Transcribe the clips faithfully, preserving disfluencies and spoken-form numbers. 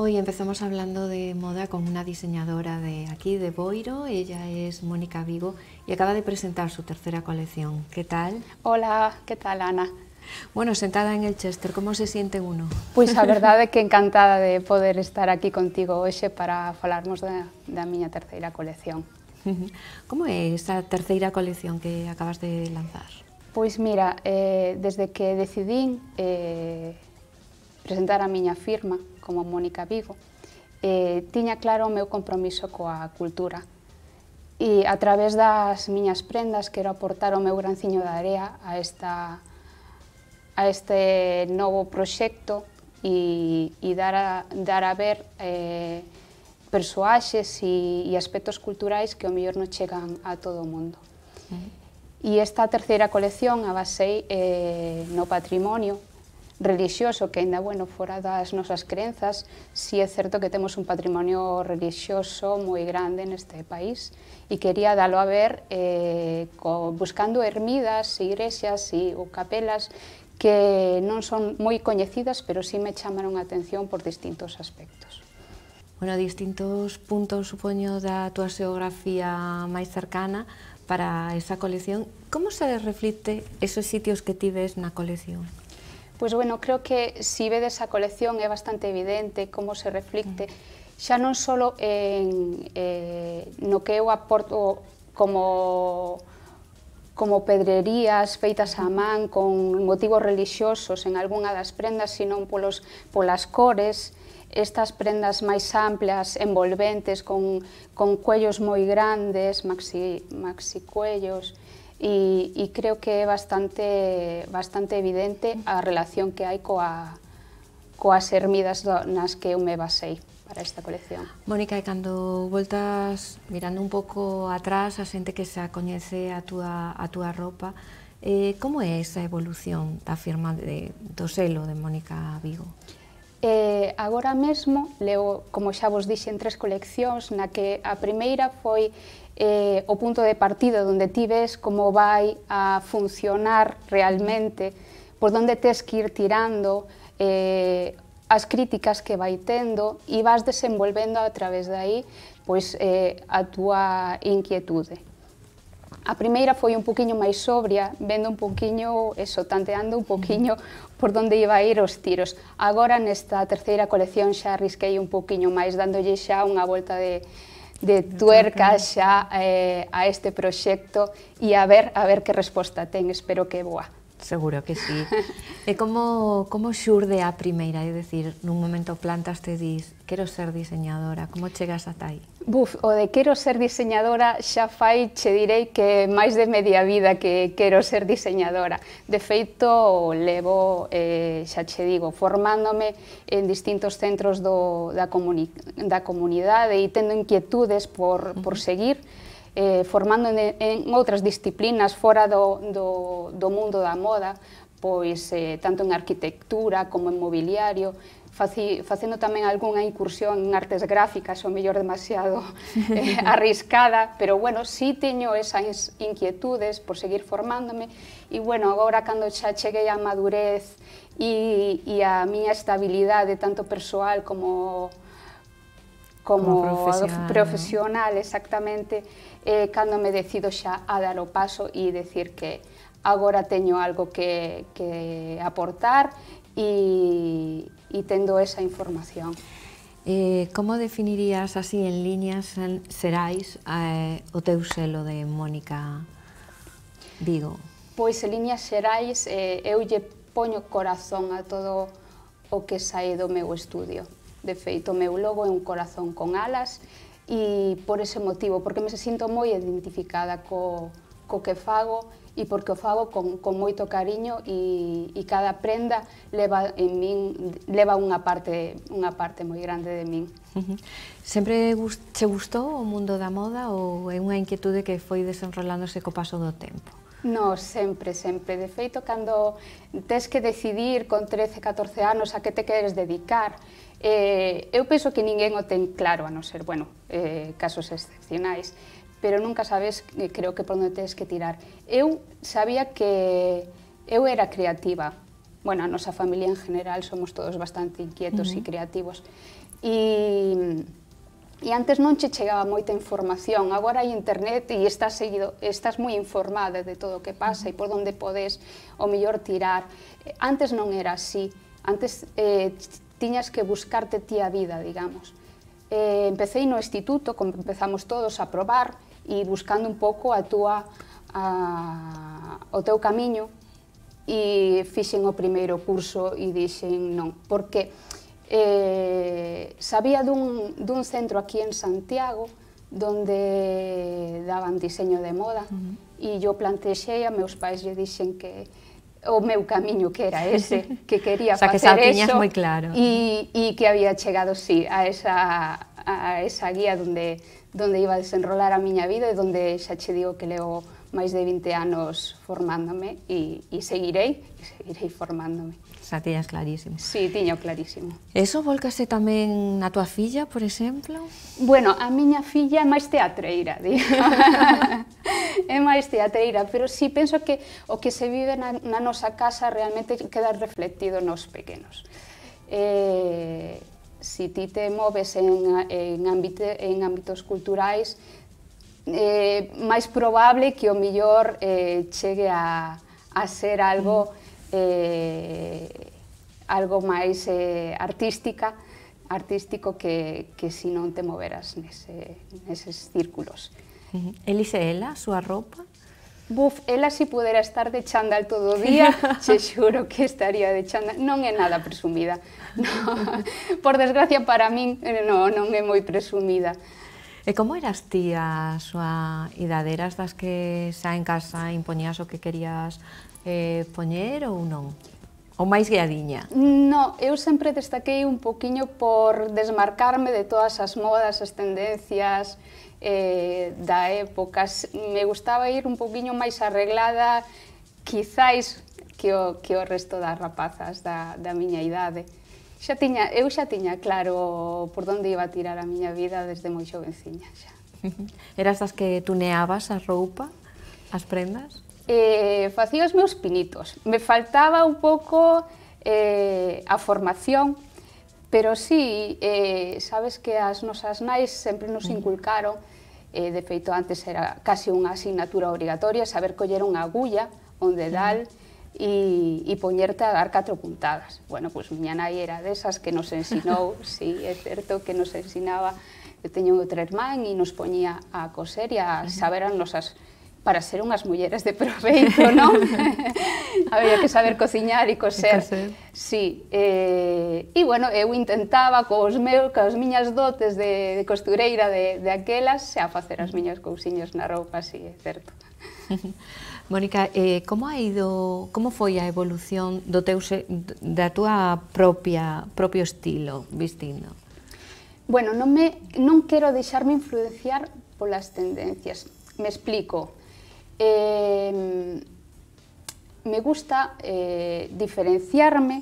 Hoy empezamos hablando de moda con una diseñadora de aquí, de Boiro. Ella es Mónica Vigo y acaba de presentar su tercera colección. ¿Qué tal? Hola, ¿qué tal, Ana? Bueno, sentada en el Chester, ¿cómo se siente uno? Pois a verdade é que encantada de poder estar aquí contigo hoxe para falarmos da, da miña terceira colección. Como é esa terceira colección que acabas de lanzar? Pois mira, eh, desde que decidín eh, presentar a miña firma como Mónica Vigo, eh, tiña claro o meu compromiso coa cultura e a través das miñas prendas quero aportar o meu granciño de area a esta a este novo proxecto e, e dar, a, dar a ver eh, persoaxes e, e aspectos culturais que ao mellor non chegan a todo o mundo. Uh-huh. E esta terceira colección a basei eh, no patrimonio relixioso, que ainda, bueno, fora das nosas crenzas, si é certo que temos un patrimonio relixioso moi grande neste país e quería dalo a ver eh, co, buscando ermidas, igrexas e, ou capelas que non son moi coñecidas, pero sí me chamaron a atención por distintos aspectos. Bueno, distintos puntos, supoño, da túa xeografía máis cercana para esa colección. Como se reflicte esos sitios que ti ves na colección? Pois, bueno, creo que si vedes a colección é bastante evidente como se reflicte, xa non só en, eh, no que eu aporto como como pedrerías feitas á man con motivos relixiosos en algunha das prendas, sino polos, polas cores, estas prendas máis amplias, envolventes, con, con cuellos moi grandes, maxi, maxi cuellos, e, e creo que é bastante, bastante evidente a relación que hai coa, coas ermidas nas que eu me basei para esta colección. Mónica, e cando voltas mirando un pouco atrás, a xente que xa coñece a túa, a túa roupa, eh, como é esa evolución da firma de, do selo de Mónica Vigo? Eh, agora mesmo, leo, como xa vos dixen, tres coleccións, na que a primeira foi eh, o punto de partida onde ti ves como vai a funcionar realmente, por onde tes que ir tirando, eh, as críticas que vai tendo e vas desenvolvendo a través de aí pois, eh, a túa inquietude. A primeira foi un poquinho máis sobria, vendo un poquinho, eso, tanteando un poquinho por onde iba a ir os tiros. Agora, nesta terceira colección, xa arrisquei un poquinho máis, dándolle xa unha volta de, de tuerca xa eh, a este proxecto e a ver, a ver que resposta ten, espero que boa. Seguro que sí. E como, como xurde a primeira? É dicir, nun momento plantaste e dis, quero ser diseñadora, como chegas ata aí? Buf, o de quero ser diseñadora xa fai, che direi que máis de media vida que quero ser diseñadora. De feito, levo, eh, xa che digo, formándome en distintos centros do, da, comuni da comunidade e tendo inquietudes por, por seguir, Eh, formando en, en outras disciplinas fora do, do, do mundo da moda, pois eh, tanto en arquitectura como en mobiliario, faci, facendo tamén algunha incursión en artes gráficas, o mellor demasiado eh, arriscada, pero bueno, sí teño esas inquietudes por seguir formándome e bueno, agora cando xa cheguei á madurez e, e a miña estabilidade tanto persoal como como, como profesional, profesional ¿no? Exactamente, eh, cando me decido xa a dar o paso e decir que agora teño algo que, que aportar e, e tendo esa información. Eh, como definirías así en líneas xerais eh, o teu selo de Mónica Vigo? Pois en líneas xerais eh, eu lle poño corazón a todo o que sae do meu estudio. De feito, o meu logo é un corazón con alas e por ese motivo, porque me sinto moi identificada co, co que fago e porque o fago con, con moito cariño e, e cada prenda leva en min leva unha parte, unha parte moi grande de min. Uh-huh. Sempre che gustou o mundo da moda ou é unha inquietude que foi desenrolándose co paso do tempo? No, sempre, sempre. De feito, cando tes que decidir con trece, catorce anos a que te queres dedicar, eh, eu penso que ninguén o ten claro, a non ser, bueno, eh, casos excepcionais, pero nunca sabes, eh, creo que por onde tens que tirar. Eu sabía que eu era creativa. Bueno, a nosa familia en general somos todos bastante inquietos uh-huh. e creativos, E, e antes non che chegaba moita información, agora hai internet e estás, seguido, estás moi informada de todo o que pasa e por onde podes o mellor tirar. Antes non era así, antes eh, tiñas que buscarte ti a vida, digamos. Eh, empecé no instituto, como empezamos todos a probar e buscando un pouco a túa, a, o teu camiño, e fixen o primeiro curso e dixen non, porque eh, sabía dun, dun centro aquí en Santiago donde daban diseño de moda uh-huh. e eu plantexei a meus pais e dixen que o meu camiño que era ese, que quería o sea, facer que eso moi claro. e, e que había chegado, sí, a esa, a esa guía donde, donde iba a desenrolar a miña vida e donde xa che digo que levo máis de vinte anos formándome e, e seguirei, e seguirei formándome. Xa tiñas clarísimo. Sí, tiño clarísimo. Eso volcase tamén na tua filla, por exemplo? Bueno, a miña filla é máis teatreira, digo. É máis teatreira, pero sí penso que o que se vive na, na nosa casa realmente queda reflectido nos pequenos. Eh, si ti te moves en, en, ámbito, en ámbitos culturais, eh, máis probable que o millor eh, chegue a, a ser algo eh, algo máis eh, artística artístico que, que si non te moveras nese, neses círculos. Uh-huh. Elise ela, a súa roupa? Buf, ela si pudera estar de chándal todo o día, che xuro que estaría de chándal. Non é nada presumida. No, por desgracia para min, no, non é moi presumida. E como eras ti a súa idade? Eras das que xa en casa impoñías o que querías eh, poñer ou non? Ou máis guiadiña? No, eu sempre destaquei un poquinho por desmarcarme de todas as modas, as tendencias eh, da época. Me gustaba ir un poquinho máis arreglada, quizáis, que o, que o resto das rapazas da, da miña idade. Xa tiña, eu xa tiña claro por onde iba a tirar a miña vida desde moi xovenciña xa. Eras das que tuneabas a roupa, as prendas? Eh, facía os meus pinitos. Me faltaba un pouco eh, a formación, pero sí, eh, sabes que as nosas nais sempre nos inculcaron, eh, de feito antes era casi unha asignatura obrigatoria, saber coller unha agulla, un dedal, e, e poñerte a dar catro puntadas. Bueno, pois miña nai era desas que nos ensinou, sí, é certo que nos ensinaba, eu teño outra irmán e nos poñía a coser e a saber as nosas, para ser unhas mulleres de proveito, non? Había que saber cociñar e coser. Sí, eh, e bueno, eu intentaba cos meus, cos miñas dotes de, de costureira de, de aquelas, xa facer as miñas cousiñas na roupa, sí, é certo. Mónica, eh, como ha ido, como foi a evolución do teu se, da túa propia propio estilo vestindo? Bueno, non me non quero deixarme influenciar polas tendencias. Me explico. Eh, me gusta eh, diferenciarme,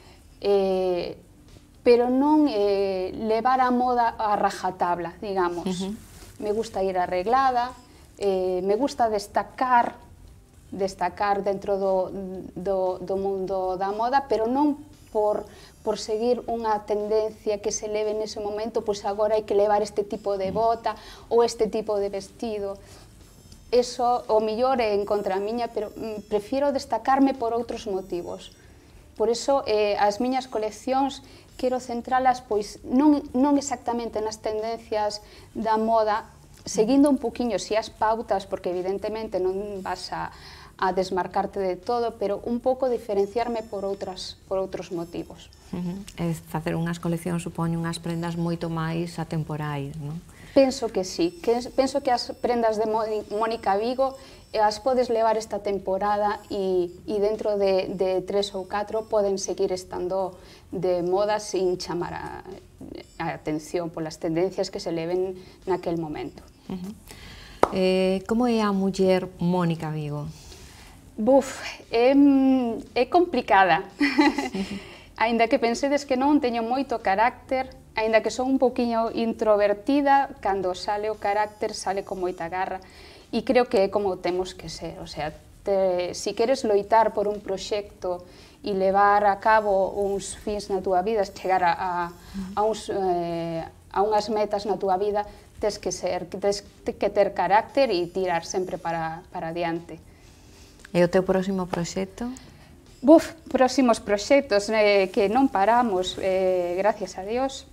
eh, pero non eh, levar a moda a rajatabla, digamos. Uh-huh. Me gusta ir arreglada, eh, me gusta destacar destacar dentro do, do, do mundo da moda, pero non por, por seguir unha tendencia que se leve nese momento, pois agora hai que levar este tipo de bota ou este tipo de vestido. Eso, o millor é en contra a miña, pero mm, prefiro destacarme por outros motivos. Por iso, eh, as miñas coleccións quero centralas, pois, non, non exactamente nas tendencias da moda, seguindo un poquinho si as pautas, porque evidentemente non vas a a desmarcarte de todo, pero un pouco diferenciarme por outras por outros motivos. Uh-huh. É facer unhas coleccións supón unhas prendas moito máis atemporais, non? Penso que sí, que, penso que as prendas de Mónica Vigo as podes levar esta temporada e, e dentro de, de tres ou catro poden seguir estando de moda sin chamar a, a atención polas tendencias que se leven naquel momento. Uh-huh. eh, como é a muller Mónica Vigo? Buf, é, é complicada. Aínda que pensedes que non teño moito carácter, aínda que son un poquinho introvertida, cando sale o carácter sale con moita garra, e creo que é como temos que ser, o sea, te, si queres loitar por un proxecto e levar a cabo uns fins na túa vida, chegar a, a, a, uns, eh, a unhas metas na túa vida, tes que ser, tes que ter carácter e tirar sempre para, para adiante. E o teu próximo proxecto? Buf, próximos proxectos eh, que non paramos, eh, gracias a Dios.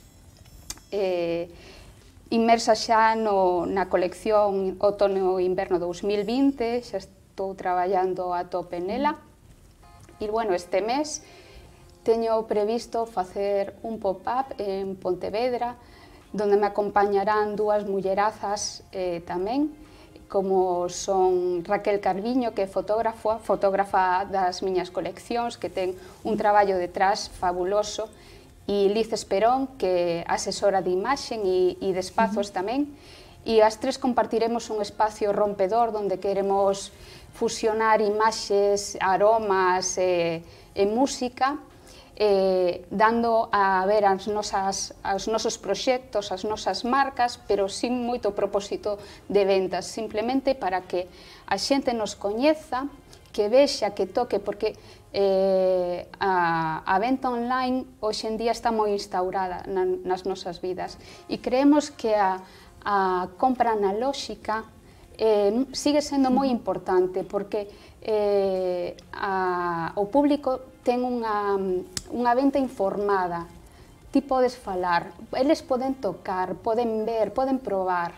Eh, inmersa xa no, na colección Outono e Inverno dous mil vinte, xa estou traballando a tope nela. E, bueno, este mes teño previsto facer un pop-up en Pontevedra, donde me acompañarán dúas mullerazas eh, tamén, como son Raquel Carviño, que é fotógrafa, fotógrafa das miñas coleccións, que ten un traballo detrás fabuloso, e Liz Esperón, que é asesora de imaxen e, e de espazos uh-huh. tamén, e as tres compartiremos un espacio rompedor onde queremos fusionar imaxes, aromas e, e música, eh, dando a ver as nosas, os nosos proxectos, as nosas marcas, pero sin moito propósito de ventas, simplemente para que a xente nos coñeza, que vexa, que toque, porque eh, a, a venta online hoxe en día está moi instaurada na, nas nosas vidas e creemos que a, a compra analóxica eh, sigue sendo moi importante porque eh, a, o público ten unha, unha venta informada, ti podes falar, eles poden tocar, poden ver, poden probar.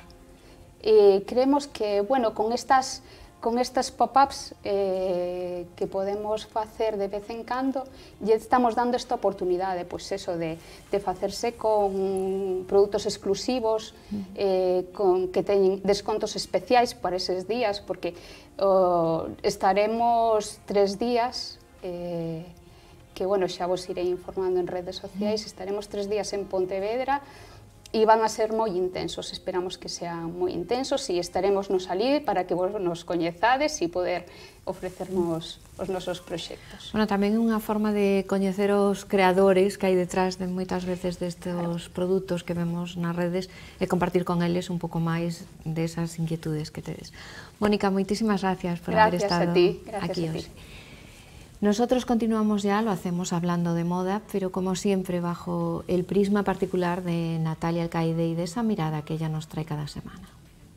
E creemos que, bueno, con estas con estas pop-ups eh, que podemos facer de vez en cando, e estamos dando esta oportunidade, pois eso, de, de facerse con produtos exclusivos, eh, con, que teñen descontos especiais para eses días, porque oh, estaremos tres días, eh, que, bueno, xa vos irei informando en redes sociais, estaremos tres días en Pontevedra, e van a ser moi intensos, esperamos que sean moi intensos e estaremos nos alí para que vos nos coñezades e poder ofrecernos os nosos proxectos. Bueno, tamén é unha forma de coñecer os creadores que hai detrás de moitas veces destes claro. produtos que vemos nas redes e compartir con eles un pouco máis desas inquietudes que tedes. Mónica, moitísimas gracias por gracias haber estado a ti, gracias aquí a ti. hoxe. Nosotros continuamos ya, lo hacemos hablando de moda, pero como siempre bajo el prisma particular de Natalia Alcaide y de esa mirada que ella nos trae cada semana.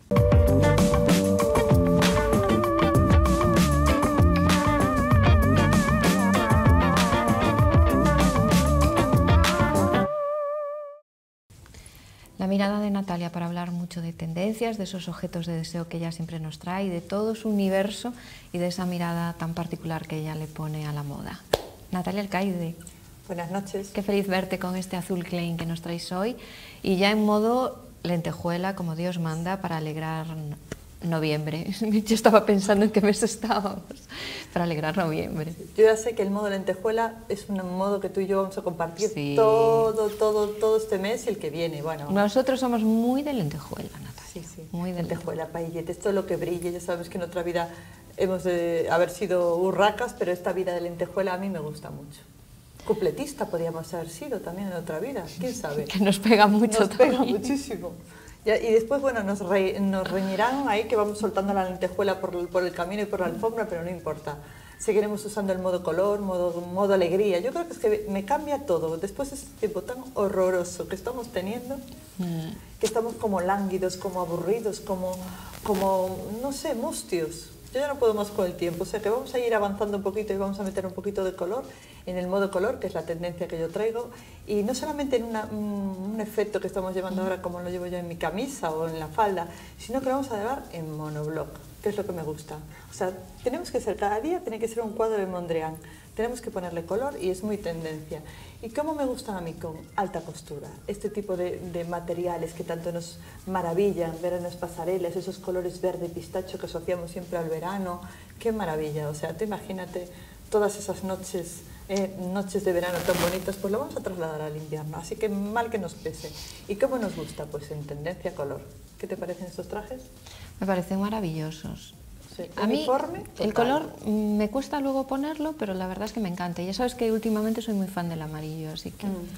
La mirada de Natalia para hablar mucho de tendencias, de esos objetos de deseo que ella siempre nos trae, y de todo su universo y de esa mirada tan particular que ella le pone a la moda. Natalia Alcaide. Buenas noches. Qué feliz verte con este azul Klein que nos traéis hoy y ya en modo lentejuela, como Dios manda, para alegrar noviembre. Yo estaba pensando en qué mes estábamos para alegrar noviembre. Yo ya sé que el modo lentejuela es un modo que tú y yo vamos a compartir sí. todo, todo, todo este mes y el que viene. Bueno, nosotros somos muy de lentejuela, Natalia. Sí, sí. Muy de lentejuela, pailletes, todo lo que brille. Ya sabes que en otra vida hemos de haber sido urracas, pero esta vida de lentejuela a mí me gusta mucho. Cupletista podríamos haber sido también en otra vida, quién sabe. Que nos pega mucho Nos también. pega muchísimo. Y, y después, bueno, nos, re, nos reñirán ahí que vamos soltando la lentejuela por, por el camino y por la alfombra, pero no importa. Seguiremos usando el modo color, modo, modo alegría. Yo creo que es que me cambia todo. Después de este tiempo tan horroroso que estamos teniendo, mm. que estamos como lánguidos, como aburridos, como, como, no sé, mustios. Yo ya no puedo más con el tiempo, o sea que vamos a ir avanzando un poquito y vamos a meter un poquito de color en el modo color, que es la tendencia que yo traigo, y no solamente en una, un, un efecto que estamos llevando ahora como lo llevo yo en mi camisa o en la falda, sino que lo vamos a llevar en monobloc, que es lo que me gusta. O sea, tenemos que ser, cada día tiene que ser un cuadro de Mondrian, tenemos que ponerle color y es muy tendencia. ¿Y cómo me gustan a mí? Con alta costura, este tipo de, de materiales que tanto nos maravillan, ver en las pasarelas, esos colores verde pistacho que asociamos siempre al verano, qué maravilla, o sea, tú imagínate todas esas noches, eh, noches de verano tan bonitas, pues lo vamos a trasladar al invierno, así que mal que nos pese. ¿Y cómo nos gusta? Pues en tendencia color. ¿Qué te parecen estos trajes? Me parecen maravillosos. Sí, a mí uniforme, el color me cuesta luego ponerlo, pero la verdad es que me encanta. Ya sabes que últimamente soy muy fan del amarillo, así que... Mm.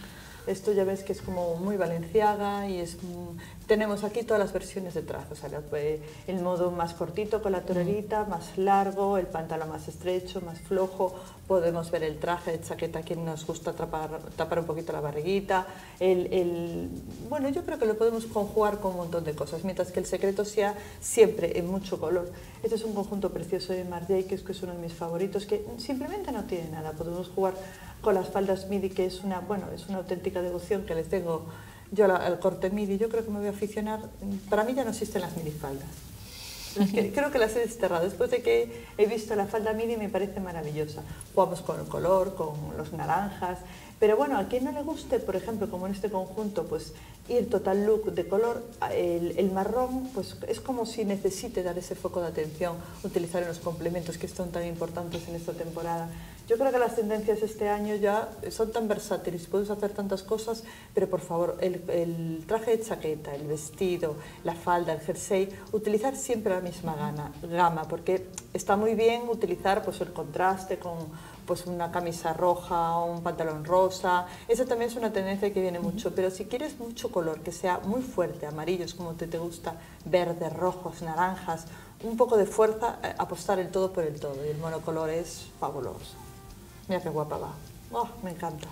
Esto ya ves que es como muy valenciaga y es... Tenemos aquí todas las versiones de traje, o sea, el modo más cortito con la torerita, más largo, el pantalón más estrecho, más flojo, podemos ver el traje de chaqueta, quien nos gusta tapar, tapar un poquito la barriguita, el, el, bueno, yo creo que lo podemos conjugar con un montón de cosas, mientras que el secreto sea siempre en mucho color. Este es un conjunto precioso de Marjay, que es, que es uno de mis favoritos, que simplemente no tiene nada, podemos jugar con las faldas midi, que es una, bueno, es una auténtica devoción que les tengo yo al corte midi. Yo creo que me voy a aficionar, para mí ya no existen las minifaldas. Es que creo que las he desterrado. Después de que he visto la falda midi me parece maravillosa. Jugamos con el color, con los naranjas, pero bueno, a quien no le guste, por ejemplo, como en este conjunto, pues ir total look de color, el, el marrón, pues es como si necesite dar ese foco de atención, utilizar los complementos que son tan importantes en esta temporada. Yo creo que las tendencias este año ya son tan versátiles, puedes hacer tantas cosas, pero por favor, el, el traje de chaqueta, el vestido, la falda, el jersey, utilizar siempre la misma gana, gama, porque está muy bien utilizar pues, el contraste con pues, una camisa roja o un pantalón rosa. Esa también es una tendencia que viene mucho, pero si quieres mucho color, que sea muy fuerte, amarillos como te, te gusta, verdes, rojos, naranjas, un poco de fuerza, eh, apostar el todo por el todo, y el monocolor es fabuloso. Mira qué guapa va. Oh, me encanta.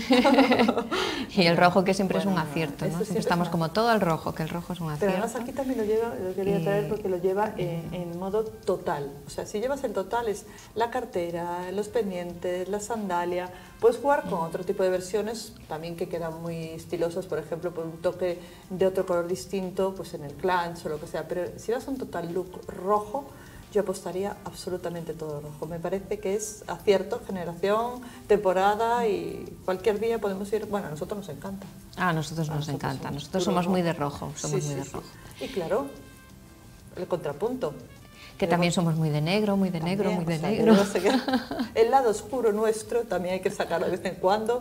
Y el rojo, que siempre bueno, es un acierto, ¿no? Siempre, siempre estamos una... como todo al rojo, que el rojo es un acierto. Pero además aquí también lo lleva, lo quería traer porque lo lleva en, en modo total. O sea, si llevas el total es la cartera, los pendientes, la sandalia. Puedes jugar con otro tipo de versiones también que quedan muy estilosas, por ejemplo, por un toque de otro color distinto, pues en el clutch o lo que sea. Pero si vas a un total look rojo, yo apostaría absolutamente todo rojo. Me parece que es acierto, generación, temporada y cualquier día podemos ir... Bueno, a nosotros nos encanta. Ah, a nosotros nos nosotros encanta. Somos nosotros somos rojo. muy de rojo. Somos sí, muy sí, de sí. rojo. Y claro, el contrapunto. Que también somos muy de negro, muy de También, negro, muy de o sea, negro. El lado oscuro nuestro también hay que sacarlo de vez en cuando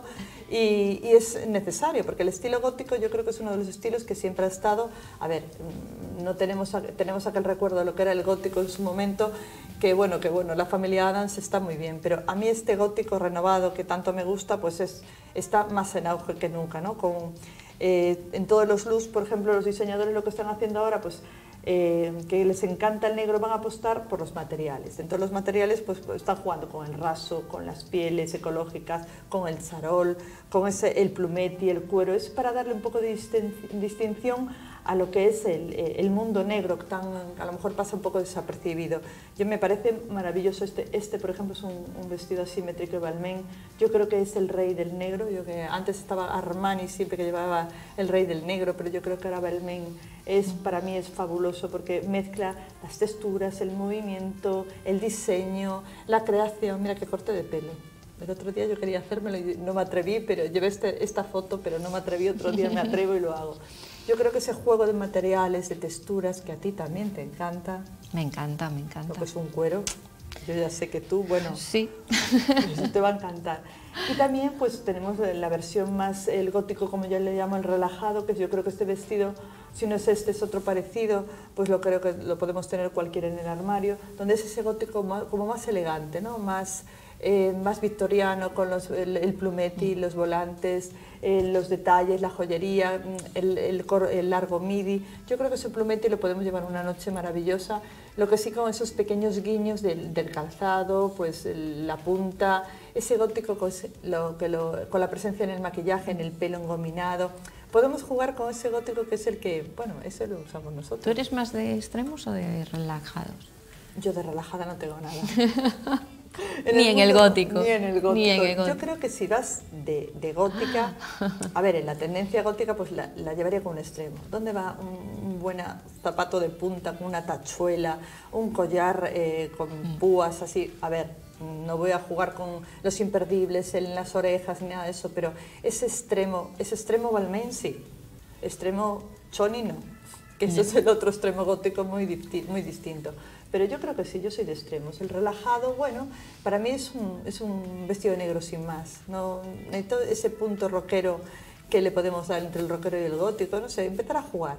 y, y es necesario porque el estilo gótico yo creo que es uno de los estilos que siempre ha estado, a ver, no tenemos, tenemos aquel recuerdo de lo que era el gótico en su momento, que bueno, que bueno, la familia Adams está muy bien, pero a mí este gótico renovado que tanto me gusta, pues es, está más en auge que nunca, ¿no? Con, eh, en todos los looks, por ejemplo, los diseñadores lo que están haciendo ahora, pues Eh, que les encanta el negro, van a apostar por los materiales. Entonces los materiales pues, pues están jugando con el raso, con las pieles ecológicas, con el charol, con ese, el plumeti, el cuero. Es para darle un poco de distin distinción a lo que es el, el mundo negro, que tan, a lo mejor pasa un poco desapercibido. Yo me parece maravilloso este, este por ejemplo, es un, un vestido asimétrico de Balmain. Yo creo que es el rey del negro. Yo que antes estaba Armani siempre que llevaba el rey del negro, pero yo creo que ahora Balmain es, para mí es fabuloso porque mezcla las texturas, el movimiento, el diseño, la creación. Mira qué corte de pelo. El otro día yo quería hacérmelo y no me atreví, pero llevé este, esta foto, pero no me atreví. Otro día me atrevo y lo hago. Yo creo que ese juego de materiales, de texturas, que a ti también te encanta. Me encanta, me encanta. Lo que es un cuero, yo ya sé que tú, bueno, sí. Eso te va a encantar. Y también pues tenemos la versión más, el gótico, como yo le llamo, el relajado, que yo creo que este vestido, si no es este, es otro parecido, pues lo creo que lo podemos tener cualquiera en el armario, donde es ese gótico más, como más elegante, ¿no? Más... Eh, más victoriano, con los, el, el plumeti, los volantes, eh, los detalles, la joyería, el, el, cor, el largo midi. Yo creo que ese plumeti lo podemos llevar una noche maravillosa, lo que sí con esos pequeños guiños del, del calzado, pues el, la punta, ese gótico con, lo, que lo, con la presencia en el maquillaje, en el pelo engominado. Podemos jugar con ese gótico que es el que, bueno, ese lo usamos nosotros. ¿Tú eres más de extremos o de relajados? Yo de relajada no tengo nada. En Ni en el gótico. Ni en el gótico. Ni en el gótico. Yo creo que si vas de, de gótica, a ver, en la tendencia gótica pues la, la llevaría con un extremo. ¿Dónde va un, un buen zapato de punta con una tachuela, un collar eh, con púas así? A ver, no voy a jugar con los imperdibles en las orejas ni nada de eso, pero ese extremo, ese extremo Balmain sí, extremo Choni no, que ese es el otro extremo gótico muy, muy distinto. Pero yo creo que sí, yo soy de extremos. El relajado, bueno, para mí es un, es un vestido negro sin más. No, necesito ese punto rockero que le podemos dar entre el rockero y el gótico, no sé, empezar a jugar.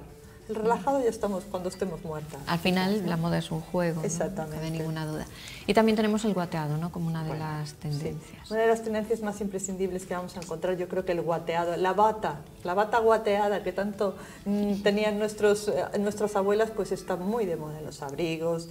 El relajado ya estamos cuando estemos muertas. Al final la moda es un juego, exactamente, no cabe ninguna duda. Y también tenemos el guateado, ¿no? Como una de bueno, las tendencias. Sí. Una de las tendencias más imprescindibles que vamos a encontrar, yo creo que el guateado, la bata, la bata guateada que tanto mmm, tenían nuestros, eh, nuestras abuelas, pues está muy de moda en los abrigos,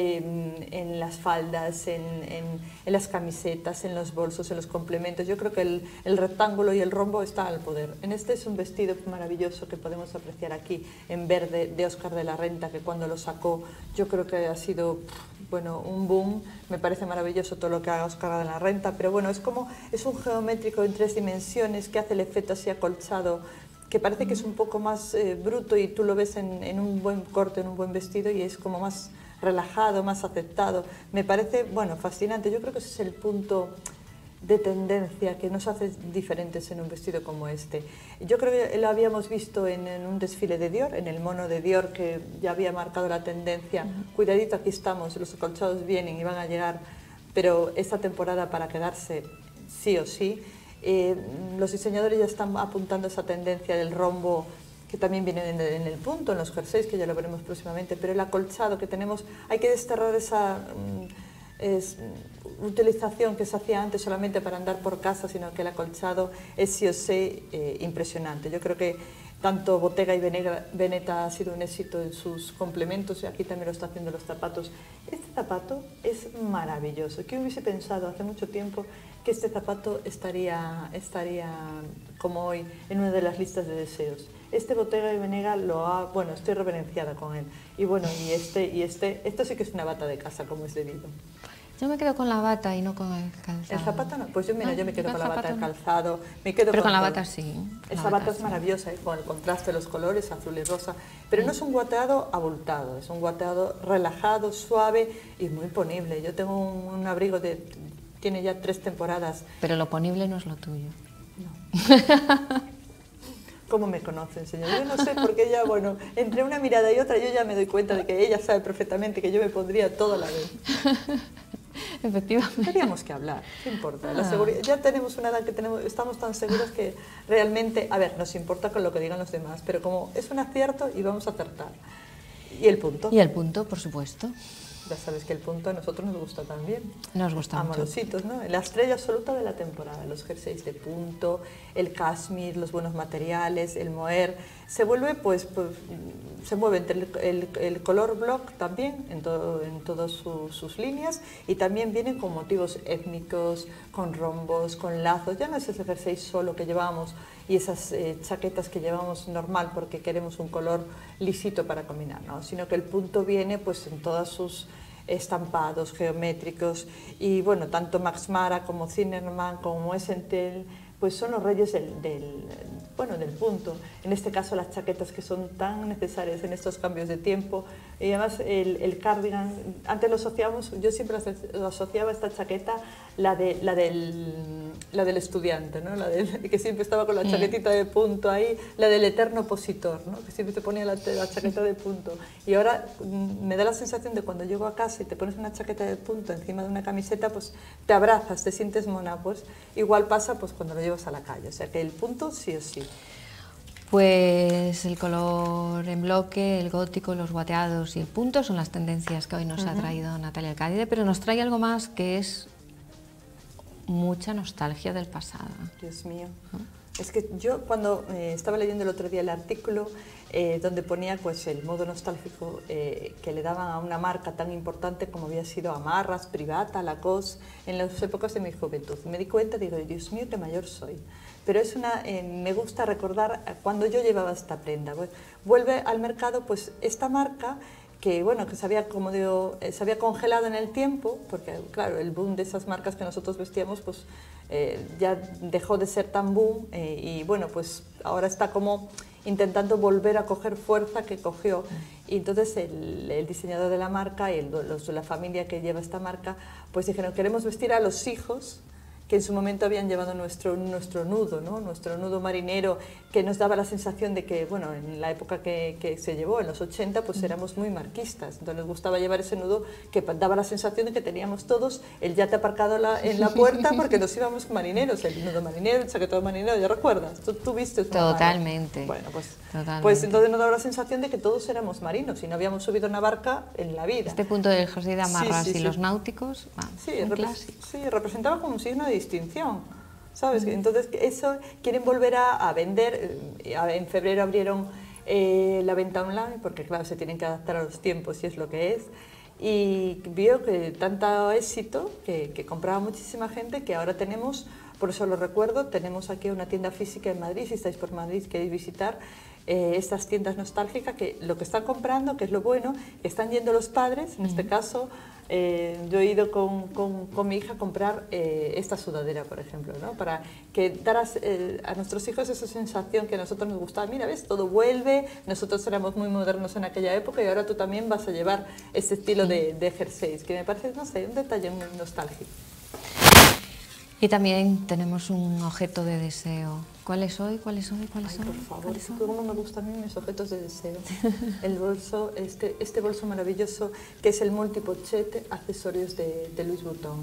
eh, en las faldas, en, en, en las camisetas, en los bolsos, en los complementos. Yo creo que el, el rectángulo y el rombo está al poder. En este es un vestido maravilloso que podemos apreciar aquí en verde de Óscar de la Renta, que cuando lo sacó yo creo que ha sido bueno, un boom. Me parece maravilloso todo lo que haga Óscar de la Renta, pero bueno, es como es un geométrico en tres dimensiones que hace el efecto así acolchado, que parece que es un poco más eh, bruto y tú lo ves en, en un buen corte, en un buen vestido y es como más relajado, más aceptado. Me parece, bueno, fascinante. Yo creo que ese es el punto de tendencia que nos hace diferentes en un vestido como este. Yo creo que lo habíamos visto en, en un desfile de Dior, en el mono de Dior, que ya había marcado la tendencia. Uh-huh. Cuidadito, aquí estamos, los acolchados vienen y van a llegar, pero esta temporada para quedarse sí o sí. Eh, los diseñadores ya están apuntando esa tendencia del rombo, que también viene en el, en el punto, en los jerseys, que ya lo veremos próximamente, pero el acolchado que tenemos, hay que desterrar esa um, es, utilización que se hacía antes solamente para andar por casa, sino que el acolchado es sí o sí eh, impresionante. Yo creo que tanto Bottega y Veneta ha sido un éxito en sus complementos y aquí también lo está haciendo los zapatos. Este zapato es maravilloso. ¿Quién hubiese pensado hace mucho tiempo que este zapato estaría, estaría como hoy en una de las listas de deseos? Este Bottega y Veneta lo ha, bueno, estoy reverenciada con él. Y bueno, y este, y este, esto sí que es una bata de casa, como es debido. Yo me quedo con la bata y no con el calzado. ¿El zapato no? Pues yo, mira, no, yo me quedo con la bata, no. el calzado, me quedo pero con, con la todo. bata sí. Esa la bata, bata es sí. maravillosa, ¿eh? Con el contraste de los colores, azul y rosa, pero no es un guateado abultado, es un guateado relajado, suave y muy ponible. Yo tengo un, un abrigo de, tiene ya tres temporadas. Pero lo ponible no es lo tuyo. No. ¿Cómo me conocen, señor? Yo no sé, porque ella, bueno, entre una mirada y otra yo ya me doy cuenta de que ella sabe perfectamente que yo me pondría todo a la vez. Efectivamente. Teníamos que hablar, ¿qué importa? La seguridad, ya tenemos una edad que tenemos, estamos tan seguros que realmente, a ver, nos importa con lo que digan los demás, pero como es un acierto y vamos a acertar. ¿Y el punto? Y el punto, por supuesto. Ya sabes que el punto a nosotros nos gusta también. Nos gusta mucho. Amorositos, ¿no? La estrella absoluta de la temporada, los jerseys de punto, el cashmere, los buenos materiales, el mohair. Se vuelve, pues, pues se mueve entre el, el, el color block también, en, todo, en todas su, sus líneas, y también vienen con motivos étnicos, con rombos, con lazos. Ya no es ese jersey solo que llevamos y esas eh, chaquetas que llevamos normal porque queremos un color lisito para combinar, ¿no? Sino que el punto viene pues en todas sus estampados geométricos y bueno, tanto Max Mara como Zimmermann como Essentel pues son los reyes del, del, bueno, del punto. En este caso las chaquetas que son tan necesarias en estos cambios de tiempo y además el, el cardigan, antes lo asociamos, yo siempre lo asociaba esta chaqueta, la, de, la, del, la del estudiante, ¿no? La del, que siempre estaba con la chaquetita de punto ahí, la del eterno opositor, ¿no? Que siempre te ponía la, la chaqueta de punto. Y ahora me da la sensación de cuando llego a casa y te pones una chaqueta de punto encima de una camiseta, pues te abrazas, te sientes mona, pues igual pasa pues cuando lo llevas a la calle, o sea que el punto sí o sí. Pues el color en bloque, el gótico, los guateados y el punto son las tendencias que hoy nos uh-huh. ha traído Natalia Alcaide, pero nos trae algo más que es mucha nostalgia del pasado. Dios mío. ¿No? Es que yo cuando eh, estaba leyendo el otro día el artículo eh, donde ponía pues el modo nostálgico eh, que le daban a una marca tan importante como había sido Amarras, Privata, Lacoste, en las épocas de mi juventud. Me di cuenta, digo, Dios mío, qué mayor soy. Pero es una, eh, me gusta recordar cuando yo llevaba esta prenda. Vuelve al mercado pues esta marca que bueno, que se había, como digo, eh, se había congelado en el tiempo, porque claro, el boom de esas marcas que nosotros vestíamos pues eh, ya dejó de ser tan boom eh, y bueno, pues ahora está como intentando volver a coger fuerza que cogió. Y entonces el, el diseñador de la marca y el, los de la familia que lleva esta marca pues dijeron, queremos vestir a los hijos que en su momento habían llevado nuestro, nuestro nudo, ¿no? Nuestro nudo marinero, que nos daba la sensación de que, bueno, en la época que, que se llevó, en los ochenta, pues éramos muy marquistas, entonces nos gustaba llevar ese nudo que daba la sensación de que teníamos todos el yate aparcado la, en la puerta porque nos íbamos marineros, el nudo marinero, el chaquetón marinero, ¿ya recuerdas? ¿Tú, tú viste? Totalmente. Bueno, pues, Totalmente. pues entonces nos daba la sensación de que todos éramos marinos y no habíamos subido una barca en la vida. Este punto del jersey de amarras sí, sí, y sí. los náuticos, ah, sí, un repre clásico. sí, representaba como un signo de distinción, ¿sabes? Mm. Entonces eso quieren volver a, a vender. En febrero abrieron eh, la venta online porque claro, se tienen que adaptar a los tiempos y es lo que es. Y vio que tanto éxito que, que compraba muchísima gente que ahora tenemos, por eso lo recuerdo, tenemos aquí una tienda física en Madrid, si estáis por Madrid queréis visitar, eh, estas tiendas nostálgicas que lo que están comprando, que es lo bueno, están yendo los padres, en este caso eh, yo he ido con, con, con mi hija a comprar eh, esta sudadera, por ejemplo, ¿no? Para que dar a, eh, a nuestros hijos esa sensación que a nosotros nos gustaba, mira, ves, todo vuelve, nosotros éramos muy modernos en aquella época y ahora tú también vas a llevar este estilo sí. de, de jerseys, que me parece, no sé, un detalle muy nostálgico. Y también tenemos un objeto de deseo. ¿Cuál es hoy? ¿Cuál es hoy? ¿Cuál es Ay, hoy? por favor, cómo me gustan a mí mis objetos de deseo. El bolso, este, este bolso maravilloso que es el multipochete, accesorios de, de Louis Vuitton.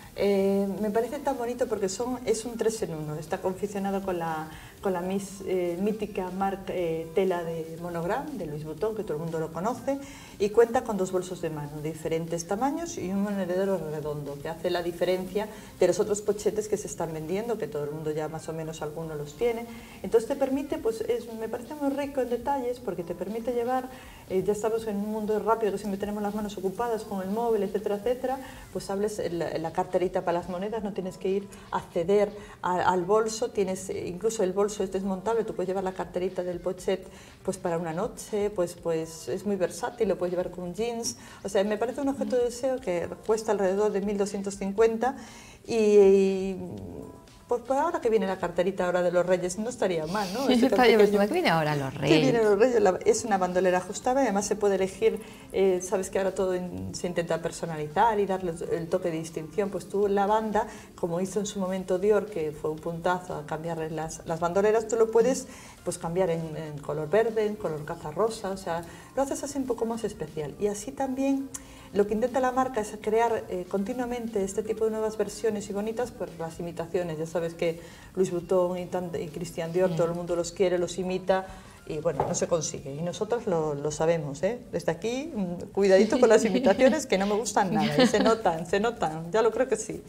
Eh, me parece tan bonito porque son, es un tres en uno, está confeccionado con la, con la mis, eh, mítica marca eh, tela de monogram de Louis Vuitton, que todo el mundo lo conoce, y cuenta con dos bolsos de mano de diferentes tamaños y un monedero redondo, que hace la diferencia de los otros pochetes que se están vendiendo, que todo el mundo ya más o menos alguno los tiene. Entonces te permite, pues es, me parece muy rico en detalles, porque te permite llevar, eh, ya estamos en un mundo rápido, que siempre tenemos las manos ocupadas con el móvil, etcétera, etcétera, pues hables la, la carterita para las monedas, no tienes que ir a acceder a, al bolso, tienes incluso el bolso es desmontable, tú puedes llevar la carterita del pochet pues para una noche, pues, pues es muy versátil, lo puedes llevar con jeans, o sea, me parece un objeto de deseo que cuesta alrededor de mil doscientos cincuenta y, y pues, pues ahora que viene la carterita ahora de los Reyes, no estaría mal, ¿no? Este que viene ahora los Reyes. Que viene los Reyes, la, es una bandolera ajustable, además se puede elegir, eh, sabes que ahora todo in, se intenta personalizar y darle el toque de distinción, pues tú la banda, como hizo en su momento Dior, que fue un puntazo a cambiarle las, las bandoleras, tú lo puedes pues cambiar en, en color verde, en color caza rosa, o sea, lo haces así un poco más especial. Y así también lo que intenta la marca es crear eh, continuamente este tipo de nuevas versiones y bonitas, pues las imitaciones, ya sabes que Louis Vuitton y, y Christian Dior, mm. todo el mundo los quiere, los imita, y bueno, no se consigue, y nosotros lo, lo sabemos, ¿eh? Desde aquí, cuidadito con las imitaciones que no me gustan nada, y se notan, se notan, ya lo creo que sí.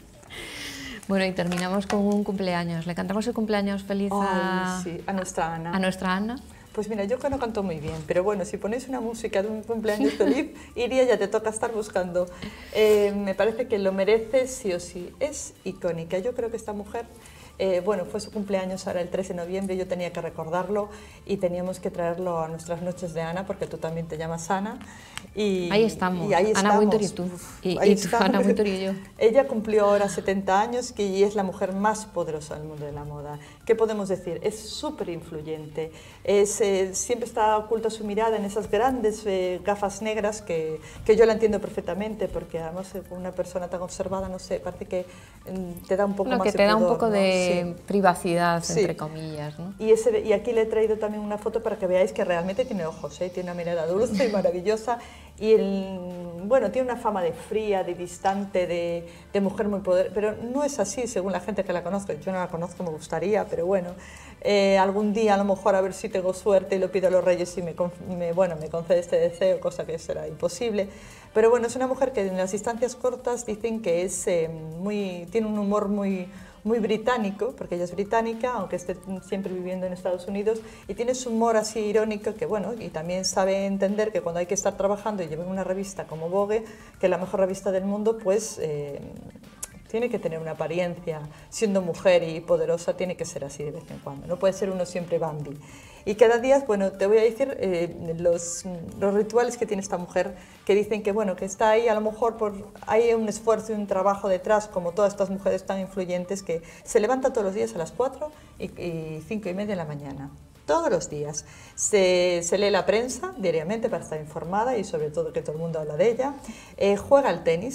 Bueno, y terminamos con un cumpleaños. ¿Le cantamos el cumpleaños feliz a, Ay, sí, a nuestra Ana? A nuestra Ana. Pues mira, yo que no canto muy bien, pero bueno, si ponéis una música de un cumpleaños feliz, iría, ya te toca estar buscando. Eh, me parece que lo merece sí o sí, es icónica. Yo creo que esta mujer, eh, bueno, fue su cumpleaños ahora el tres de noviembre, yo tenía que recordarlo y teníamos que traerlo a nuestras noches de Ana, porque tú también te llamas Ana. Y, ahí estamos, y ahí Ana estamos. Wintour y tú, y, y tú, Ana Wintour y yo. Ella cumplió ahora setenta años y es la mujer más poderosa del mundo de la moda. ¿Qué podemos decir? Es súper influyente, es, eh, siempre está oculta su mirada en esas grandes eh, gafas negras que, que yo la entiendo perfectamente, porque además eh, una persona tan observada, no sé, parece que mm, te da un poco Lo más que de te da pudor, un poco ¿no? de sí. privacidad, sí. entre comillas, ¿no? Y, ese, y aquí le he traído también una foto para que veáis que realmente tiene ojos, ¿eh? Tiene una mirada dulce y maravillosa. Y el, bueno, tiene una fama de fría, de distante, de, de mujer muy poderosa, pero no es así según la gente que la conozco. Yo no la conozco, me gustaría, pero bueno, eh, algún día a lo mejor a ver si tengo suerte y lo pido a los Reyes y me, me, bueno, me concede este deseo, cosa que será imposible. Pero bueno, es una mujer que en las distancias cortas dicen que es, eh, muy, tiene un humor muy... muy británico, porque ella es británica, aunque esté siempre viviendo en Estados Unidos, y tiene su humor así irónico, que bueno, y también sabe entender que cuando hay que estar trabajando y llevar una revista como Vogue, que es la mejor revista del mundo, pues eh, tiene que tener una apariencia, siendo mujer y poderosa, tiene que ser así de vez en cuando, no puede ser uno siempre Bambi. Y cada día, bueno, te voy a decir eh, los, los rituales que tiene esta mujer, que dicen que, bueno, que está ahí a lo mejor por, hay un esfuerzo y un trabajo detrás, como todas estas mujeres tan influyentes, que se levanta todos los días a las cuatro y, y cinco y media de la mañana. Todos los días. Se, se lee la prensa diariamente para estar informada y sobre todo que todo el mundo habla de ella. Eh, juega al tenis.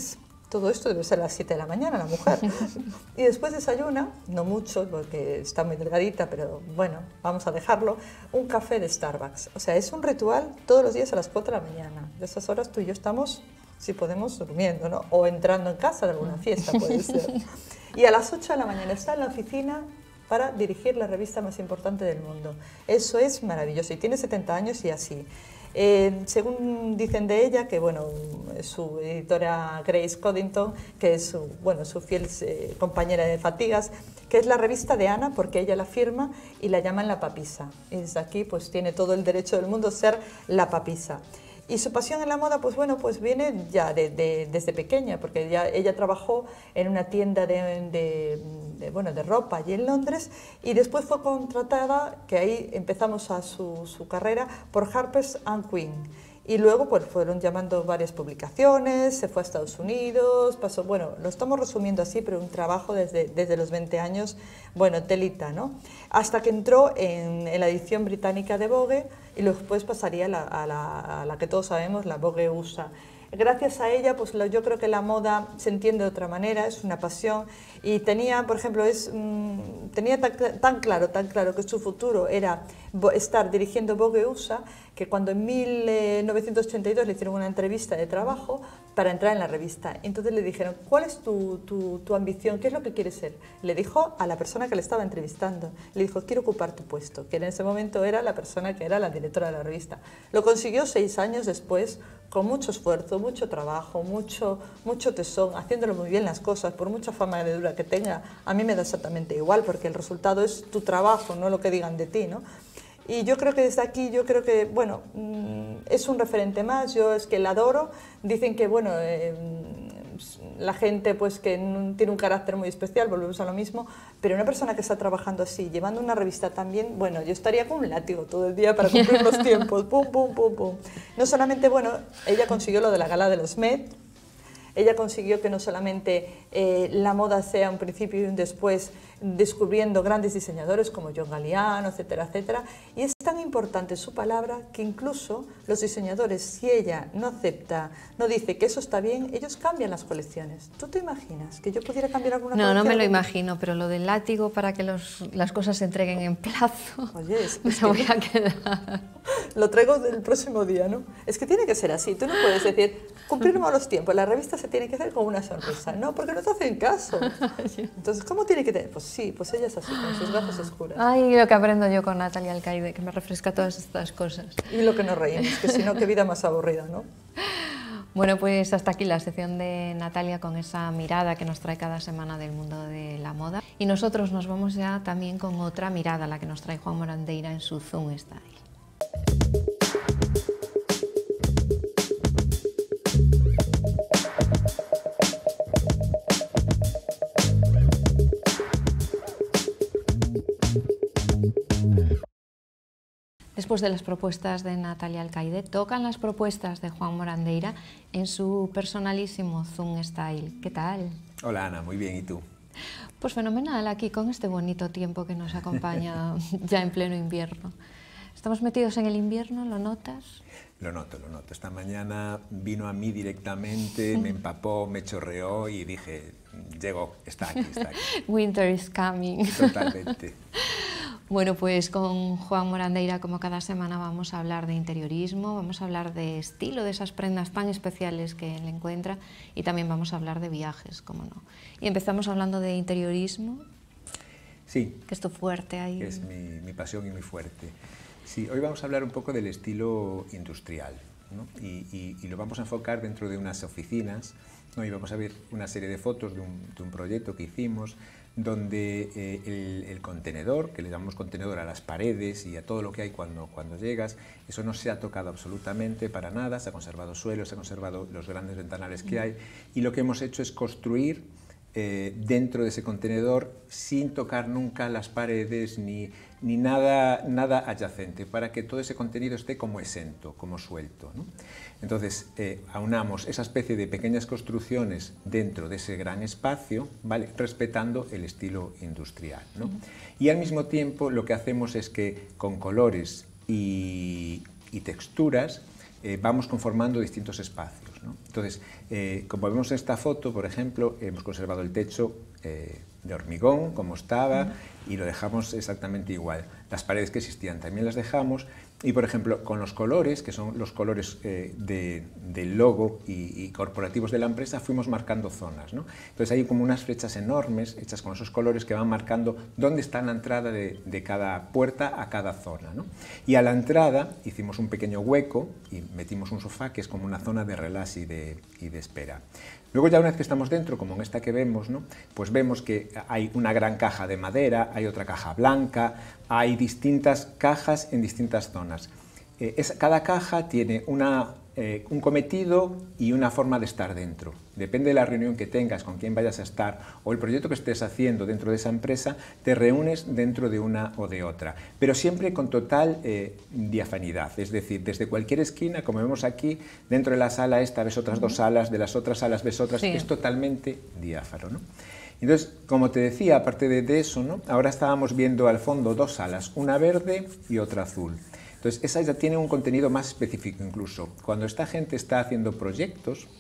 Todo esto debe ser a las siete de la mañana, la mujer. Y después desayuna, no mucho, porque está muy delgadita, pero bueno, vamos a dejarlo, un café de Starbucks. O sea, es un ritual todos los días a las cuatro de la mañana. De esas horas tú y yo estamos, si podemos, durmiendo, ¿no? O entrando en casa de alguna fiesta, puede ser. Y a las ocho de la mañana está en la oficina para dirigir la revista más importante del mundo. Eso es maravilloso. Y tiene setenta años y así. Eh, según dicen de ella, que bueno, su editora Grace Coddington, que es su, bueno, su fiel eh, compañera de fatigas, que es la revista de Ana, porque ella la firma y la llaman la papisa. Y desde aquí pues tiene todo el derecho del mundo a ser la papisa. Y su pasión en la moda, pues bueno, pues viene ya de, de, desde pequeña, porque ya, ella trabajó en una tienda de, de, de, bueno, de ropa allí en Londres, y después fue contratada, que ahí empezamos a su, su carrera, por Harper's and Queen. Y luego pues fueron llamando varias publicaciones, se fue a Estados Unidos, pasó, bueno, lo estamos resumiendo así, pero un trabajo desde, desde los veinte años, bueno, telita, ¿no? Hasta que entró en, en la edición británica de Vogue y después pasaría a la, a la, a la que todos sabemos, la Vogue U S A. Gracias a ella, pues lo, yo creo que la moda se entiende de otra manera, es una pasión, y tenía, por ejemplo, es, mmm, tenía tan, tan claro, tan claro que su futuro era estar dirigiendo Vogue U S A, que cuando en mil novecientos ochenta y dos le hicieron una entrevista de trabajo para entrar en la revista. Entonces le dijeron, ¿cuál es tu, tu, tu ambición? ¿Qué es lo que quieres ser? Le dijo a la persona que le estaba entrevistando, le dijo, quiero ocupar tu puesto, que en ese momento era la persona que era la directora de la revista. Lo consiguió seis años después, con mucho esfuerzo, mucho trabajo, mucho, mucho tesón, haciéndolo muy bien las cosas, por mucha fama de dura que tenga, a mí me da exactamente igual, porque el resultado es tu trabajo, no lo que digan de ti, ¿no? Y yo creo que desde aquí, yo creo que, bueno, es un referente más, yo es que la adoro, dicen que, bueno, eh, la gente pues que tiene un carácter muy especial, volvemos a lo mismo, pero una persona que está trabajando así, llevando una revista también, bueno, yo estaría con un látigo todo el día para cumplir los tiempos, pum, pum, pum, pum. No solamente, bueno, ella consiguió lo de la gala de los Met, ella consiguió que no solamente eh, la moda sea un principio y un después, descubriendo grandes diseñadores como John Galliano, etcétera, etcétera, y es tan importante su palabra que incluso los diseñadores, si ella no acepta, no dice que eso está bien, ellos cambian las colecciones. ¿Tú te imaginas que yo pudiera cambiar alguna no, colección? No, no me lo imagino, pero lo del látigo para que los, las cosas se entreguen en plazo, oye, es, me es lo que voy a quedar. Lo traigo del próximo día, ¿no? Es que tiene que ser así, tú no puedes decir, cumplimos los tiempos, la revista se tiene que hacer con una sonrisa, no, porque no te hacen caso. Entonces, ¿cómo tiene que tener? Pues sí, pues ella es así, con sus gafas oscuras. Ay, lo que aprendo yo con Natalia Alcaide, que me refresca todas estas cosas. Y lo que nos reímos, que si no, qué vida más aburrida, ¿no? Bueno, pues hasta aquí la sección de Natalia con esa mirada que nos trae cada semana del mundo de la moda. Y nosotros nos vamos ya también con otra mirada, la que nos trae Juan Morandeira en su Zoom Style. Después de las propuestas de Natalia Alcaide, tocan las propuestas de Juan Morandeira en su personalísimo Zoom Style. ¿Qué tal? Hola Ana, muy bien, ¿y tú? Pues fenomenal, aquí con este bonito tiempo que nos acompaña ya en pleno invierno. ¿Estamos metidos en el invierno? ¿Lo notas? Lo noto, lo noto. Esta mañana vino a mí directamente, me empapó, me chorreó y dije, llegó, está aquí, está aquí. Winter is coming. Totalmente. Bueno, pues con Juan Morandeira, como cada semana, vamos a hablar de interiorismo, vamos a hablar de estilo, de esas prendas tan especiales que él encuentra, y también vamos a hablar de viajes, cómo no. Y empezamos hablando de interiorismo. Sí. Que es tu fuerte ahí. Que es mi, mi pasión y mi fuerte. Sí, hoy vamos a hablar un poco del estilo industrial, ¿no? y, y, y lo vamos a enfocar dentro de unas oficinas, ¿no? Y vamos a ver una serie de fotos de un, de un proyecto que hicimos donde eh, el, el contenedor, que le llamamos contenedor a las paredes y a todo lo que hay cuando, cuando llegas, eso no se ha tocado absolutamente para nada, se ha conservado suelo, se ha conservado los grandes ventanales que hay, y lo que hemos hecho es construir eh, dentro de ese contenedor sin tocar nunca las paredes ni, ni nada, nada adyacente, para que todo ese contenido esté como exento, como suelto, ¿no? Entonces, eh, aunamos esa especie de pequeñas construcciones dentro de ese gran espacio, ¿vale?, respetando el estilo industrial, ¿no? Uh-huh. Y al mismo tiempo lo que hacemos es que con colores y, y texturas eh, vamos conformando distintos espacios, ¿no? Entonces, Eh, como vemos en esta foto, por ejemplo, hemos conservado el techo eh, de hormigón, como estaba, y lo dejamos exactamente igual. Las paredes que existían también las dejamos, y por ejemplo, con los colores, que son los colores eh, de, del logo y, y corporativos de la empresa, fuimos marcando zonas, ¿no? Entonces hay como unas flechas enormes, hechas con esos colores, que van marcando dónde está la entrada de, de cada puerta a cada zona, ¿no? Y a la entrada hicimos un pequeño hueco y metimos un sofá, que es como una zona de relax y de, y de espera. Luego ya una vez que estamos dentro, como en esta que vemos, ¿no? Pues vemos que hay una gran caja de madera, hay otra caja blanca, hay distintas cajas en distintas zonas. Eh, es, cada caja tiene una, eh, un cometido y una forma de estar dentro. Depende de la reunión que tengas, con quién vayas a estar o el proyecto que estés haciendo dentro de esa empresa, te reúnes dentro de una o de otra, pero siempre con total eh, diafanidad, es decir, desde cualquier esquina, como vemos aquí, dentro de la sala esta ves otras dos salas, de las otras salas ves otras, sí. Es totalmente diáfano, ¿no? Entonces, como te decía, aparte de, de eso, ¿no? Ahora estábamos viendo al fondo dos salas, una verde y otra azul. Entonces, esa ya tiene un contenido más específico incluso. Cuando esta gente está haciendo proyectos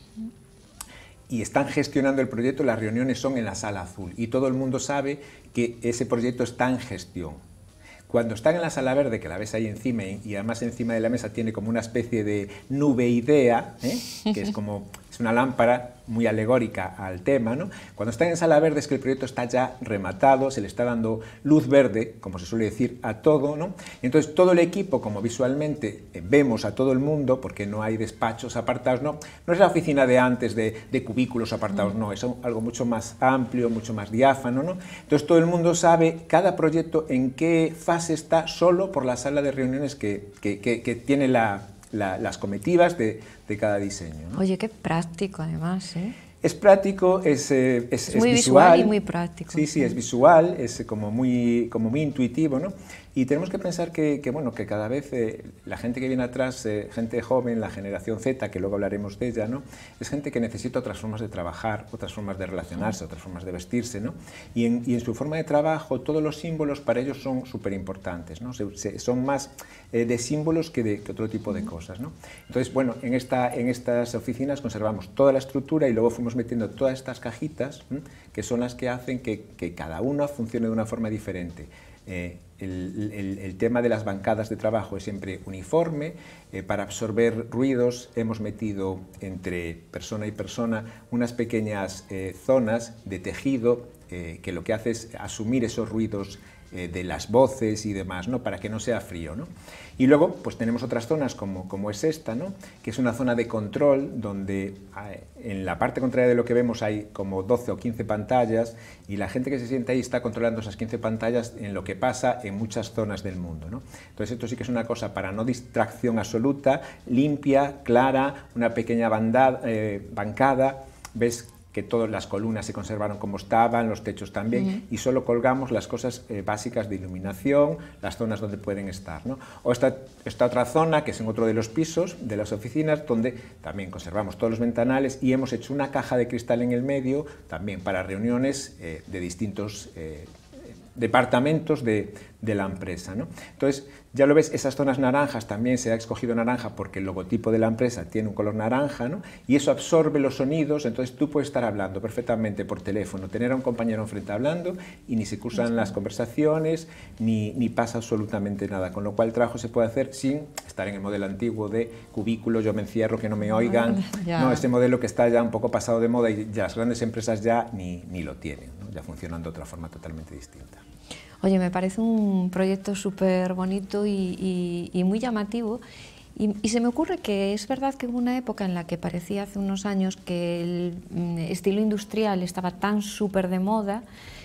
y están gestionando el proyecto, las reuniones son en la sala azul y todo el mundo sabe que ese proyecto está en gestión. Cuando están en la sala verde, que la ves ahí encima y además encima de la mesa tiene como una especie de nube idea, ¿eh? Que es como es una lámpara muy alegórica al tema, ¿no? Cuando están en sala verde es que el proyecto está ya rematado, se le está dando luz verde, como se suele decir, a todo, ¿no? Entonces todo el equipo, como visualmente eh, vemos a todo el mundo, porque no hay despachos apartados, no, no es la oficina de antes de, de cubículos apartados, no, es algo mucho más amplio, mucho más diáfano, ¿no? Entonces todo el mundo sabe cada proyecto en qué fase está solo por la sala de reuniones que, que, que, que tiene la, la, las comitivas de, de cada diseño, ¿no? Oye, qué práctico además, ¿eh? Es práctico, es, eh, es, es, es muy visual, visual y muy práctico. Sí, sí, es visual, es como muy, como muy intuitivo, ¿no? Y tenemos que pensar que, que, bueno, que cada vez eh, la gente que viene atrás, eh, gente joven, la generación Z, que luego hablaremos de ella, ¿no? Es gente que necesita otras formas de trabajar, otras formas de relacionarse, otras formas de vestirse, ¿no? Y en, y en su forma de trabajo, todos los símbolos para ellos son súper importantes, ¿no? Se, se, son más eh, de símbolos que de que otro tipo de cosas, ¿no? Entonces, bueno, en, esta, en estas oficinas conservamos toda la estructura y luego fuimos metiendo todas estas cajitas, ¿eh? Que son las que hacen que, que cada una funcione de una forma diferente. Eh, el, el, el tema de las bancadas de trabajo es siempre uniforme. Eh, para absorber ruidos hemos metido entre persona y persona unas pequeñas eh, zonas de tejido eh, que lo que hace es asumir esos ruidos eh, de las voces y demás, ¿no? Para que no sea frío, ¿no? Y luego pues tenemos otras zonas como, como es esta, ¿no? Que es una zona de control donde eh, en la parte contraria de lo que vemos hay como doce o quince pantallas y la gente que se siente ahí está controlando esas quince pantallas en lo que pasa en muchas zonas del mundo, ¿no? Entonces esto sí que es una cosa para no distracción absoluta, limpia, clara, una pequeña bandada, eh, bancada, ves que todas las columnas se conservaron como estaban, los techos también, uh-huh. Y solo colgamos las cosas eh, básicas de iluminación, las zonas donde pueden estar, ¿no? O esta, esta otra zona, que es en otro de los pisos de las oficinas, donde también conservamos todos los ventanales y hemos hecho una caja de cristal en el medio, también para reuniones eh, de distintos eh, departamentos de, de la empresa, ¿no? Entonces, ya lo ves, esas zonas naranjas también se ha escogido naranja porque el logotipo de la empresa tiene un color naranja, ¿no? Y eso absorbe los sonidos, entonces tú puedes estar hablando perfectamente por teléfono, tener a un compañero enfrente hablando y ni se cruzan las conversaciones, ni, ni pasa absolutamente nada, con lo cual el trabajo se puede hacer sin estar en el modelo antiguo de cubículo, yo me encierro, que no me oigan, ya. No, este modelo que está ya un poco pasado de moda y ya las grandes empresas ya ni, ni lo tienen, ¿no? Ya funcionan de otra forma totalmente distinta. Oye, me parece un proyecto súper bonito y, y, y muy llamativo y, y se me ocurre que es verdad que hubo una época en la que parecía hace unos años que el estilo industrial estaba tan súper de moda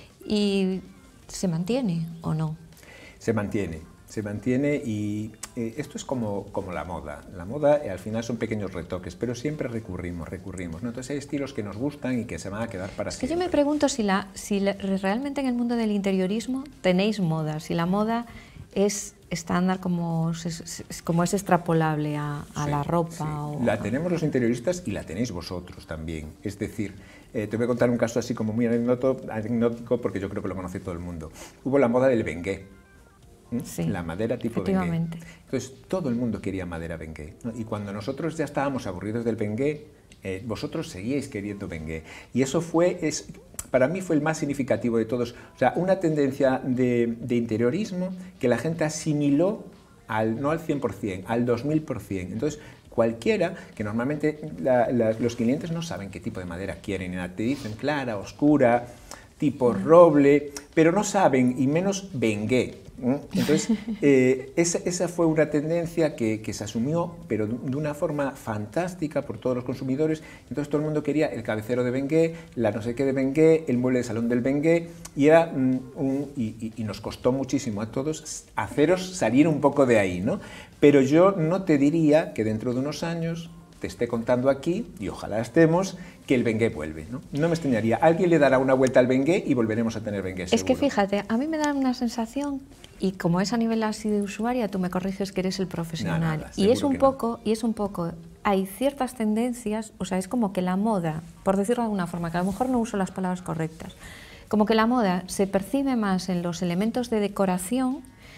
y ¿se mantiene o no? Se mantiene, se mantiene y eh, esto es como, como la moda. La moda eh, al final son pequeños retoques, pero siempre recurrimos, recurrimos, ¿no? Entonces hay estilos que nos gustan y que se van a quedar para es siempre. Que yo me pregunto si, la, si la, realmente en el mundo del interiorismo tenéis moda, si la moda es estándar como, como es extrapolable a, a sí, la ropa. Sí. O la tenemos los interioristas y la tenéis vosotros también. Es decir, eh, te voy a contar un caso así como muy anecdótico porque yo creo que lo conoce todo el mundo. Hubo la moda del bengué. Sí, la madera tipo bengué. Entonces todo el mundo quería madera bengué, ¿no? Y cuando nosotros ya estábamos aburridos del bengué, eh, vosotros seguíais queriendo Bengué. Y eso fue, es, para mí fue el más significativo de todos. O sea, una tendencia de, de interiorismo que la gente asimiló, al, no al cien por cien, al dos mil por cien. Entonces, cualquiera, que normalmente la, la, los clientes no saben qué tipo de madera quieren, te dicen clara, oscura, tipo roble, pero no saben, y menos Bengué. Entonces, eh, esa, esa fue una tendencia que, que se asumió, pero de una forma fantástica por todos los consumidores. Entonces todo el mundo quería el cabecero de Bengué, la no sé qué de Bengué, el mueble de salón del Bengué, y, era, um, un, y, y nos costó muchísimo a todos haceros salir un poco de ahí, ¿no? Pero yo no te diría que dentro de unos años te esté contando aquí, y ojalá estemos, que el Bengué vuelve, ¿no? No me extrañaría. Alguien le dará una vuelta al Bengué y volveremos a tener Bengué, seguro. Es que fíjate, a mí me da una sensación, y como es a nivel así de usuaria, tú me corriges que eres el profesional. No, nada, y es un que poco, no. y es un poco, hay ciertas tendencias, o sea, es como que la moda, por decirlo de alguna forma, que a lo mejor no uso las palabras correctas, como que la moda se percibe más en los elementos de decoración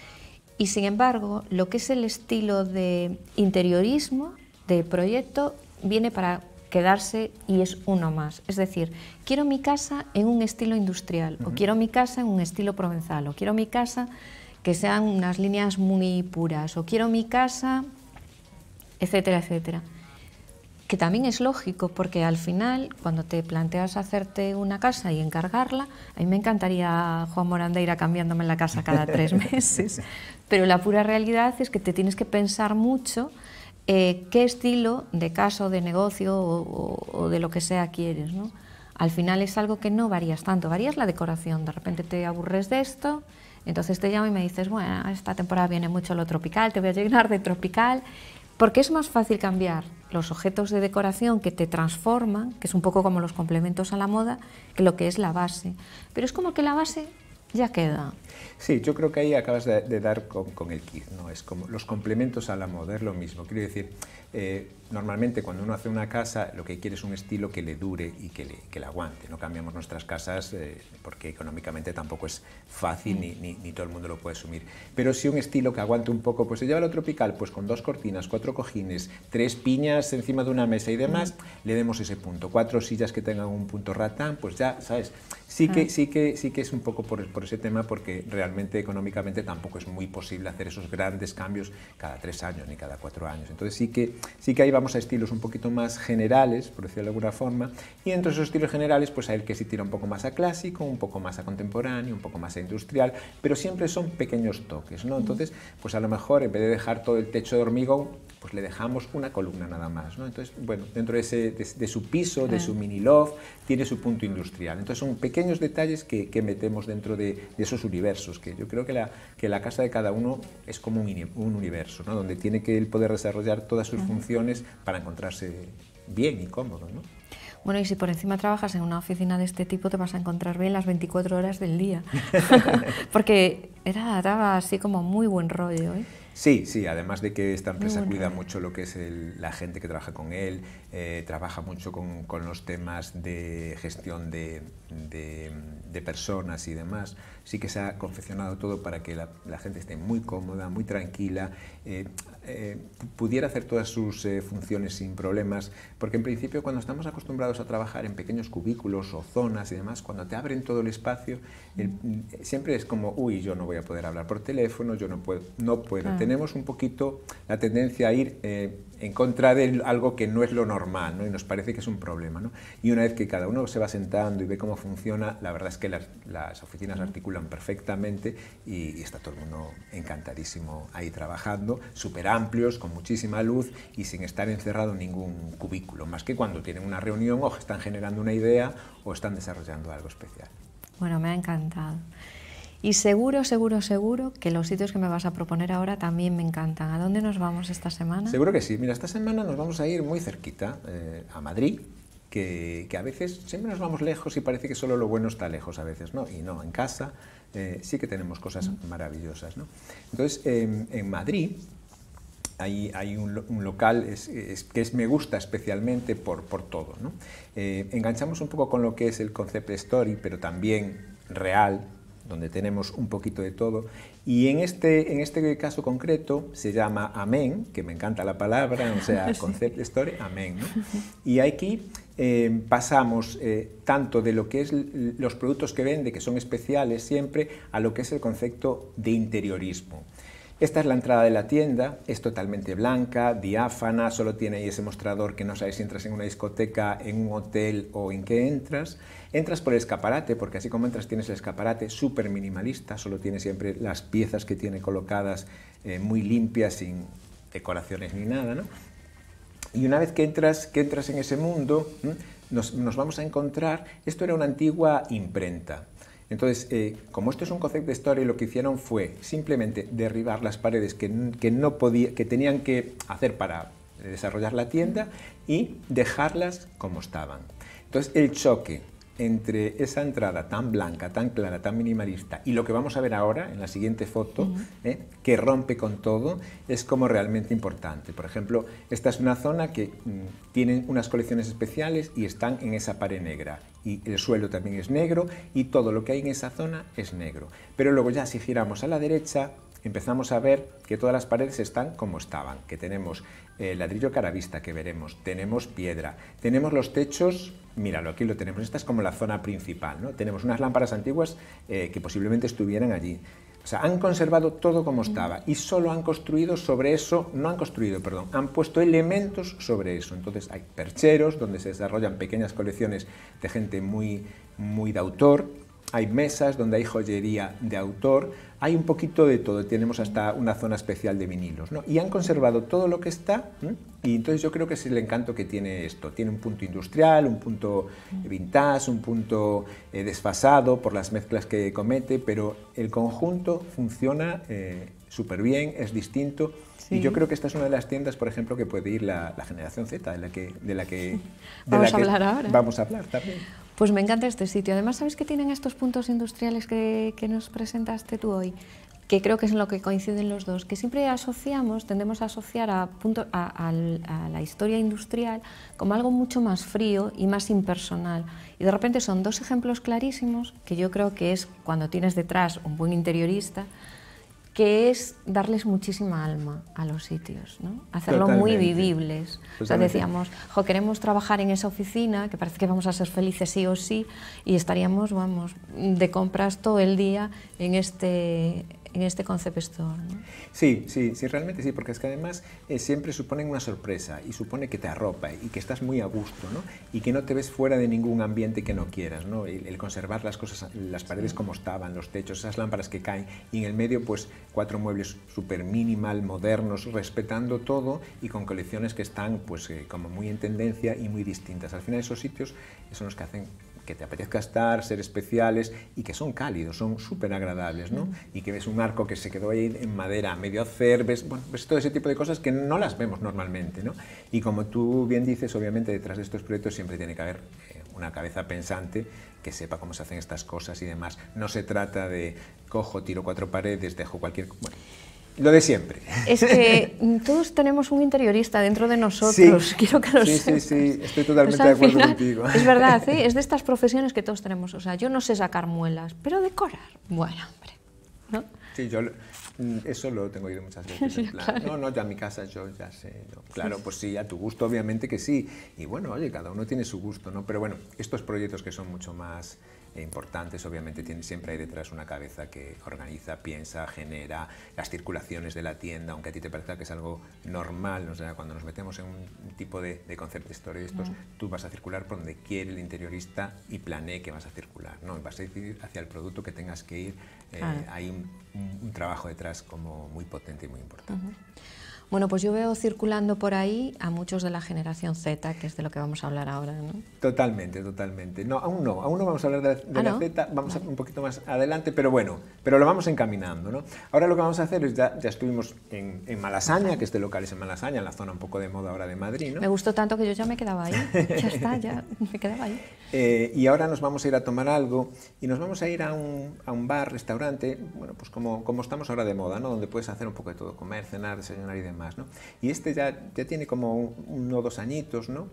y, sin embargo, lo que es el estilo de interiorismo, de proyecto, viene para quedarse y es uno más. Es decir, quiero mi casa en un estilo industrial, uh-huh. o quiero mi casa en un estilo provenzal, o quiero mi casa que sean unas líneas muy puras, o quiero mi casa, etcétera, etcétera. Que también es lógico, porque al final, cuando te planteas hacerte una casa y encargarla, a mí me encantaría Juan Morandeira cambiándome la casa cada tres meses, pero la pura realidad es que te tienes que pensar mucho Eh, qué estilo de casa o de negocio o, o, o de lo que sea quieres, ¿no? Al final es algo que no varías tanto, varías la decoración, de repente te aburres de esto, entonces te llamo y me dices, bueno, esta temporada viene mucho lo tropical, te voy a llenar de tropical, porque es más fácil cambiar los objetos de decoración que te transforman, que es un poco como los complementos a la moda, que lo que es la base. Pero es como que la base ya queda. Sí, yo creo que ahí acabas de, de dar con, con el kit, ¿no? Es como los complementos a la moda, es lo mismo. Quiero decir, eh, normalmente cuando uno hace una casa, lo que quiere es un estilo que le dure y que le, que le aguante. No cambiamos nuestras casas eh, porque económicamente tampoco es fácil, ni, ni, ni todo el mundo lo puede asumir. Pero sí un estilo que aguante un poco, pues se lleva lo tropical, pues con dos cortinas, cuatro cojines, tres piñas encima de una mesa y demás, le demos ese punto. Cuatro sillas que tengan un punto ratán, pues ya, ¿sabes? Sí que, sí que, sí que es un poco por, por ese tema, porque realmente económicamente tampoco es muy posible hacer esos grandes cambios cada tres años ni cada cuatro años. Entonces sí que, sí que ahí vamos a estilos un poquito más generales, por decirlo de alguna forma, y entre esos estilos generales pues hay el que sí tira un poco más a clásico, un poco más a contemporáneo, un poco más a industrial, pero siempre son pequeños toques, ¿no? Entonces, pues a lo mejor en vez de dejar todo el techo de hormigón, pues le dejamos una columna nada más, ¿no? Entonces, bueno, dentro de, ese, de, de su piso, de su mini loft, tiene su punto industrial. Entonces son pequeños detalles que, que metemos dentro de, de esos universos, que yo creo que la, que la casa de cada uno es como un, un universo, ¿no? Donde tiene que él poder desarrollar todas sus funciones para encontrarse bien y cómodo, ¿no? Bueno, y si por encima trabajas en una oficina de este tipo, te vas a encontrar bien las veinticuatro horas del día. Porque era, daba así como muy buen rollo, ¿eh? Sí, sí, además de que esta empresa Muy cuida bueno. mucho lo que es el, la gente que trabaja con él, eh, trabaja mucho con, con los temas de gestión de, de, de personas y demás. Sí que se ha confeccionado todo para que la, la gente esté muy cómoda, muy tranquila, eh, eh, pudiera hacer todas sus eh, funciones sin problemas, porque en principio cuando estamos acostumbrados a trabajar en pequeños cubículos o zonas y demás, cuando te abren todo el espacio, el, siempre es como, uy, yo no voy a poder hablar por teléfono, yo no puedo, no puedo. Ah. Tenemos un poquito la tendencia a ir eh, en contra de algo que no es lo normal, ¿no? Y nos parece que es un problema, ¿no? Y una vez que cada uno se va sentando y ve cómo funciona, la verdad es que las, las oficinas articulan perfectamente y, y está todo el mundo encantadísimo ahí trabajando, súper amplios, con muchísima luz y sin estar encerrado en ningún cubículo, más que cuando tienen una reunión o están generando una idea o están desarrollando algo especial. Bueno, me ha encantado. Y seguro, seguro, seguro que los sitios que me vas a proponer ahora también me encantan. ¿A dónde nos vamos esta semana? Seguro que sí. Mira, esta semana nos vamos a ir muy cerquita, eh, a Madrid, que, que a veces siempre nos vamos lejos y parece que solo lo bueno está lejos a veces, ¿no? Y no, en casa eh, sí que tenemos cosas mm. maravillosas, ¿no? Entonces, eh, en Madrid hay, hay un, un local es, es, que es, me gusta especialmente por, por todo, ¿no? Eh, enganchamos un poco con lo que es el concept story, pero también real, donde tenemos un poquito de todo. Y en este, en este caso concreto se llama Amén, que me encanta la palabra, o sea, concept store, Amén, ¿no? Y aquí eh, pasamos eh, tanto de lo que es los productos que vende, que son especiales siempre, a lo que es el concepto de interiorismo. Esta es la entrada de la tienda, es totalmente blanca, diáfana, solo tiene ahí ese mostrador que no sabes si entras en una discoteca, en un hotel o en qué entras. Entras por el escaparate, porque así como entras tienes el escaparate súper minimalista, solo tiene siempre las piezas que tiene colocadas eh, muy limpias, sin decoraciones ni nada, ¿no? Y una vez que entras, que entras en ese mundo, nos, nos vamos a encontrar, esto era una antigua imprenta. Entonces, eh, como esto es un concept store, lo que hicieron fue simplemente derribar las paredes que, que, no podía, que tenían que hacer para desarrollar la tienda y dejarlas como estaban. Entonces, el choque entre esa entrada tan blanca, tan clara, tan minimalista y lo que vamos a ver ahora en la siguiente foto, uh-huh. eh, que rompe con todo, es como realmente importante. Por ejemplo, esta es una zona que mm, tiene unas colecciones especiales y están en esa pared negra. Y el suelo también es negro y todo lo que hay en esa zona es negro. Pero luego ya si giramos a la derecha, empezamos a ver que todas las paredes están como estaban, que tenemos eh, ladrillo caravista que veremos, tenemos piedra, tenemos los techos, míralo, aquí lo tenemos, esta es como la zona principal, ¿no? Tenemos unas lámparas antiguas eh, que posiblemente estuvieran allí. O sea, han conservado todo como estaba y solo han construido sobre eso, no han construido, perdón, han puesto elementos sobre eso. Entonces hay percheros donde se desarrollan pequeñas colecciones de gente muy, muy de autor, hay mesas donde hay joyería de autor, hay un poquito de todo, tenemos hasta una zona especial de vinilos, ¿no? Y han conservado todo lo que está, ¿eh? Y entonces yo creo que es el encanto que tiene esto. Tiene un punto industrial, un punto vintage, un punto eh, desfasado por las mezclas que comete, pero el conjunto funciona eh, súper bien, es distinto. Sí. Y yo creo que esta es una de las tiendas, por ejemplo, que puede ir la, la generación Z, de la que, de la que, de vamos la a que hablar ahora. Vamos a hablar también. Pues me encanta este sitio. Además, ¿sabes que tienen estos puntos industriales que, que nos presentaste tú hoy? Que creo que es en lo que coinciden los dos, que siempre asociamos, tendemos a asociar a, punto, a, a, a la historia industrial como algo mucho más frío y más impersonal. Y de repente son dos ejemplos clarísimos, que yo creo que es cuando tienes detrás un buen interiorista, que es darles muchísima alma a los sitios, ¿no? Hacerlo Totalmente. Muy vivibles. O sea, decíamos, jo, queremos trabajar en esa oficina, que parece que vamos a ser felices sí o sí, y estaríamos, vamos, de compras todo el día en este, en este concept store, ¿no? Sí, sí, sí, realmente sí, porque es que además eh, siempre suponen una sorpresa y supone que te arropa y que estás muy a gusto, ¿no? Y que no te ves fuera de ningún ambiente que no quieras, ¿no? El, el conservar las cosas, las paredes como estaban, los techos, esas lámparas que caen y en el medio pues cuatro muebles súper minimal, modernos, respetando todo y con colecciones que están pues eh, como muy en tendencia y muy distintas. Al final esos sitios son los que hacen que te apetezca estar, ser especiales y que son cálidos, son súper agradables, ¿no? Y que ves un arco que se quedó ahí en madera, medio hacer, ves, bueno, ves todo ese tipo de cosas que no las vemos normalmente, ¿no? Y como tú bien dices, obviamente detrás de estos proyectos siempre tiene que haber eh, una cabeza pensante que sepa cómo se hacen estas cosas y demás. No se trata de cojo, tiro cuatro paredes, dejo cualquier... Bueno, lo de siempre. Es que todos tenemos un interiorista dentro de nosotros, sí, quiero que lo sí, sepas. Sí, sí, estoy totalmente pues de acuerdo final, contigo. Es verdad, ¿eh? Es de estas profesiones que todos tenemos. O sea, yo no sé sacar muelas, pero decorar, bueno, hombre, ¿no? Sí, yo eso lo tengo oído muchas veces, sí, en plan, claro. no, no, ya en mi casa yo ya sé, no. Claro, pues sí, a tu gusto obviamente que sí, y bueno, oye, cada uno tiene su gusto, ¿no? Pero bueno, estos proyectos que son mucho más eh, importantes, obviamente tiene, siempre hay detrás una cabeza que organiza, piensa, genera las circulaciones de la tienda, aunque a ti te parezca que es algo normal, o sea, cuando nos metemos en un tipo de, de concept store de estos, mm. tú vas a circular por donde quiere el interiorista y planee que vas a circular, ¿no? Vas a ir hacia el producto que tengas que ir, eh, ah. hay un, un, un trabajo detrás como muy potente y muy importante. Uh-huh. Bueno, pues yo veo circulando por ahí a muchos de la generación Z, que es de lo que vamos a hablar ahora, ¿no? Totalmente, totalmente. No, aún no, aún no vamos a hablar de, de ¿Ah, la no? Z, vamos vale. a, un poquito más adelante, pero bueno, pero lo vamos encaminando, ¿no? Ahora lo que vamos a hacer es, ya, ya estuvimos en, en Malasaña, que este local es en Malasaña, en la zona un poco de moda ahora de Madrid, ¿no? Me gustó tanto que yo ya me quedaba ahí, ya está, ya me quedaba ahí. Eh, y ahora nos vamos a ir a tomar algo y nos vamos a ir a un, a un bar, restaurante, bueno, pues como, como estamos ahora de moda, ¿no? Donde puedes hacer un poco de todo, comer, cenar, desayunar y demás, ¿no? Y este ya, ya tiene como uno o dos añitos, ¿no?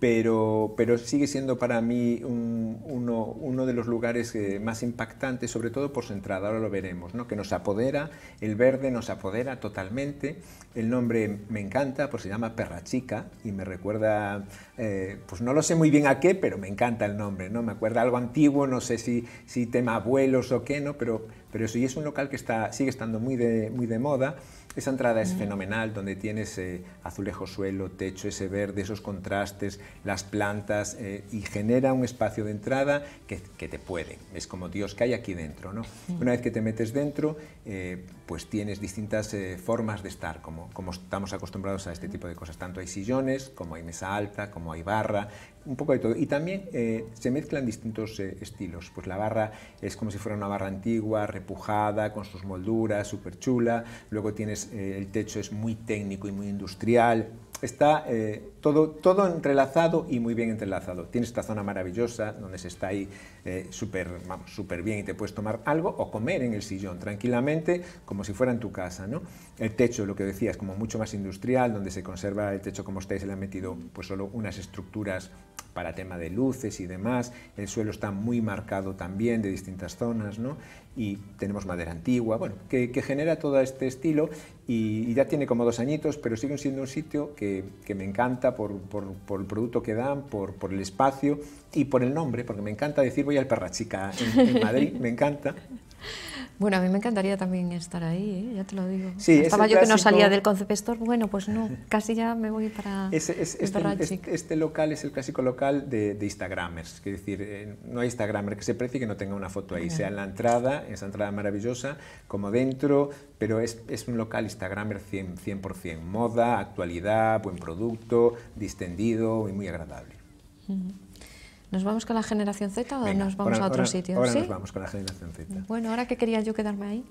pero, pero sigue siendo para mí un, uno, uno de los lugares eh, más impactantes, sobre todo por su entrada, ahora lo veremos, ¿no? Que nos apodera, el verde nos apodera totalmente, el nombre me encanta, pues se llama Perra Chica y me recuerda, eh, pues no lo sé muy bien a qué, pero me encanta el nombre, ¿no? Me acuerda algo antiguo, no sé si, si tema abuelos o qué, ¿no? Pero, pero eso, y es un local que está, sigue estando muy de, muy de moda. Esa entrada es fenomenal, donde tienes eh, azulejo suelo, techo, ese verde, esos contrastes, las plantas, eh, y genera un espacio de entrada que, que te puede. Es como Dios que hay aquí dentro, ¿no? Una vez que te metes dentro, eh, pues tienes distintas eh, formas de estar, como, como estamos acostumbrados a este tipo de cosas. Tanto hay sillones, como hay mesa alta, como hay barra, un poco de todo. Y también eh, se mezclan distintos eh, estilos. Pues la barra es como si fuera una barra antigua, repujada, con sus molduras, súper chula. Luego tienes, eh, el techo es muy técnico y muy industrial. Está eh, todo, todo entrelazado y muy bien entrelazado. Tienes esta zona maravillosa donde se está ahí eh, súper vamos, súper bien y te puedes tomar algo o comer en el sillón tranquilamente como si fuera en tu casa, ¿no? El techo, lo que decías, como mucho más industrial, donde se conserva el techo como está y se le han metido pues solo unas estructuras para tema de luces y demás. El suelo está muy marcado también de distintas zonas, ¿no? Y tenemos madera antigua, bueno, que, que genera todo este estilo y, y ya tiene como dos añitos, pero sigue siendo un sitio que, que me encanta por, por, por el producto que dan, por, por el espacio y por el nombre, porque me encanta decir voy al Perra Chica en, en Madrid, me encanta. Bueno, a mí me encantaría también estar ahí, ¿eh? Ya te lo digo. Sí, Estaba yo clásico... que no salía del Concept Store, bueno, pues no, casi ya me voy para es, es, el este, Perra este, Chica. este local es el clásico local de, de Instagramers, es decir, eh, no hay Instagramer que se precie que no tenga una foto ahí, sea en la entrada, esa entrada maravillosa, como dentro, pero es, es un local Instagramer cien por cien, moda, actualidad, buen producto, distendido y muy agradable. Uh-huh. ¿Nos vamos con la generación Z o Venga, nos vamos ahora, a otro ahora, sitio? Ahora ¿Sí? nos vamos con la generación Z. Bueno, ahora que quería yo quedarme ahí.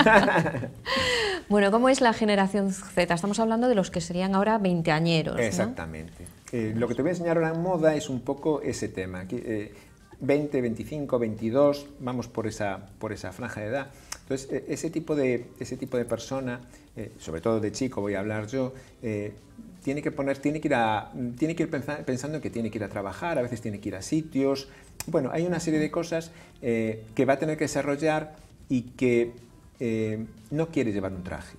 Bueno, ¿cómo es la generación Z? Estamos hablando de los que serían ahora veinteañeros, ¿no? Exactamente. Eh, lo que te voy a enseñar ahora en moda es un poco ese tema. Aquí, eh, veinte, veinticinco, veintidós, vamos por esa, por esa franja de edad. Entonces, eh, ese, tipo de, ese tipo de persona, eh, sobre todo de chico voy a hablar yo, eh, tiene que poner, tiene que ir, a, tiene que ir pensando, pensando que tiene que ir a trabajar, a veces tiene que ir a sitios. Bueno, hay una serie de cosas eh, que va a tener que desarrollar y que eh, no quiere llevar un traje.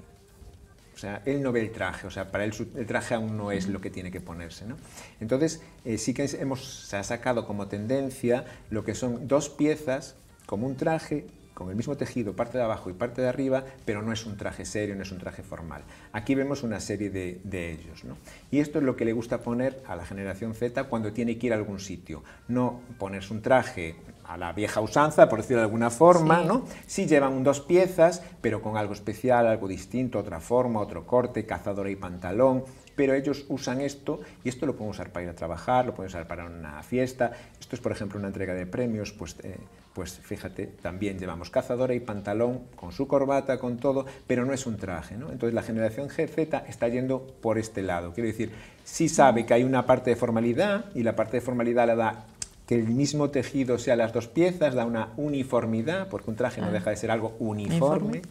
O sea, él no ve el traje, o sea, para él el traje aún no es lo que tiene que ponerse, ¿no? Entonces, eh, sí que hemos, se ha sacado como tendencia lo que son dos piezas, como un traje, con el mismo tejido, parte de abajo y parte de arriba, pero no es un traje serio, no es un traje formal. Aquí vemos una serie de, de ellos, ¿no? Y esto es lo que le gusta poner a la generación Z cuando tiene que ir a algún sitio. No ponerse un traje a la vieja usanza, por decirlo de alguna forma, sí, ¿no? Sí llevan dos piezas, pero con algo especial, algo distinto, otra forma, otro corte, cazadora y pantalón, pero ellos usan esto y esto lo pueden usar para ir a trabajar, lo pueden usar para una fiesta. Esto es, por ejemplo, una entrega de premios, pues, eh, pues fíjate, también llevamos cazadora y pantalón con su corbata, con todo, pero no es un traje, ¿no? Entonces la generación Z está yendo por este lado. Quiero decir, sí sabe que hay una parte de formalidad y la parte de formalidad la da que el mismo tejido sea las dos piezas, da una uniformidad, porque un traje no deja de ser algo uniforme.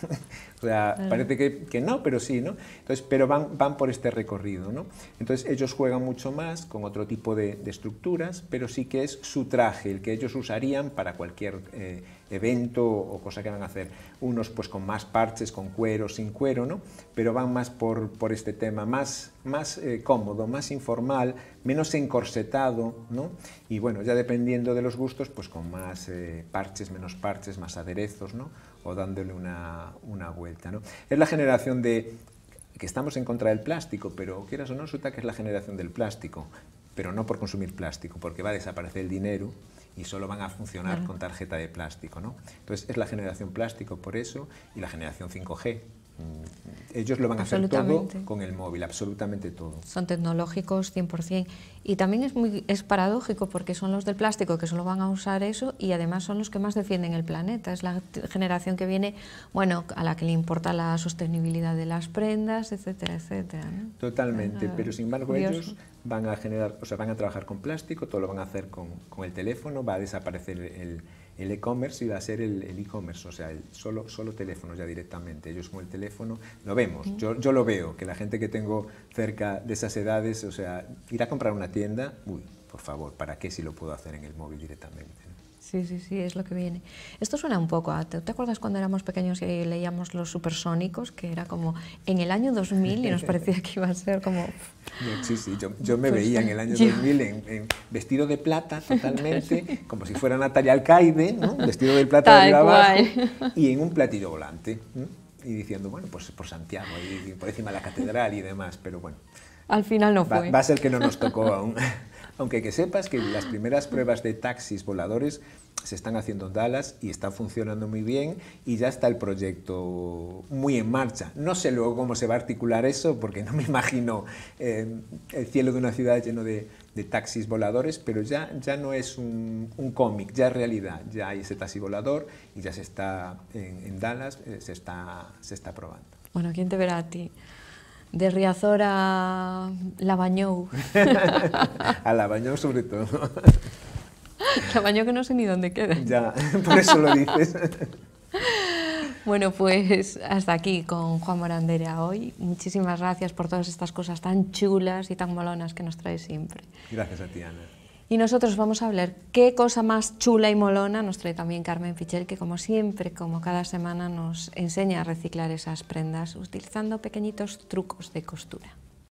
O sea, claro, parece que, que no, pero sí, ¿no? Entonces, pero van, van por este recorrido, ¿no? Entonces ellos juegan mucho más con otro tipo de, de estructuras, pero sí que es su traje, el que ellos usarían para cualquier eh, evento o cosa que van a hacer. Unos pues con más parches, con cuero, sin cuero, ¿no? Pero van más por, por este tema, más, más eh, cómodo, más informal, menos encorsetado, ¿no? Y bueno, ya dependiendo de los gustos, pues con más eh, parches, menos parches, más aderezos, ¿no? O dándole una, una vuelta, ¿no? Es la generación de que estamos en contra del plástico, pero quieras o no, resulta que es la generación del plástico, pero no por consumir plástico, porque va a desaparecer el dinero y solo van a funcionar claro, con tarjeta de plástico, ¿no? Entonces es la generación plástico por eso y la generación cinco G. Ellos lo van a hacer todo con el móvil, absolutamente todo. Son tecnológicos cien por cien. Y también es, muy, es paradójico porque son los del plástico que solo van a usar eso y además son los que más defienden el planeta. Es la generación que viene, bueno, a la que le importa la sostenibilidad de las prendas, etcétera, etcétera, ¿no? Totalmente, pero sin embargo curioso, ellos van a generar, o sea, van a trabajar con plástico, todo lo van a hacer con, con el teléfono, va a desaparecer el el e-commerce y va a ser el e-commerce, o sea, el solo, solo teléfonos ya directamente. Ellos con el teléfono, lo vemos, yo, yo lo veo, que la gente que tengo cerca de esas edades, o sea, ir a comprar una tienda, uy, por favor, ¿para qué si lo puedo hacer en el móvil directamente? Sí, sí, sí, es lo que viene. Esto suena un poco a... ¿Te, ¿te acuerdas cuando éramos pequeños y leíamos Los Supersónicos? Que era como en el año dos mil y nos parecía que iba a ser como... Sí, sí, yo, yo me pues, veía en el año yo... dos mil en, en vestido de plata totalmente, como si fuera Natalia Alcaide, ¿no? Vestido de plata de arriba abajo y en un platillo volante, ¿no? Y diciendo, bueno, pues por Santiago y por encima de la catedral y demás, pero bueno. Al final no fue. Va, va a ser que no nos tocó aún. Aunque que sepas que las primeras pruebas de taxis voladores se están haciendo en Dallas y están funcionando muy bien y ya está el proyecto muy en marcha. No sé luego cómo se va a articular eso porque no me imagino eh, el cielo de una ciudad lleno de, de taxis voladores, pero ya, ya no es un, un cómic, ya es realidad. Ya hay ese taxi volador y ya se está en, en Dallas, eh, se, está, se está probando. Bueno, ¿quién te verá a ti? De Riazor a Labañou. A Labañou sobre todo. Labañou que no sé ni dónde queda. Ya, por eso lo dices. Bueno, pues hasta aquí con Juan Morandera hoy. Muchísimas gracias por todas estas cosas tan chulas y tan molonas que nos traes siempre. Gracias a ti, Ana. Y nosotros vamos a hablar qué cosa más chula y molona nos trae también Carmen Fichel, que como siempre, como cada semana, nos enseña a reciclar esas prendas utilizando pequeñitos trucos de costura.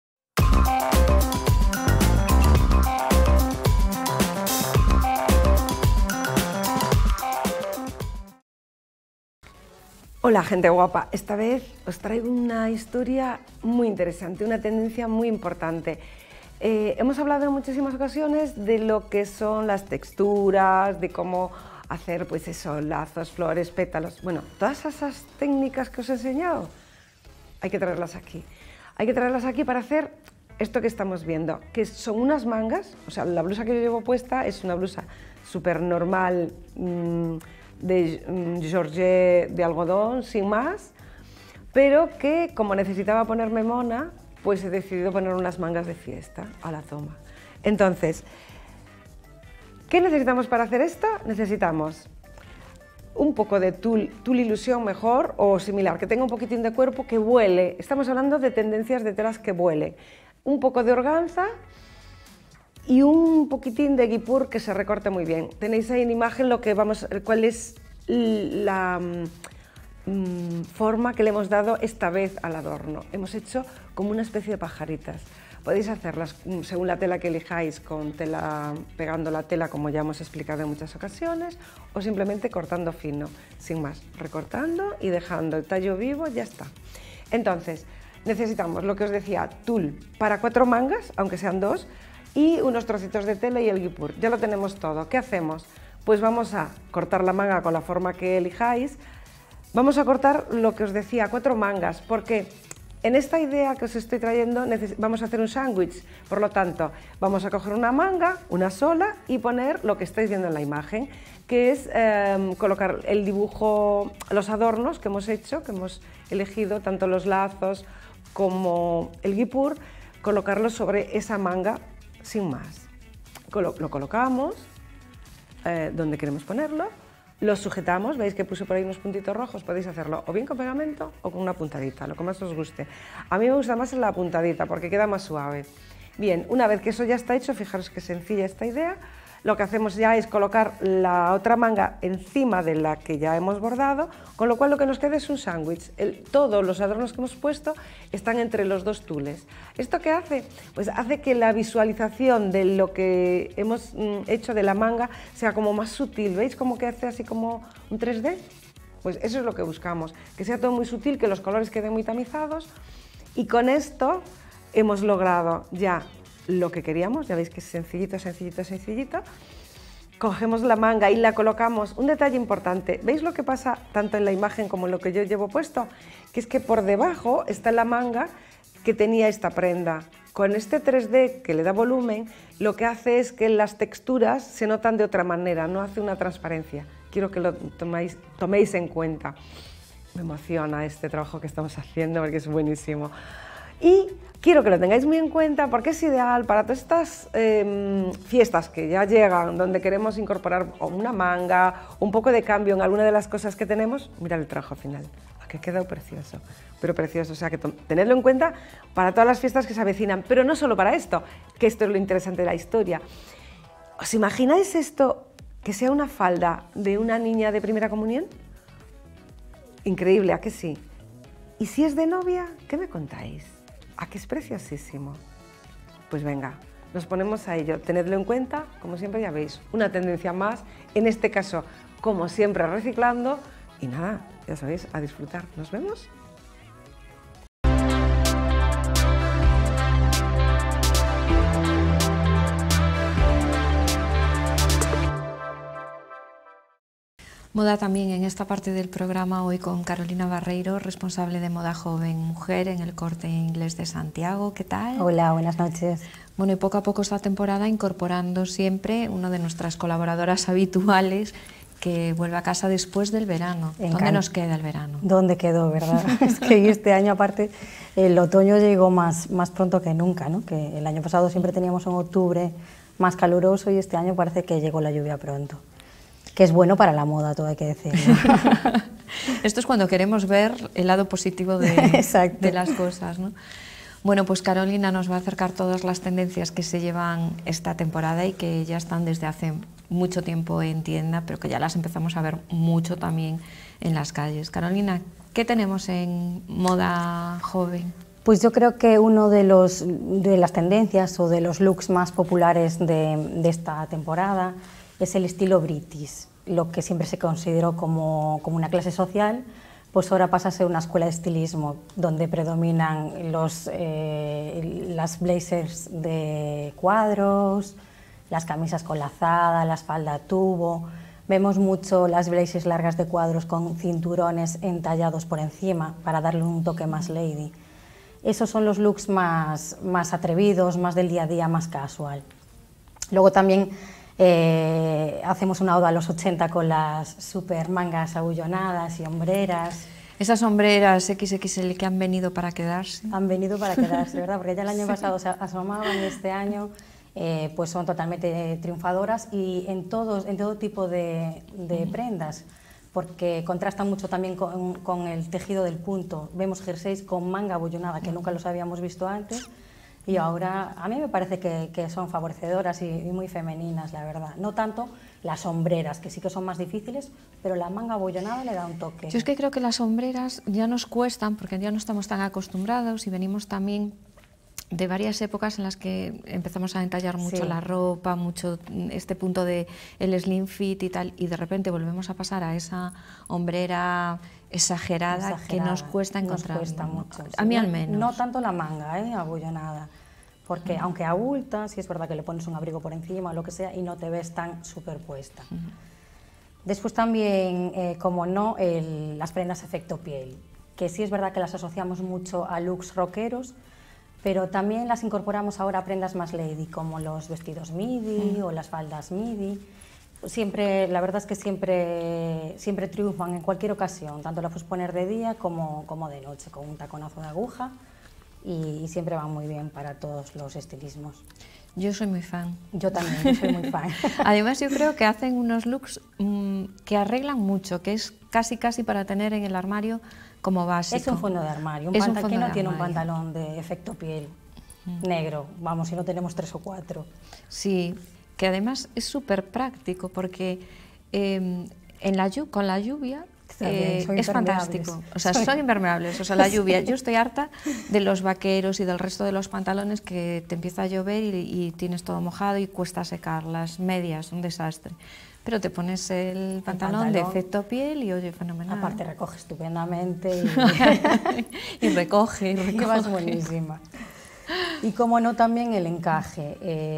Hola gente guapa, esta vez os traigo una historia muy interesante, una tendencia muy importante. Eh, hemos hablado en muchísimas ocasiones de lo que son las texturas, de cómo hacer pues eso, lazos, flores, pétalos. Bueno, todas esas técnicas que os he enseñado, hay que traerlas aquí. Hay que traerlas aquí para hacer esto que estamos viendo, que son unas mangas, o sea, la blusa que yo llevo puesta es una blusa súper normal, mmm, de mmm, Georgette de algodón, sin más, pero que como necesitaba ponerme mona, pues he decidido poner unas mangas de fiesta a la toma. Entonces, ¿qué necesitamos para hacer esto? Necesitamos un poco de tul, tul ilusión mejor o similar, que tenga un poquitín de cuerpo, que vuele. Estamos hablando de tendencias de telas que vuelen. Un poco de organza y un poquitín de guipur que se recorte muy bien. Tenéis ahí en imagen lo que vamos, cuál es la mmm, forma que le hemos dado esta vez al adorno. Hemos hecho como una especie de pajaritas. Podéis hacerlas según la tela que elijáis, con tela, pegando la tela como ya hemos explicado en muchas ocasiones, o simplemente cortando fino, sin más, recortando y dejando el tallo vivo, ya está. Entonces, necesitamos lo que os decía, tul para cuatro mangas, aunque sean dos, y unos trocitos de tela y el guipur. Ya lo tenemos todo. ¿Qué hacemos? Pues vamos a cortar la manga con la forma que elijáis. Vamos a cortar lo que os decía, cuatro mangas, porque en esta idea que os estoy trayendo vamos a hacer un sándwich, por lo tanto vamos a coger una manga, una sola, y poner lo que estáis viendo en la imagen, que es eh, colocar el dibujo, los adornos que hemos hecho, que hemos elegido, tanto los lazos como el guipur, colocarlos sobre esa manga sin más. Colo- lo colocamos eh, donde queremos ponerlo, lo sujetamos, veis que puse por ahí unos puntitos rojos, podéis hacerlo o bien con pegamento o con una puntadita, lo que más os guste. A mí me gusta más la puntadita porque queda más suave. Bien, una vez que eso ya está hecho, fijaros qué sencilla esta idea, lo que hacemos ya es colocar la otra manga encima de la que ya hemos bordado, con lo cual lo que nos queda es un sándwich. Todos los adornos que hemos puesto están entre los dos tules. ¿Esto qué hace? Pues hace que la visualización de lo que hemos mm, hecho de la manga sea como más sutil. ¿Veis cómo que hace así como un tres D? Pues eso es lo que buscamos, que sea todo muy sutil, que los colores queden muy tamizados, y con esto hemos logrado ya lo que queríamos. Ya veis que es sencillito, sencillito, sencillito. Cogemos la manga y la colocamos. Un detalle importante, ¿veis lo que pasa tanto en la imagen como en lo que yo llevo puesto? Que es que por debajo está la manga que tenía esta prenda. Con este tres D que le da volumen, lo que hace es que las texturas se notan de otra manera, no hace una transparencia. Quiero que lo toméis, toméis en cuenta. Me emociona este trabajo que estamos haciendo porque es buenísimo. Y quiero que lo tengáis muy en cuenta porque es ideal para todas estas eh, fiestas que ya llegan, donde queremos incorporar una manga, un poco de cambio en alguna de las cosas que tenemos. Mirad el trabajo final, que ha quedado precioso, pero precioso. O sea, que tenedlo en cuenta para todas las fiestas que se avecinan, pero no solo para esto, que esto es lo interesante de la historia. ¿Os imagináis esto, que sea una falda de una niña de primera comunión? Increíble, ¿a que sí? ¿Y si es de novia? ¿Qué me contáis? ¿A que es preciosísimo? Pues venga, nos ponemos a ello. Tenedlo en cuenta, como siempre ya veis, una tendencia más, en este caso, como siempre, reciclando. Y nada, ya sabéis, a disfrutar. ¿Nos vemos? Moda también en esta parte del programa, hoy con Carolina Barreiro, responsable de moda joven mujer en el Corte Inglés de Santiago. ¿Qué tal? Hola, buenas noches. Bueno, y poco a poco esta temporada incorporando siempre una de nuestras colaboradoras habituales que vuelve a casa después del verano. Encan- ¿Dónde nos queda el verano? ¿Dónde quedó, verdad? Es que este año, aparte, el otoño llegó más, más pronto que nunca, ¿no? Que el año pasado siempre teníamos un octubre más caluroso y este año parece que llegó la lluvia pronto. Que es bueno para la moda, todo hay que decir, ¿no? Esto es cuando queremos ver el lado positivo de, de las cosas, ¿no? Bueno, pues Carolina nos va a acercar todas las tendencias que se llevan esta temporada y que ya están desde hace mucho tiempo en tienda, pero que ya las empezamos a ver mucho también en las calles. Carolina, ¿qué tenemos en moda joven? Pues yo creo que uno de, los, de las tendencias o de los looks más populares de, de esta temporada es el estilo british, lo que siempre se consideró como, como una clase social, pues ahora pasa a ser una escuela de estilismo donde predominan los, eh, las blazers de cuadros, las camisas con lazada, las falda tubo. Vemos mucho las blazers largas de cuadros con cinturones entallados por encima para darle un toque más lady. Esos son los looks más, más atrevidos, más del día a día, más casual. Luego también Eh, hacemos una oda a los ochenta con las super mangas abullonadas y hombreras. Esas sombreras equis equis ele que han venido para quedarse. Han venido para quedarse, ¿verdad? Porque ya el año sí. pasado se asomaban y este año eh, pues son totalmente triunfadoras y en, todos, en todo tipo de, de prendas, porque contrastan mucho también con, con el tejido del punto. Vemos jerseys con manga abullonada, que nunca los habíamos visto antes. Y ahora a mí me parece que, que son favorecedoras y, y muy femeninas, la verdad. No tanto las sombreras, que sí que son más difíciles, pero la manga abollonada le da un toque. Yo es que creo que las sombreras ya nos cuestan, porque ya no estamos tan acostumbrados y venimos también de varias épocas en las que empezamos a entallar mucho sí. la ropa, mucho este punto de el slim fit y tal, y de repente volvemos a pasar a esa hombrera exagerada, exagerada que nos cuesta encontrar. Nos cuesta mucho. A mí al menos. No tanto la manga, ¿eh? Abollonada, porque uh-huh. aunque abulta, sí es verdad que le pones un abrigo por encima o lo que sea y no te ves tan superpuesta. Uh-huh. Después también, eh, como no, el, las prendas efecto piel, que sí es verdad que las asociamos mucho a looks rockeros, pero también las incorporamos ahora a prendas más lady, como los vestidos midi uh-huh. o las faldas midi. Siempre, la verdad es que siempre, siempre triunfan en cualquier ocasión, tanto la puedes poner de día como, como de noche, con un taconazo de aguja, y, y siempre van muy bien para todos los estilismos. Yo soy muy fan. Yo también, yo soy muy fan. Además yo creo que hacen unos looks mmm, que arreglan mucho, que es casi casi para tener en el armario como básico. Es un fondo de armario, un pantalón que no tiene un pantalón de efecto piel mm. negro, vamos, si no tenemos tres o cuatro. Sí, que además es súper práctico porque eh, en la, con la lluvia eh, es fantástico, o sea, soy... son impermeables, o sea, la lluvia, yo estoy harta de los vaqueros y del resto de los pantalones que te empieza a llover y, y tienes todo mojado y cuesta secar, las medias, un desastre. Pero te pones el pantalón, el pantalón de efecto piel y oye, fenomenal. Aparte recoge estupendamente y, y recoge, y recoge. Y vas buenísima. Y como no, también el encaje,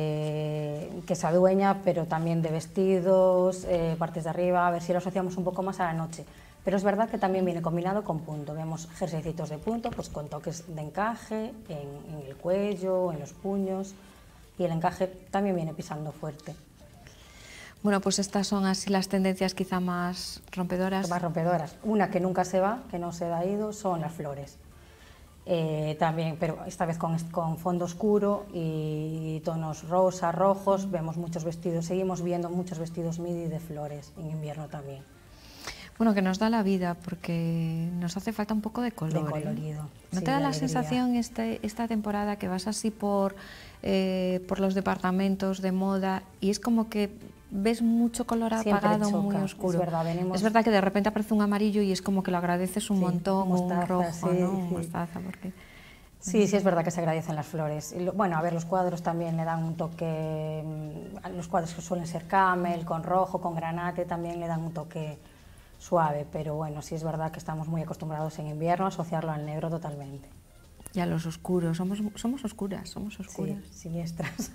eh, que se adueña, pero también de vestidos, eh, partes de arriba, a ver si lo asociamos un poco más a la noche. Pero es verdad que también viene combinado con punto. Vemos jerseycitos de punto, pues con toques de encaje en, en el cuello, en los puños, y el encaje también viene pisando fuerte. Bueno, pues estas son así las tendencias quizá más rompedoras. Más rompedoras. Una que nunca se va, que no se ha ido, son las flores. Eh, también, pero esta vez con, con fondo oscuro y tonos rosa, rojos, vemos muchos vestidos, seguimos viendo muchos vestidos midi de flores en invierno también. Bueno, que nos da la vida, porque nos hace falta un poco de color. De colorido. ¿eh? ¿No sí, te da la alegría. sensación este, esta temporada que vas así por, eh, por los departamentos de moda y es como que ves mucho color apagado, muy oscuro? Es verdad, venimos... es verdad que de repente aparece un amarillo y es como que lo agradeces un sí, montón, mostaza, un rojo, sí, ¿no? Sí. Un mostaza, porque... Sí, sí, es verdad que se agradecen las flores. Y lo, bueno, a ver, los cuadros también le dan un toque, los cuadros que suelen ser camel, con rojo, con granate, también le dan un toque suave, pero bueno, sí es verdad que estamos muy acostumbrados en invierno a asociarlo al negro totalmente. Y a los oscuros, somos, somos oscuras, somos oscuras. Sí, siniestras.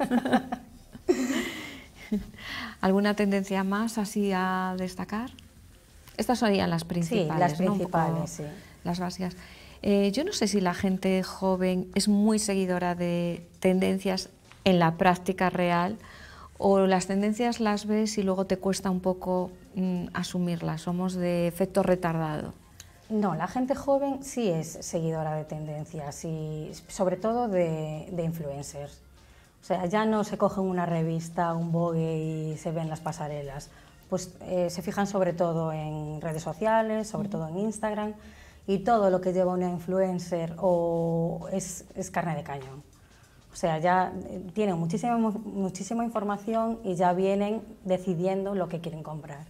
¿Alguna tendencia más así a destacar? Estas serían las principales, Sí, las ¿no? principales, sí. Las básicas. Eh, yo no sé si la gente joven es muy seguidora de tendencias en la práctica real o las tendencias las ves y luego te cuesta un poco mm, asumirlas, somos de efecto retardado. No, la gente joven sí es seguidora de tendencias y sobre todo de, de influencers. O sea, ya no se cogen una revista, un Vogue y se ven las pasarelas. Pues eh, se fijan sobre todo en redes sociales, sobre todo en Instagram, y todo lo que lleva una influencer o es, es carne de cañón. O sea, ya tienen muchísima, muchísima información y ya vienen decidiendo lo que quieren comprar.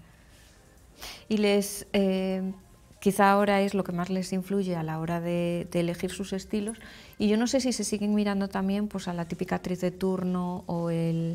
Y les... Eh... Quizá ahora es lo que más les influye a la hora de, de elegir sus estilos y yo no sé si se siguen mirando también pues, a la típica actriz de turno o el...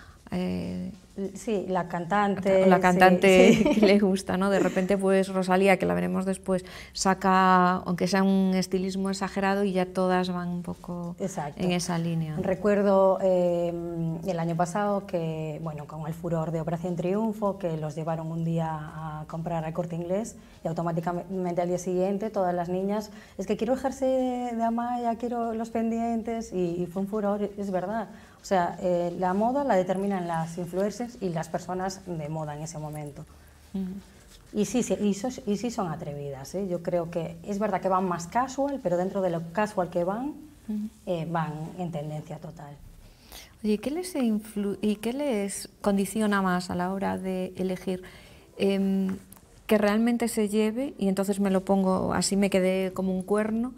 Eh, sí, la cantante... O la cantante sí, sí. que le gusta, ¿no? De repente pues Rosalía, que la veremos después, saca, aunque sea un estilismo exagerado y ya todas van un poco Exacto. en esa línea. Recuerdo eh, el año pasado que, bueno, con el furor de Operación Triunfo, que los llevaron un día a comprar al Corte Inglés y automáticamente al día siguiente todas las niñas, es que quiero el jersey de Amaya, quiero los pendientes y, y fue un furor, es verdad. O sea, eh, la moda la determinan las influencers y las personas de moda en ese momento. Uh-huh. Y, sí, sí, y, so, y sí son atrevidas, ¿eh? Yo creo que es verdad que van más casual, pero dentro de lo casual que van, uh-huh. eh, van en tendencia total. Oye, ¿qué les, influ- ¿y qué les condiciona más a la hora de elegir? Eh, que realmente se lleve y entonces me lo pongo, así me quedé como un cuerno,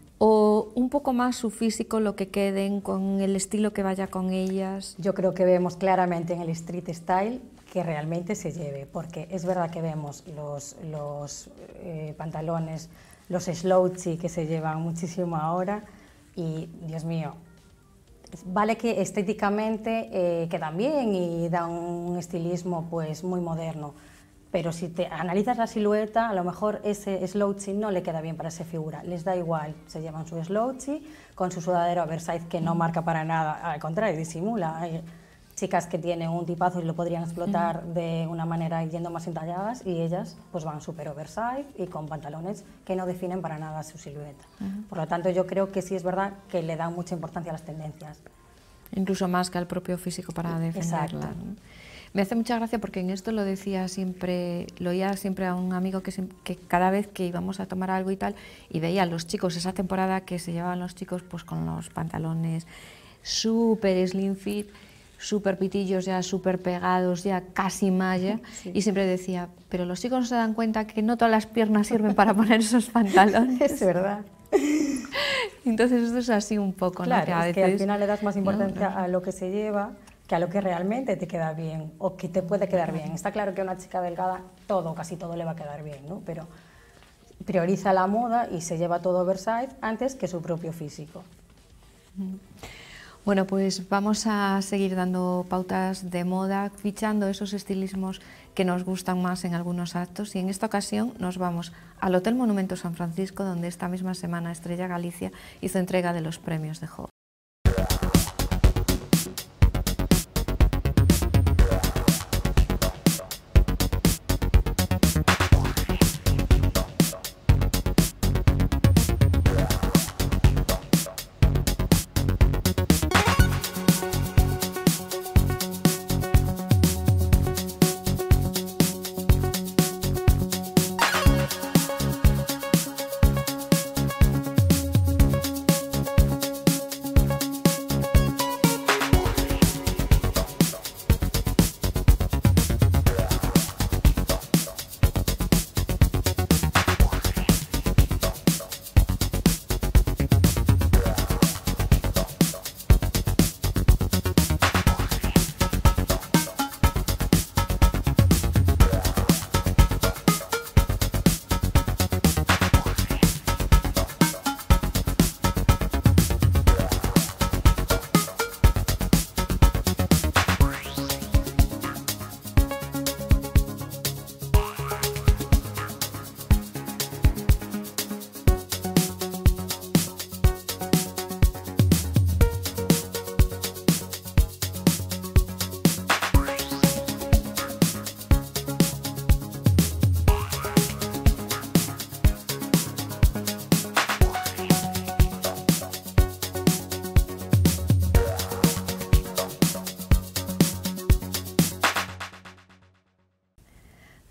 o un poco más su físico, lo que queden, con el estilo que vaya con ellas. Yo creo que vemos claramente en el street style que realmente se lleve, porque es verdad que vemos los, los eh, pantalones, los slouchy que se llevan muchísimo ahora y, Dios mío, vale que estéticamente eh, quedan bien y dan un estilismo pues muy moderno, pero si te analizas la silueta, a lo mejor ese slouchy no le queda bien para esa figura, les da igual, se llevan su slouchy con su sudadero oversize que no marca para nada, al contrario, disimula. Hay chicas que tienen un tipazo y lo podrían explotar uh-huh. de una manera yendo más entalladas y ellas pues van súper oversize y con pantalones que no definen para nada su silueta. Uh-huh. Por lo tanto, yo creo que sí es verdad que le dan mucha importancia a las tendencias. Incluso más que al propio físico para defenderlas, ¿no? Me hace mucha gracia porque en esto lo decía siempre, lo oía siempre a un amigo que, que cada vez que íbamos a tomar algo y tal, y veía a los chicos, esa temporada que se llevaban los chicos pues con los pantalones súper slim fit, súper pitillos ya, súper pegados ya, casi malla, sí. Y siempre decía, pero los chicos no se dan cuenta que no todas las piernas sirven para poner esos pantalones. Es verdad. Entonces esto es así un poco, claro, ¿no? Que a es veces, que al final le das más importancia no, no. a lo que se lleva que a lo que realmente te queda bien o que te puede quedar bien. Está claro que a una chica delgada todo, casi todo le va a quedar bien, ¿no? Pero prioriza la moda y se lleva todo oversize antes que su propio físico. Bueno, pues vamos a seguir dando pautas de moda, fichando esos estilismos que nos gustan más en algunos actos y en esta ocasión nos vamos al Hotel Monumento San Francisco, donde esta misma semana Estrella Galicia hizo entrega de los premios de Joven.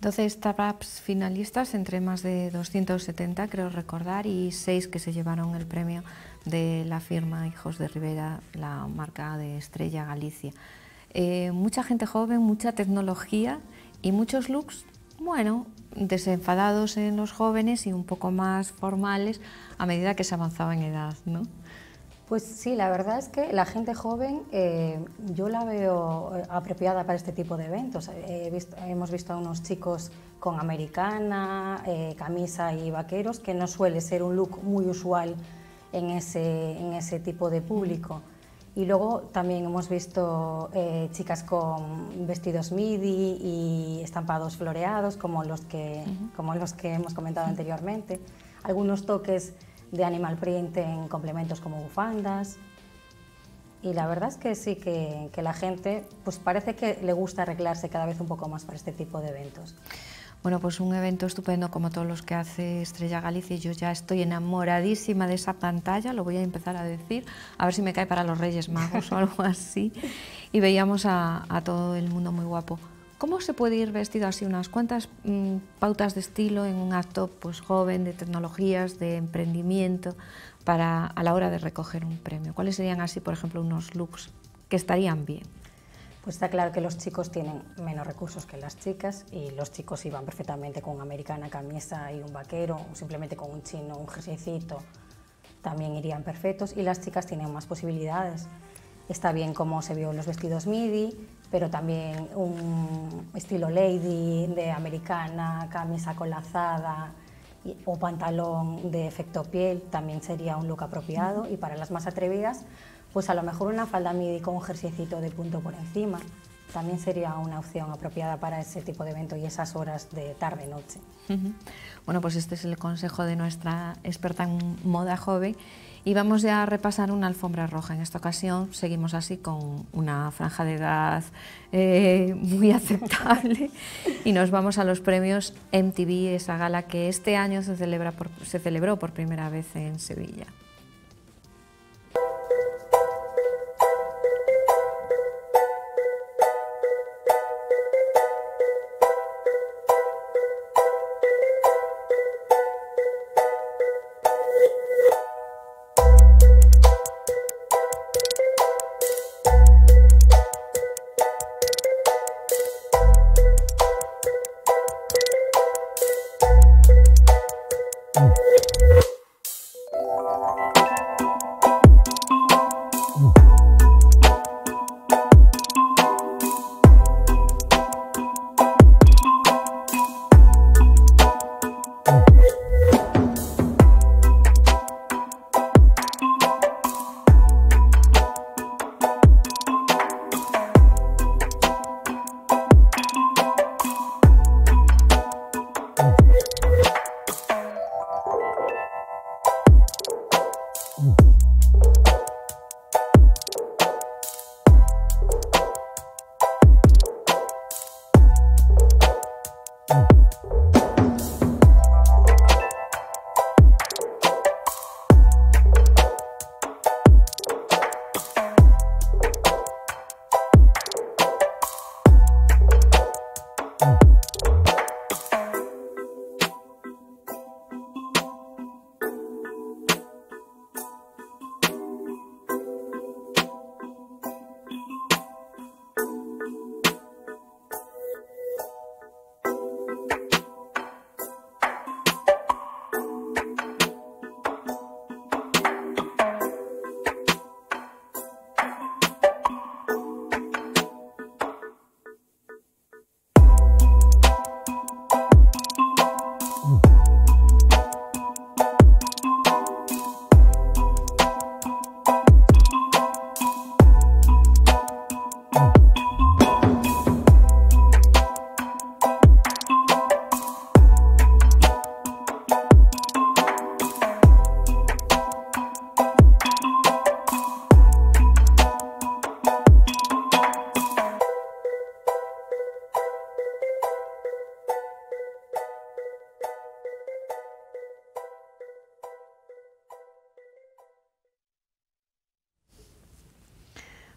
doce startups finalistas entre más de doscientos setenta, creo recordar, y seis que se llevaron el premio de la firma Hijos de Ribera, la marca de Estrella Galicia. Eh, mucha gente joven, mucha tecnología y muchos looks, bueno, desenfadados en los jóvenes y un poco más formales a medida que se avanzaba en edad, ¿no? Pues sí, la verdad es que la gente joven eh, yo la veo apropiada para este tipo de eventos. He visto, hemos visto a unos chicos con americana, eh, camisa y vaqueros, que no suele ser un look muy usual en ese, en ese tipo de público. Y luego también hemos visto eh, chicas con vestidos midi y estampados floreados, como los que, uh-huh. como los que hemos comentado uh-huh. anteriormente. Algunos toques de animal print en complementos como bufandas. Y la verdad es que sí, que, que la gente pues parece que le gusta arreglarse cada vez un poco más para este tipo de eventos. Bueno, pues un evento estupendo como todos los que hace Estrella Galicia. Yo ya estoy enamoradísima de esa pantalla, lo voy a empezar a decir, a ver si me cae para los Reyes Magos o algo así. Y veíamos a, a todo el mundo muy guapo. ¿Cómo se puede ir vestido así? Unas cuantas mmm, pautas de estilo en un acto pues, joven, de tecnologías, de emprendimiento, para, a la hora de recoger un premio. ¿Cuáles serían así, por ejemplo, unos looks que estarían bien? Pues está claro que los chicos tienen menos recursos que las chicas y los chicos iban perfectamente con una americana, camisa y un vaquero, o simplemente con un chino, un jerseycito, también irían perfectos, y las chicas tienen más posibilidades. Está bien como se vio los vestidos midi, pero también un estilo lady de americana, camisa colazada o pantalón de efecto piel, también sería un look apropiado. Y para las más atrevidas, pues a lo mejor una falda midi con un jerseycito de punto por encima también sería una opción apropiada para ese tipo de evento y esas horas de tarde-noche. Uh-huh. Bueno, pues este es el consejo de nuestra experta en moda joven. Y vamos ya a repasar una alfombra roja. En esta ocasión seguimos así con una franja de edad eh, muy aceptable y nos vamos a los premios M T V, esa gala que este año se, celebra por, se celebró por primera vez en Sevilla.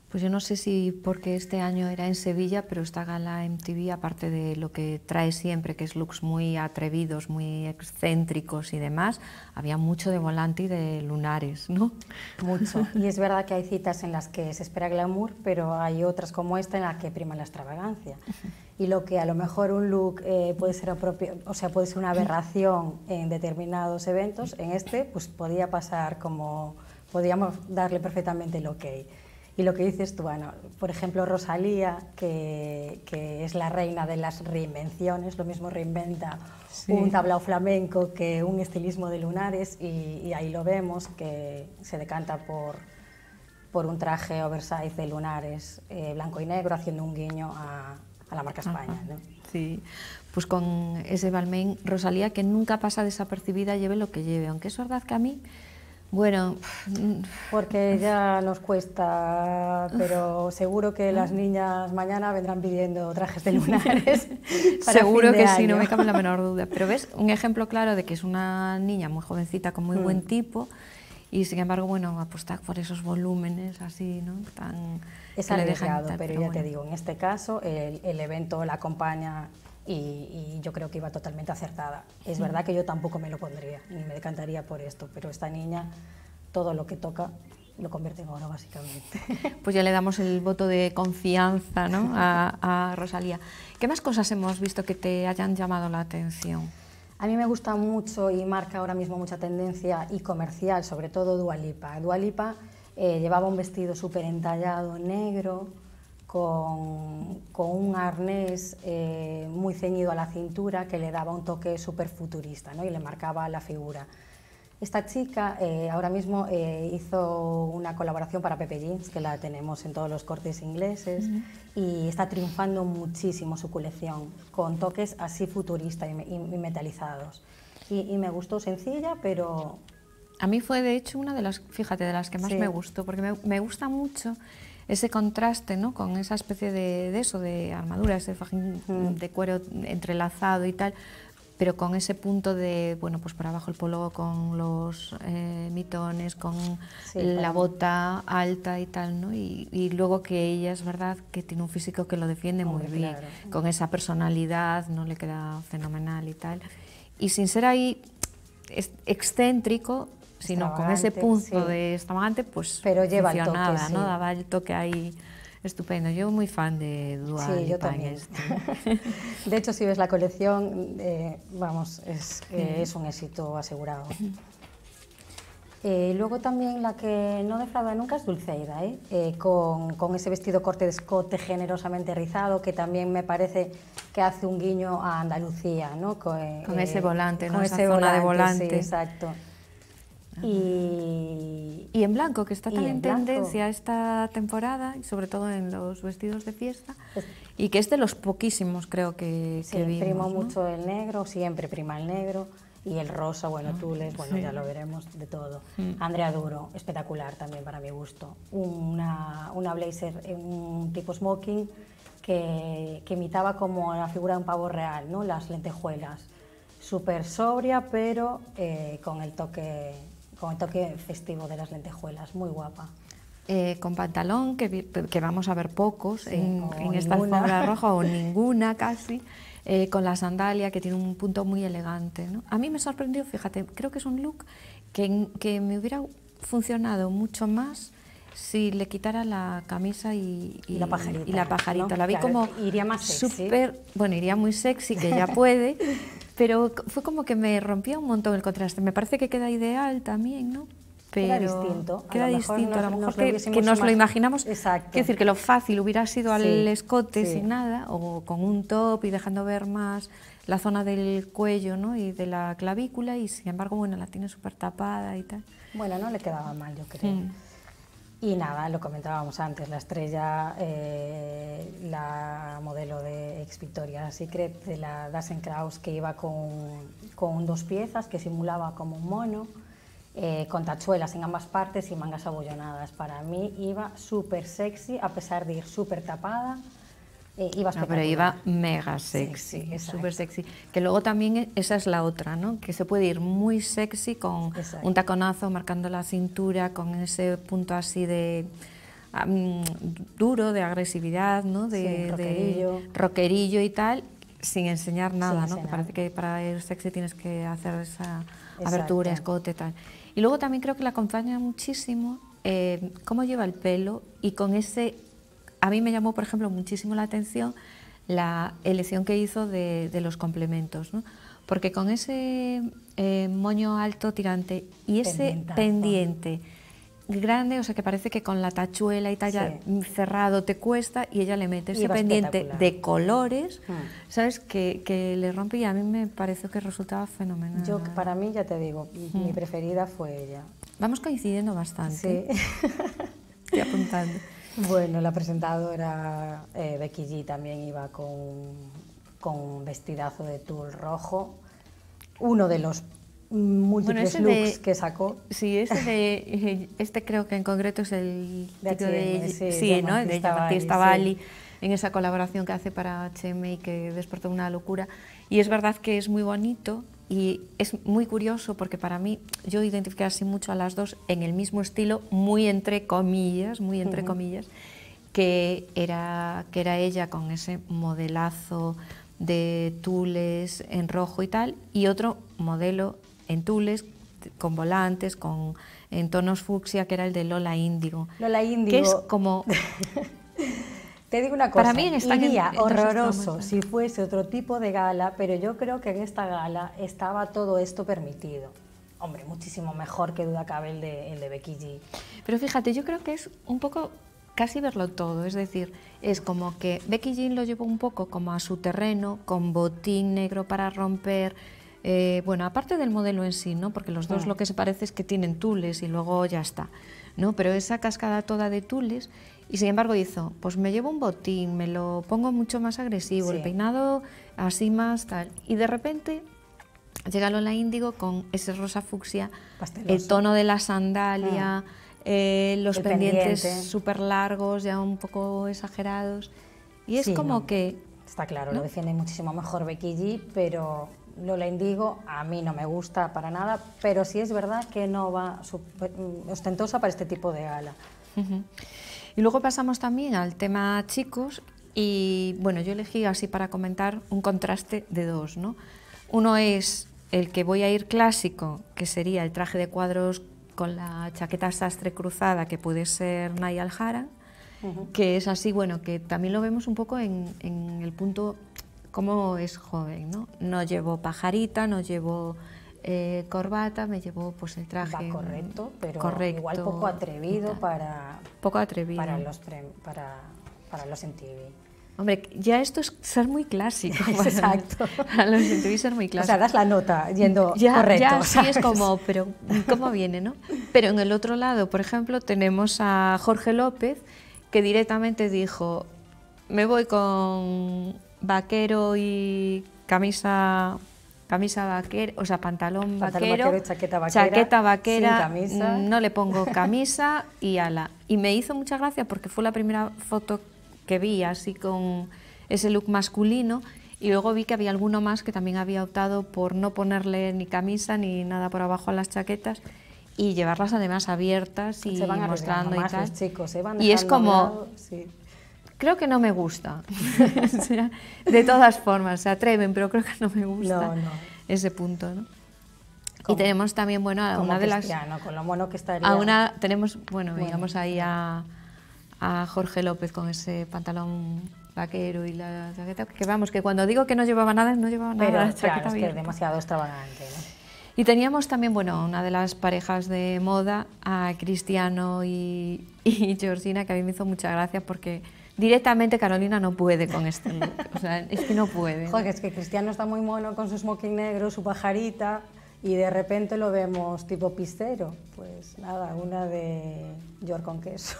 Pues yo no sé si porque este año era en Sevilla, pero esta gala M T V, aparte de lo que trae siempre, que es looks muy atrevidos, muy excéntricos y demás, había mucho de volante y de lunares, ¿no? Mucho. Y es verdad que hay citas en las que se espera glamour, pero hay otras como esta en las que prima la extravagancia. Y lo que a lo mejor un look eh, puede ser propio, o sea, puede ser una aberración en determinados eventos, en este pues podía pasar como, podíamos darle perfectamente el ok. Y lo que dices tú, bueno, por ejemplo, Rosalía, que, que es la reina de las reinvenciones, lo mismo reinventa sí. un tablao flamenco que un estilismo de lunares, y, y ahí lo vemos, que se decanta por, por un traje oversize de lunares eh, blanco y negro, haciendo un guiño a, a la marca España, ¿no? Sí, pues con ese Balmain, Rosalía, que nunca pasa desapercibida, lleve lo que lleve, aunque es verdad que a mí, bueno... Porque ya nos cuesta, pero seguro que las niñas mañana vendrán pidiendo trajes de lunares para seguro fin de que año. sí, no me cabe la menor duda. Pero ves, un ejemplo claro de que es una niña muy jovencita, con muy mm. buen tipo, y sin embargo, bueno, apostar por esos volúmenes así, ¿no? Tan... Es arriesgado, pero, pero ya bueno. te digo, en este caso el, el evento la acompaña y, y yo creo que iba totalmente acertada. Es mm. verdad que yo tampoco me lo pondría, ni me decantaría por esto, pero esta niña, todo lo que toca, lo convierte en oro, básicamente. Pues ya le damos el voto de confianza, ¿no? a, a Rosalía. ¿Qué más cosas hemos visto que te hayan llamado la atención? A mí me gusta mucho y marca ahora mismo mucha tendencia y comercial, sobre todo Dua Lipa. Dua Lipa eh, llevaba un vestido súper entallado negro, con, con un arnés eh, muy ceñido a la cintura que le daba un toque súper futurista, ¿no? Y le marcaba la figura. Esta chica eh, ahora mismo eh, hizo una colaboración para Pepe Jeans, que la tenemos en todos los cortes ingleses, uh-huh. y está triunfando muchísimo su colección, con toques así futuristas y, y, y metalizados. Y, y me gustó, sencilla, pero... A mí fue de hecho una de las, fíjate, de las que más sí. me gustó, porque me, me gusta mucho ese contraste, ¿no? Con esa especie de, de eso, de armadura, ese fajín uh-huh. de cuero entrelazado y tal, pero con ese punto de, bueno, pues por abajo el polo con los eh, mitones, con sí, la claro. bota alta y tal, ¿no? Y, y luego que ella es verdad que tiene un físico que lo defiende muy Hombre, bien, claro. con esa personalidad, ¿no? Le queda fenomenal y tal. Y sin ser ahí excéntrico, sino con ese punto sí. de extravagante, pues pero lleva funcionaba, el toque, ¿no? Sí. Daba el toque ahí. Estupendo, yo muy fan de Dua Lipa. Sí, yo también. De hecho, si ves la colección, eh, vamos, es, eh, es un éxito asegurado. Eh, luego también la que no defrauda nunca es Dulceida, ¿eh? Eh, con, con ese vestido corte de escote generosamente rizado, que también me parece que hace un guiño a Andalucía, ¿no? Con, con eh, ese volante, ¿no? Con Esa ese zona volante, de volante. Sí, exacto. Y, y en blanco, que está tan en, en tendencia esta temporada, y sobre todo en los vestidos de fiesta, es, y que es de los poquísimos, creo que, sí, que vimos. Primo ¿no? mucho el negro, siempre prima el negro, y el rosa, bueno, tules, bueno, sí. ya lo veremos, de todo. Mm. Andrea Duro, espectacular también para mi gusto. Una, una blazer, un tipo smoking, que, que imitaba como la figura de un pavo real, ¿no? Las lentejuelas. Súper sobria, pero eh, con el toque... con el toque festivo de las lentejuelas, muy guapa. Eh, con pantalón, que, que vamos a ver pocos sí, en, en esta alfombra roja, o ninguna casi, eh, con la sandalia, que tiene un punto muy elegante, ¿no? A mí me sorprendió, fíjate, creo que es un look que, que me hubiera funcionado mucho más si le quitara la camisa y, y, y la pajarita. Y la, pajarita. ¿no? La vi claro, como iría más sexy. Super, bueno, iría muy sexy, que ya puede, pero fue como que me rompía un montón el contraste. Me parece que queda ideal también, ¿no? Pero queda distinto. Queda a lo distinto, mejor a lo mejor nos, que, nos, que nos más... lo imaginamos. Exacto. Quiero decir, que lo fácil hubiera sido al sí, escote sí. sin nada, o con un top y dejando ver más la zona del cuello, ¿no? Y de la clavícula, y sin embargo, bueno, la tiene súper tapada y tal. Bueno, no le quedaba mal, yo creo. Mm. Y nada, lo comentábamos antes, la estrella, eh, la modelo de ex Victoria's Secret, de la Dazen Kraus, que iba con, con dos piezas, que simulaba como un mono, eh, con tachuelas en ambas partes y mangas abollonadas. Para mí iba súper sexy, a pesar de ir súper tapada. Eh, iba no, pero iba mega sexy, sí, sí, súper sexy. Que luego también esa es la otra, ¿no? Que se puede ir muy sexy con exacto. un taconazo marcando la cintura, con ese punto así de um, duro, de agresividad, ¿no? De, sí, rockerillo. de rockerillo y tal, sin enseñar nada, sin ¿no? enseñar. Que parece que para el sexy tienes que hacer esa Exacto. abertura, escote, tal. Y luego también creo que le acompaña muchísimo eh, cómo lleva el pelo y con ese... A mí me llamó, por ejemplo, muchísimo la atención la elección que hizo de, de los complementos, ¿no? Porque con ese eh, moño alto tirante y ese Pendientazo. pendiente grande, o sea que parece que con la tachuela y tal ya Sí. cerrado te cuesta, y ella le mete ese Iba pendiente espectacular. de colores, Mm. ¿sabes? Que, que le rompe, y a mí me pareció que resultaba fenomenal. Yo, para mí, ya te digo, mi preferida fue ella. Vamos coincidiendo bastante. Sí. Estoy apuntando. Bueno, la presentadora eh, Becky G también iba con, con un vestidazo de tul rojo, uno de los múltiples Bueno, ese looks de- que sacó. Sí, este, de, este creo que en concreto es el De título H and M, de, sí, sí, de ¿no? de Jean-Baptiste Jean-Baptiste Valli, Valli, en esa colaboración que hace para H and M y que despertó una locura. Y es verdad que es muy bonito y es muy curioso porque para mí, yo identifiqué así mucho a las dos en el mismo estilo, muy entre comillas, muy entre comillas, que era, que era ella con ese modelazo de tules en rojo y tal, y otro modelo en tules con volantes, con, en tonos fucsia, que era el de Lola Índigo. Lola Índigo. Que es como... Te digo una cosa, Para mí están en- iría en dos horroroso extremos, si fuese otro tipo de gala, pero yo creo que en esta gala estaba todo esto permitido. Hombre, muchísimo mejor, que duda cabe, el de, el de Becky G. Pero fíjate, yo creo que es un poco casi verlo todo, es decir, es como que Becky G lo llevó un poco como a su terreno, con botín negro para romper, eh, bueno, aparte del modelo en sí, ¿no? Porque los dos Mm. lo que se parece es que tienen tules y luego ya está, ¿no? Pero esa cascada toda de tules, y sin embargo hizo, pues me llevo un botín, me lo pongo mucho más agresivo, Sí. el peinado así más tal, y de repente llega Lola Índigo con ese rosa fucsia, Pasteloso. el tono de la sandalia, eh, los El pendientes pendiente. súper largos, ya un poco exagerados. Y es Sí, como no, que... Está claro, ¿no? lo defiende muchísimo mejor Becky G, pero Lola Índigo a mí no me gusta para nada, pero sí es verdad que no va super- ostentosa para este tipo de gala. Ujú. Y luego pasamos también al tema chicos, y bueno, yo elegí así para comentar un contraste de dos, ¿no? Uno es el que voy a ir clásico, que sería el traje de cuadros con la chaqueta sastre cruzada, que puede ser Niall Horan, que es así, bueno, que también lo vemos un poco en, en el punto cómo es joven, ¿no? No llevo pajarita, no llevo eh, corbata, me llevo pues el traje... Va correcto, pero correcto igual poco y atrevido tal. para, Poco atrevido. para, los, pre- para, para los M T V. Hombre, ya esto es ser muy clásico. para- Exacto. A los M T V ser muy O clásicos. sea, das la nota yendo ya, correcto. ya sí es ¿sabes? como, pero ¿cómo viene, no? Pero en el otro lado, por ejemplo, tenemos a Jorge López, que directamente dijo, me voy con vaquero y camisa... Camisa vaquera, o sea, pantalón, Pantalón vaquero, vaquero y chaqueta vaquera, chaqueta vaquera, sin camisa. mm, no le pongo camisa y ala. Y me hizo mucha gracia porque fue la primera foto que vi así con ese look masculino, y luego vi que había alguno más que también había optado por no ponerle ni camisa ni nada por abajo a las chaquetas y llevarlas además abiertas y Se van mostrando arriesgando y más tal. los chicos, se van y es dejando a un como, lado, sí. creo que no me gusta. O sea, de todas formas, se atreven, pero creo que no me gusta No, no. ese punto, ¿no? Y Como- tenemos también, bueno, a Como una de las... cristiano, con lo mono que estaría. A una, tenemos, bueno, Bueno, digamos ahí a, a Jorge López con ese pantalón vaquero y la chaqueta, que vamos, que cuando digo que no llevaba nada, no llevaba nada, Pero la chaqueta claro, es que es abierta. demasiado extravagante, ¿no? Y teníamos también, bueno, una de las parejas de moda, a Cristiano y, y Georgina, que a mí me hizo mucha gracia porque directamente Carolina no puede con este look, o sea, es que no puede. Joder, es que Cristiano está muy mono con su smoking negro, su pajarita, y de repente lo vemos tipo pistero. Pues nada, una de York con queso.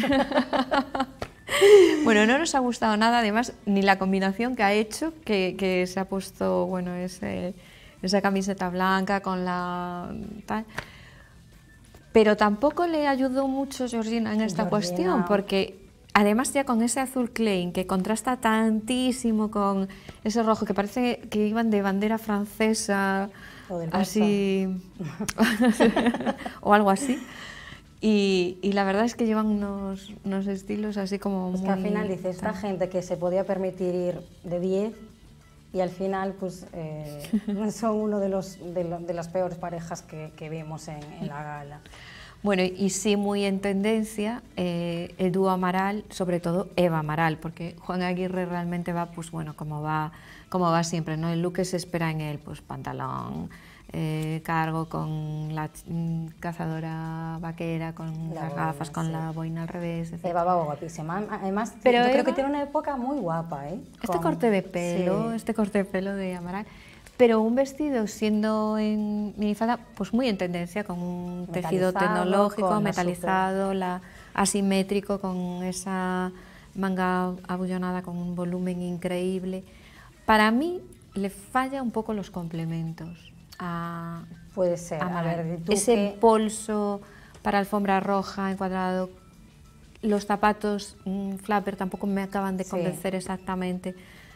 Bueno, no nos ha gustado nada, además, ni la combinación que ha hecho, que, que se ha puesto, bueno, ese, esa camiseta blanca con la tal. Pero tampoco le ayudó mucho Georgina en esta Georgina. cuestión, porque además ya con ese azul Klein, que contrasta tantísimo con ese rojo, que parece que iban de bandera francesa, O del Barça. así, o algo así. Y, y la verdad es que llevan unos, unos estilos así como pues muy... que al final dices, esta gente que se podía permitir ir de diez y al final pues eh, son uno de, los, de, lo, de las peores parejas que, que vimos en, en la gala. Bueno, y sí muy en tendencia eh, el dúo Amaral, sobre todo Eva Amaral, porque Juan Aguirre realmente va, pues bueno, como va, como va siempre, ¿no? El look que se espera en él, pues pantalón, eh, cargo con la mm, cazadora vaquera, con La las boina, gafas, con sí. la boina al revés, etcétera. Eva va guapísima, además Pero yo Eva, creo que tiene una época muy guapa, ¿eh? Este Con- corte de pelo, sí. este corte de pelo de Amaral, pero un vestido siendo en minifalda, pues muy en tendencia, con un tejido Metalizado, tecnológico, con la metalizado, la, asimétrico, con esa manga abullonada con un volumen increíble. Para mí le falla un poco los complementos a, Puede ser, a a Amaral. ver, tú Ese que- bolso para alfombra roja encuadrado, los zapatos mm, flapper tampoco me acaban de Sí. convencer exactamente.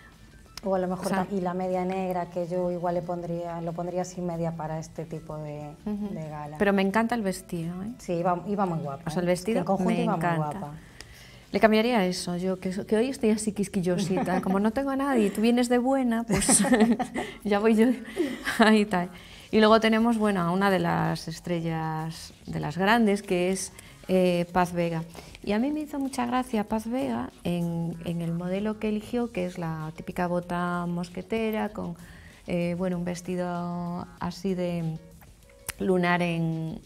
O a lo mejor, O sea, ta- y la media negra, que yo igual le pondría, lo pondría sin media para este tipo de, Ujú. de gala. Pero me encanta el vestido, ¿eh? Sí, iba, iba muy guapa. O sea, el ¿eh? vestido En conjunto me iba muy encanta. guapa. Le cambiaría eso, yo que, que hoy estoy así quisquillosita, como no tengo a nadie y tú vienes de buena, pues ya voy yo ahí tal. Y luego tenemos, bueno, a una de las estrellas, de las grandes, que es eh, Paz Vega. Y a mí me hizo mucha gracia Paz Vega en, en el modelo que eligió, que es la típica bota mosquetera, con eh, bueno, un vestido así de lunar en,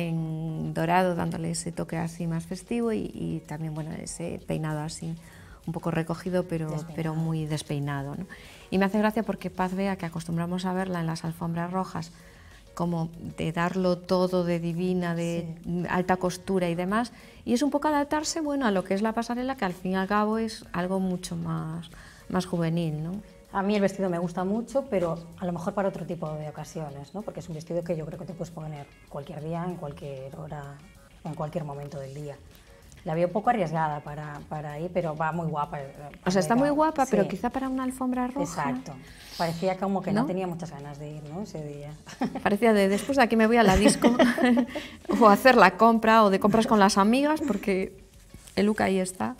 en dorado, dándole ese toque así más festivo y, y también bueno, ese peinado así un poco recogido, pero, pero muy despeinado, ¿no? Y me hace gracia porque Paz Vega, que acostumbramos a verla en las alfombras rojas, como de darlo todo de divina, de sí. alta costura y demás, y es un poco adaptarse, bueno, a lo que es la pasarela, que al fin y al cabo es algo mucho más, más juvenil, ¿no? A mí el vestido me gusta mucho, pero a lo mejor para otro tipo de ocasiones, ¿no? Porque es un vestido que yo creo que te puedes poner cualquier día, en cualquier hora, en cualquier momento del día. La veo un poco arriesgada para, para ahí, pero va muy guapa. O sea, está muy guapa, sí. pero quizá para una alfombra roja. Exacto. Parecía como que no, ¿no? tenía muchas ganas de ir, ¿no? Ese día. Parecía de después de aquí me voy a la disco o a hacer la compra o de compras con las amigas, porque el look ahí está.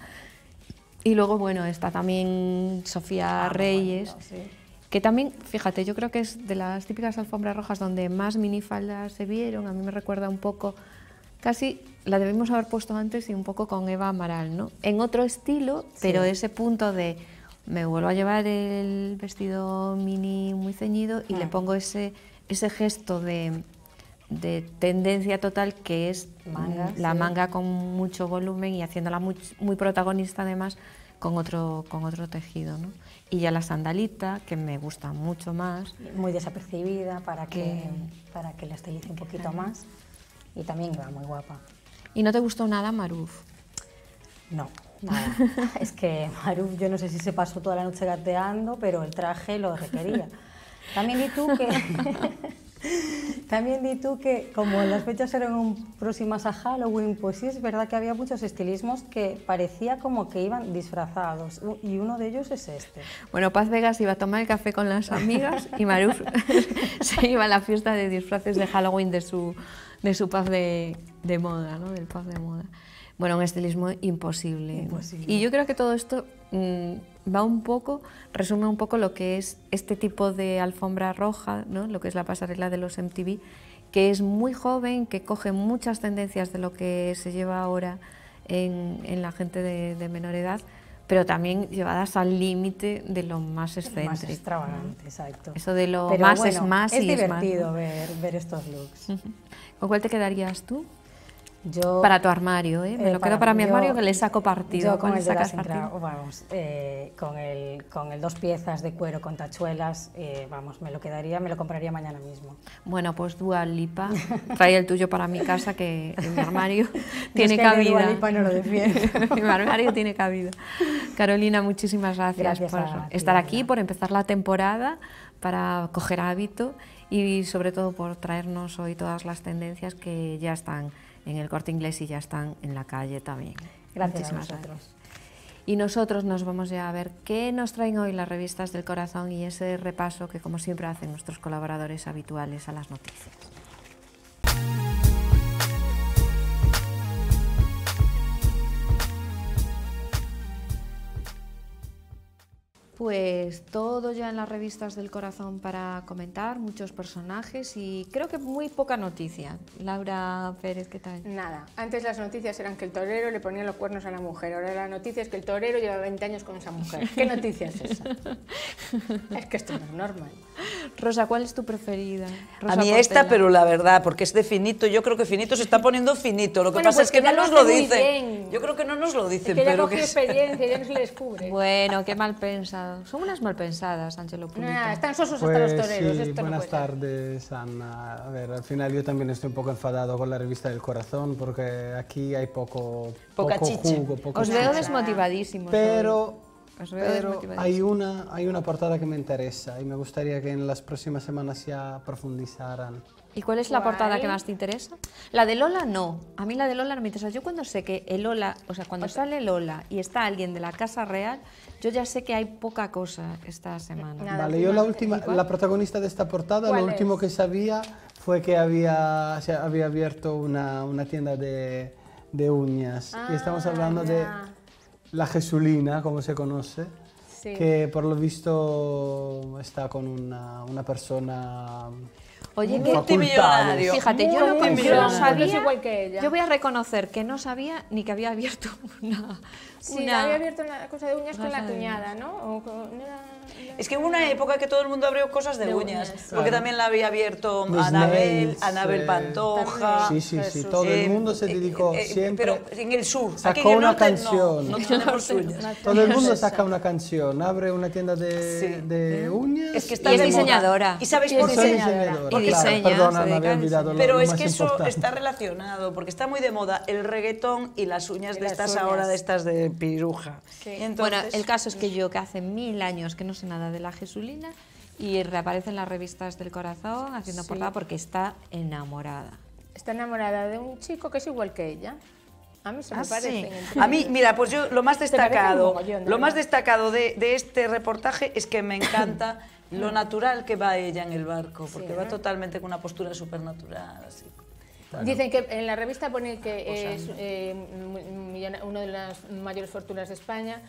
Y luego, bueno, está también Sofía Ah, Reyes, bonito, sí. que también, fíjate, yo creo que es de las típicas alfombras rojas donde más minifaldas se vieron. A mí me recuerda un poco, casi la debimos haber puesto antes y un poco con Eva Amaral, ¿no? En otro estilo, sí. pero ese punto de me vuelvo a llevar el vestido mini muy ceñido y ah. le pongo ese, ese gesto de, de tendencia total que es manga, la sí. manga con mucho volumen y haciéndola muy, muy protagonista además con otro, con otro tejido, ¿no? Y ya la sandalita, que me gusta mucho más. Muy desapercibida para que, que, para que la estilice un poquito claro. más. Y también va muy guapa. ¿Y no te gustó nada Maruf? No, nada. Es que Maruf, yo no sé si se pasó toda la noche gateando, pero el traje lo requería. También di tú que... También di tú que, como las fechas eran próximas a Halloween, pues sí es verdad que había muchos estilismos que parecía como que iban disfrazados, y uno de ellos es este. Bueno, Paz Vegas iba a tomar el café con las amigas y Maruf se iba a la fiesta de disfraces de Halloween de su, de su Paz de, de moda, ¿no? Del Paz de moda. Bueno, un estilismo imposible. Imposible. Y yo creo que todo esto mmm, va un poco, resume un poco lo que es este tipo de alfombra roja, ¿no? Lo que es la pasarela de los M T V, que es muy joven, que coge muchas tendencias de lo que se lleva ahora en, en la gente de, de menor edad, pero también llevadas al límite de lo más excéntrico. Más extravagante, ¿no? Exacto. Eso de lo pero más bueno, es más es y divertido es más, ¿no? ver, ver estos looks. Uh-huh. ¿Con cuál te quedarías tú? Yo, para tu armario, ¿eh? Me eh, lo para, quedo para mi armario yo, que le saco partido. Yo con el de sacas las entra, vamos, eh, con el con el dos piezas de cuero con tachuelas, eh, vamos, me lo quedaría, me lo compraría mañana mismo. Bueno, pues Dua Lipa, trae el tuyo para mi casa que en mi armario tiene es que cabida. Dua Lipa no lo defiendo. Mi armario tiene cabida. Carolina, muchísimas gracias, gracias por a estar ti, aquí, por empezar la temporada, para coger hábito y sobre todo por traernos hoy todas las tendencias que ya están en el Corte Inglés y ya están en la calle también. Gracias Muchísimas a vosotros. Gracias. Y nosotros nos vamos ya a ver qué nos traen hoy las revistas del corazón y ese repaso que como siempre hacen nuestros colaboradores habituales a las noticias. Pues todo ya en las revistas del corazón para comentar, muchos personajes y creo que muy poca noticia. Laura Pérez, ¿qué tal? Nada, antes las noticias eran que el torero le ponía los cuernos a la mujer, ahora la noticia es que el torero lleva veinte años con esa mujer. ¿Qué noticia es esa? Es que esto no es normal. Rosa, ¿cuál es tu preferida? Rosa A mí Portela. esta, pero la verdad, porque es de Finito, yo creo que Finito se está poniendo finito, lo que Bueno, pasa pues es que, que ya no lo nos hace lo muy dicen. bien. Yo creo que no nos lo Es dicen, que ya pero cogió que... experiencia, ya no se le descubre. Bueno, qué mal pensado. Son unas mal pensadas, Ángelo Pulito. Nah, están sosos Pues hasta los toreros. sí, esto no buenas puede ser. tardes, Ana. A ver, al final yo también estoy un poco enfadado con la revista del corazón porque aquí hay poco, Poca poco chicha. jugo, poco Os veo chicha. desmotivadísimos. Pero, hoy. Os veo pero desmotivadísimos. hay, una, hay una portada que me interesa y me gustaría que en las próximas semanas ya profundizaran. ¿Y cuál es la ¿Cuál? portada que más te interesa? La de Lola no. A mí la de Lola no me interesa. Yo cuando sé que el Lola, o sea, cuando sale Lola y está alguien de la Casa Real, yo ya sé que hay poca cosa esta semana. Nada, Vale, yo la últimamente. última, la protagonista de esta portada, lo ¿Cuál último es? que sabía fue que había, se había abierto una, una tienda de, de uñas. y estamos Ah, hablando de ya. la Jesulina, como se conoce, Sí. que por lo visto está con una, una persona Oye, con que multimillonario. fíjate, yo Muy no, yo no multimillonario. sabía, Es igual que ella. yo voy a reconocer que no sabía ni que había abierto una... Sí, una- había abierto una cosa de uñas con cosa la de cuñada, ¿no? O con- no era- Es que hubo una época que todo el mundo abrió cosas de, De uñas, uñas, porque claro. también la había abierto Los Anabel, nails, Anabel eh, Pantoja. Sí, sí, sí, Jesús. todo el eh, mundo se eh, dedicó eh, siempre. Pero en el sur, aquí Sacó en el una norte canción. no, no tenemos uñas. Todo el mundo saca una canción, abre una tienda de, Sí. de uñas. Es que está Y es de moda. diseñadora. ¿Y sabéis Y es por Soy qué? diseñadora, Y claro, diseña, perdona, se me dedica había al olvidado lo, Pero lo es más que eso importante. está relacionado, porque está muy de moda el reggaetón y las uñas Y de las estas uñas. ahora, de estas de piruja. Sí. Y entonces, Bueno, el caso es que yo, que hace mil años que no sé nada de la Jesulina, y reaparece en las revistas del corazón haciendo Sí. portada porque está enamorada. Está enamorada de un chico que es igual que ella. A mí se me Ah, parece. sí. A mí, mira, pues yo lo más Te parece un destacado, mogollón, de lo más verdad. destacado de, de este reportaje es que me encanta lo natural que va ella en el barco, porque Sí, va ¿no? totalmente con una postura supernatural, así. Dicen que en la revista pone que es eh, un millona- una de las mayores fortunas de España,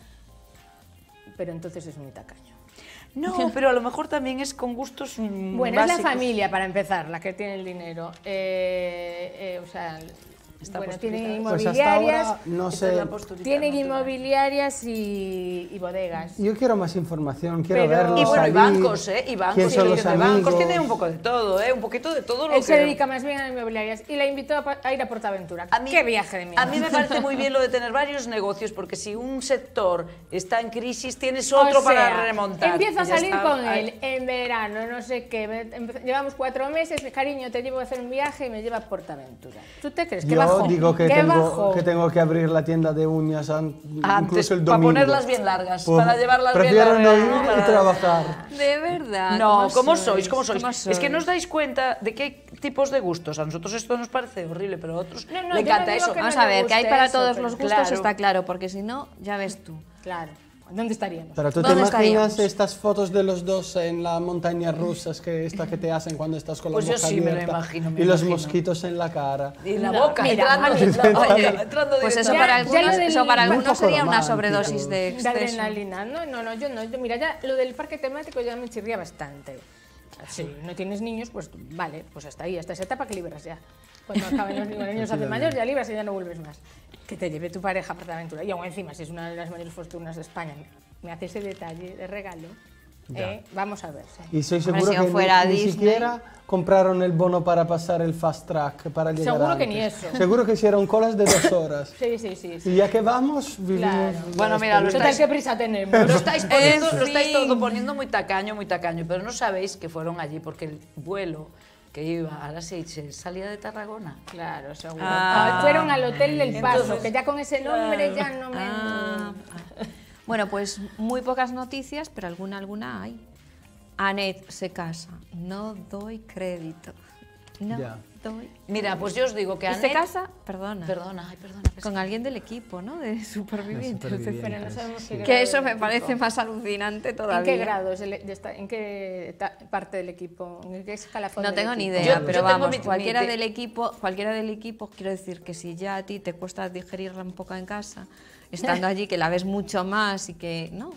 pero entonces es muy tacaño. No, pero a lo mejor también es con gustos mm, Bueno, es básicos. la familia, para empezar, la que tiene el dinero. Eh, eh, o sea, Está bueno, posturita. tienen Pues hasta inmobiliarias, ahora no Esta es sé. la posturita tienen natural. inmobiliarias y, y bodegas. Yo quiero más información, quiero Pero- verlos Y bueno, y salir, bancos, ¿eh? Y bancos, quién son y los de bancos amigos. tiene un poco de todo, ¿eh? Un poquito de todo lo Él que... se dedica más bien a inmobiliarias y la invitó a, pa- a ir a Portaventura. A mí- ¡Qué viaje de mierda! A mí me parece muy bien lo de tener varios negocios, porque si un sector está en crisis, tienes otro O para sea, remontar. Empiezo a Y ya salir está. con Ay. él en verano, no sé qué. me- empe- Llevamos cuatro meses, cariño, te llevo a hacer un viaje y me lleva a Portaventura. ¿Tú te crees? ¿Qué Yo bajón? digo que ¿Qué tengo, bajón? que tengo que abrir la tienda de uñas an- Antes, incluso el para domingo. ponerlas bien largas, Pues, para llevarlas bien prefiero largas. no ir ¿no? y Para- trabajar. De verdad. No, ¿cómo sois? ¿Cómo sois? ¿Cómo Es que no os dais cuenta de que hay tipos de gustos. A nosotros esto nos parece horrible, pero a otros No, no, le yo no encanta digo eso. que Vamos no a le ver, que hay guste para eso, todos pero los gustos, claro. está claro, porque si no, ya ves tú. Claro. ¿Dónde estaríamos? Pero tú te ¿Dónde imaginas estaríamos? estas fotos de los dos en la montaña rusa que, esta que te hacen cuando estás con la Pues yo boca sí me lo abierta imagino, me y los imagino. mosquitos en la cara. Y en la No, boca, mira, entrando, oye, entrando, Oye, entrando pues eso directamente. para Ya- algunos, ya lo del- eso para un algunos poco sería una romántico. sobredosis de De exceso. adrenalina. No, no, no, yo no. Yo, mira, ya lo del parque temático ya me chirría bastante. Si no tienes niños, pues vale, pues hasta ahí, hasta esa etapa que libras ya. Cuando acaben los niños, los niños se hacen mayores, ya libras y ya no vuelves más. Que te lleve tu pareja a Portaventura. Y aún encima, si es una de las mayores fortunas de España, me hace ese detalle de regalo. Eh, vamos a ver. sí. Y soy Hombre, seguro si no que fuera ni, ni Disney. siquiera compraron el bono para pasar el fast track para llegar Seguro que antes. ni eso. Seguro que hicieron colas de dos horas. Sí, sí, sí. sí. Y ya que vamos, vivimos. Claro. la Bueno, mira, lo Total, estáis- qué prisa tenemos. Lo estáis, poniendo, En lo estáis fin. todo poniendo muy tacaño, muy tacaño, pero no sabéis que fueron allí porque el vuelo que iba a las Seychelles salía de Tarragona. Claro, seguro. Ah. Ah, fueron al Hotel del Paso, Entonces, que ya con ese nombre ya no me... Ah, ah. Bueno, pues muy pocas noticias, pero alguna, alguna hay. Anet se casa. No doy crédito. No Ya. doy. Mira, pues yo os digo que ¿Y se Anet... casa? Perdona. Perdona, ay, perdona. que Con sí. alguien del equipo, ¿no? De supervivientes. supervivientes. Pero no sabemos qué Que grado eso del me equipo. parece más alucinante ¿En todavía. qué grado? es el- de esta- ¿En qué ta- parte del equipo? ¿En qué escalafón No del tengo ni equipo? idea, Yo- pero yo tengo vamos, mi- cualquiera mi- del equipo, cualquiera del equipo, quiero decir que si ya a ti te cuesta digerirla un poco en casa, estando allí que la ves mucho más y que, ¿no?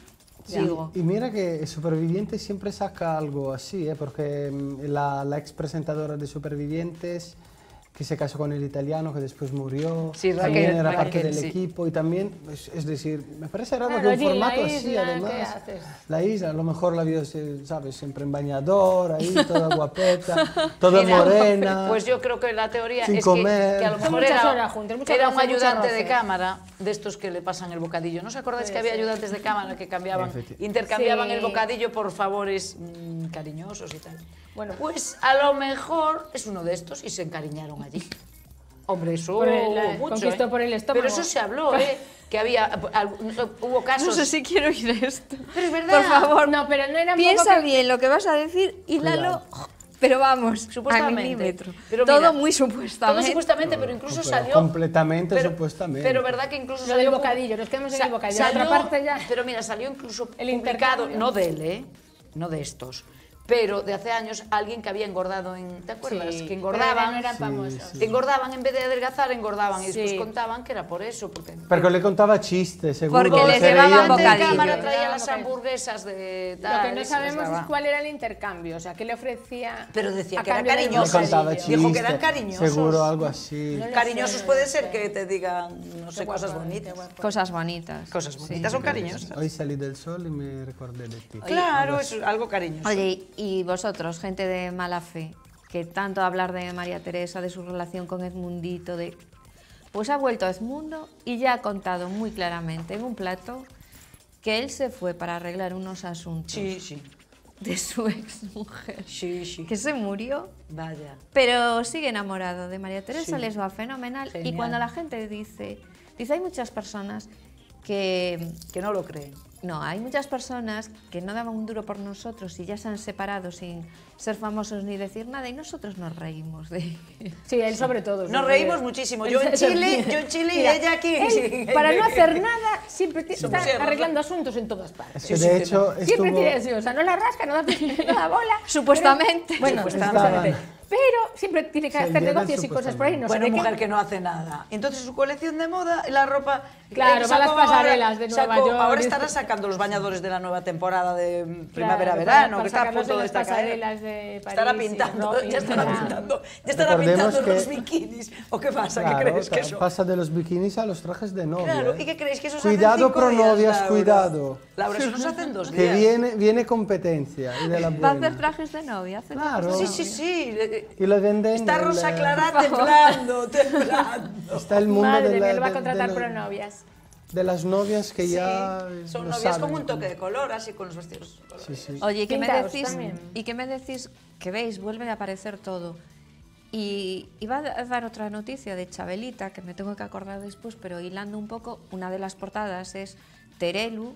sigo. Y mira que Supervivientes siempre saca algo así, ¿eh? Porque mm, la, la ex presentadora de Supervivientes, que se casó con el italiano, que después murió, Sí, también Raquel, era Raquel, parte del sí. equipo, y también, es, es decir, me parece raro Claro, que un allí, la formato así, isla, además, ¿qué haces? la isla, a lo mejor la vio, se- ¿sabes? Siempre en bañador, ahí, toda guapeta, toda Mira, morena. Pues yo creo que la teoría Sin es que, comer. que a lo Son mejor muchas era, horas juntas, mucho era un roce, mucho ayudante de roce. cámara de estos que le pasan el bocadillo. ¿No os acordáis que había ayudantes de cámara que cambiaban, Efecti- intercambiaban Sí. el bocadillo por favores mm, cariñosos y tal? Bueno. Pues a lo mejor es uno de estos y se encariñaron allí. Hombre, eso Por el- hubo mucho, conquistó ¿eh? por el estómago. Pero eso se habló, ¿eh? Que había, al- hubo casos... No sé si quiero oír esto. Pero es verdad. Por favor, No, pero no era un piensa poco que- bien lo que vas a decir y Lalo, pero vamos, a Supuestamente. milímetro. Pero Todo mira, muy supuestamente. Todo supuestamente, pero incluso Pero salió... completamente, pero, supuestamente. Pero verdad que incluso Lo del salió... bocadillo, nos quedamos en sa- el bocadillo. La otra parte ya- Pero mira, salió incluso El publicado, intercambio. no de él, ¿eh? No de estos, pero de hace años alguien que había engordado en... ¿Te acuerdas? Sí, que pero engordaban, no eran famosos. engordaban en vez de adelgazar, engordaban y después Sí. contaban que era por eso, porque... Porque le contaba chistes, seguro. Porque les se llevaban reían. Antes bocadillo. de cámara Le traía daban las bocadillo. hamburguesas de Lo tal, que no y se sabemos las es daba. cuál era el intercambio, o sea, qué le ofrecía. Pero decía a que era cambio del Le cariñoso. contaba bocadillo. chistes. Dijo que eran cariñosos. Seguro, algo así. No lo Cariñosos sé, puede no ser sé. que te digan, no sé, Qué cosas guapo, bonitas. qué guapo. Cosas bonitas. Cosas bonitas son cariñosas. Hoy salí del sol y me recordé de ti. Claro, es algo cariñoso. Oye, y vosotros, gente de mala fe, que tanto hablar de María Teresa, de su relación con Edmundito, de... pues ha vuelto a Edmundo y ya ha contado muy claramente en un plato que él se fue para arreglar unos asuntos Sí, sí. de su exmujer, Sí, sí. que se murió, Vaya. pero sigue enamorado de María Teresa, Sí. les va fenomenal. Y Genial. cuando la gente dice, dice, hay muchas personas que... Que no lo creen. No, hay muchas personas que no daban un duro por nosotros y ya se han separado sin ser famosos ni decir nada y nosotros nos reímos de... Sí, él sobre todo. Nos sí. reímos muchísimo. Yo en Él se Chile, ríe. yo en Chile y Mira, ella aquí. él, para no hacer nada, siempre ti- Somos está siervos, arreglando asuntos en todas partes. Es que de hecho Siempre estuvo... tiene así, o sea, no la rasca, no da, no da bola. Supuestamente. Pero, bueno, Supuestamente. supuestamente. Pero siempre tiene que Sí, el hacer día del negocios y cosas por ahí. No Buena sé de mujer qué. que no hace nada. Entonces su colección de moda, la ropa... Claro, eh, va a las sacó ahora- pasarelas de Nueva sacó- York. Ahora estará sacando los bañadores de la nueva temporada de Claro, primavera-verano, para que está a sacarlos punto en de las esta pasarelas de París. Estará y pintando, Ro- y ya estará Milán. pintando, ya estará Recordemos pintando que- los bikinis. ¿O qué pasa? Claro, ¿Qué crees que eso? pasa de los bikinis a los trajes de novia. Claro, ¿eh? ¿y qué creéis? ¿Que eso se hace en Cuidado, cinco pro días, novias, Laura? cuidado. Laura, eso no se hace en dos Que días. viene, viene competencia y de la Va a hacer buena. trajes de novia. hace Claro. trajes Sí, de sí, novia. sí. Y lo venden. Está en Rosa la- Clara temblando, temblando. Está el mundo Madre de, la- mía, lo va a de- contratar de, por la- novias. de las novias que ya. Son lo novias saben. con un toque de color, así con los vestidos. Sí, sí. Oye, ¿y qué me Pintados decís? también. ¿Y qué me decís? Que veis, vuelve a aparecer todo. Y iba a dar otra noticia de Chabelita, que me tengo que acordar después, pero hilando un poco, una de las portadas es Terelu,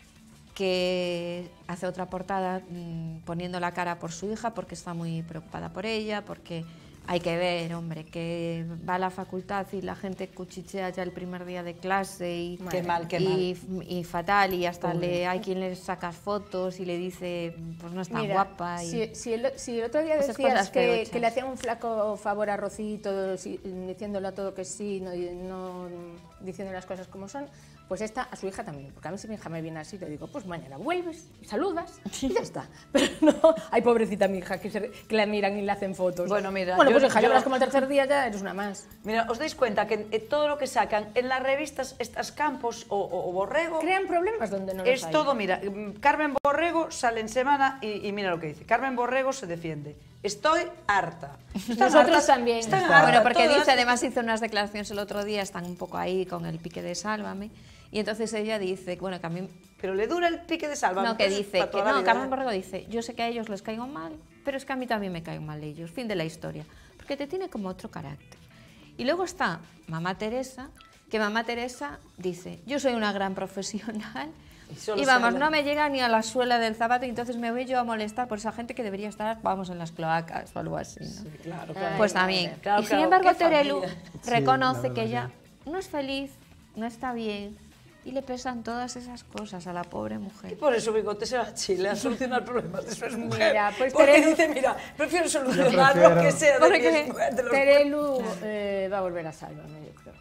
que hace otra portada mmm, poniendo la cara por su hija porque está muy preocupada por ella, porque hay que ver, hombre, que va a la facultad y la gente cuchichea ya el primer día de clase y, Qué mal, qué y, y fatal, y hasta Pobre. le, hay quien le saca fotos y le dice, pues no es tan Mira, guapa. Y... si, si, el, si el otro día Esas decías cosas que, feochas. que le hacían un flaco favor a Rocito, si- diciéndole a todo que sí, no, no diciendo las cosas como son, pues esta a su hija también. Porque a mí si mi hija me viene así, le digo, pues mañana vuelves, saludas y ya está. Pero no, ay, pobrecita mi hija, que, se, que la miran y le hacen fotos. Bueno, mira, Bueno, yo- pues hija, yo- ya verás como el tercer día ya eres una más. Mira, os dais cuenta que eh, todo lo que sacan en las revistas, estas Campos o, o- o Borrego, Crean problemas donde no los es hay. todo, mira, mm, Carmen Borrego sale en semana y, y mira lo que dice. Carmen Borrego se defiende. Estoy harta. Están Nosotros hartas- también. Están Está. hartas Bueno, porque todas. dice, además hizo unas declaraciones el otro día, están un poco ahí con el pique de Sálvame, y entonces ella dice, bueno, que a mí... Pero le dura el pique de salva. No, que dice, que no, Carmen ¿eh? Borrego dice, yo sé que a ellos les caigo mal, pero es que a mí también me caen mal ellos, fin de la historia, porque te tiene como otro carácter. Y luego está Mamá Teresa, que Mamá Teresa dice, yo soy una gran profesional, Y solo y se vamos, habla- no me llega ni a la suela del zapato, y entonces me voy yo a molestar por esa gente que debería estar, vamos, en las cloacas o algo así, ¿no? Claro, claro. Pues también. Claro, y sin claro, embargo, qué Terelu familia. reconoce la que verdad, ella no es feliz, no está bien, y le pesan todas esas cosas a la pobre Y mujer. por eso Bigote se va a Chile a solucionar problemas de su exmujer. Mira, pues Porque Terelu- dice, mira, prefiero solucionar prefiero- lo que sea de Porque mi exmujer, de los Terelu eh, va a volver a Sálvame, yo creo.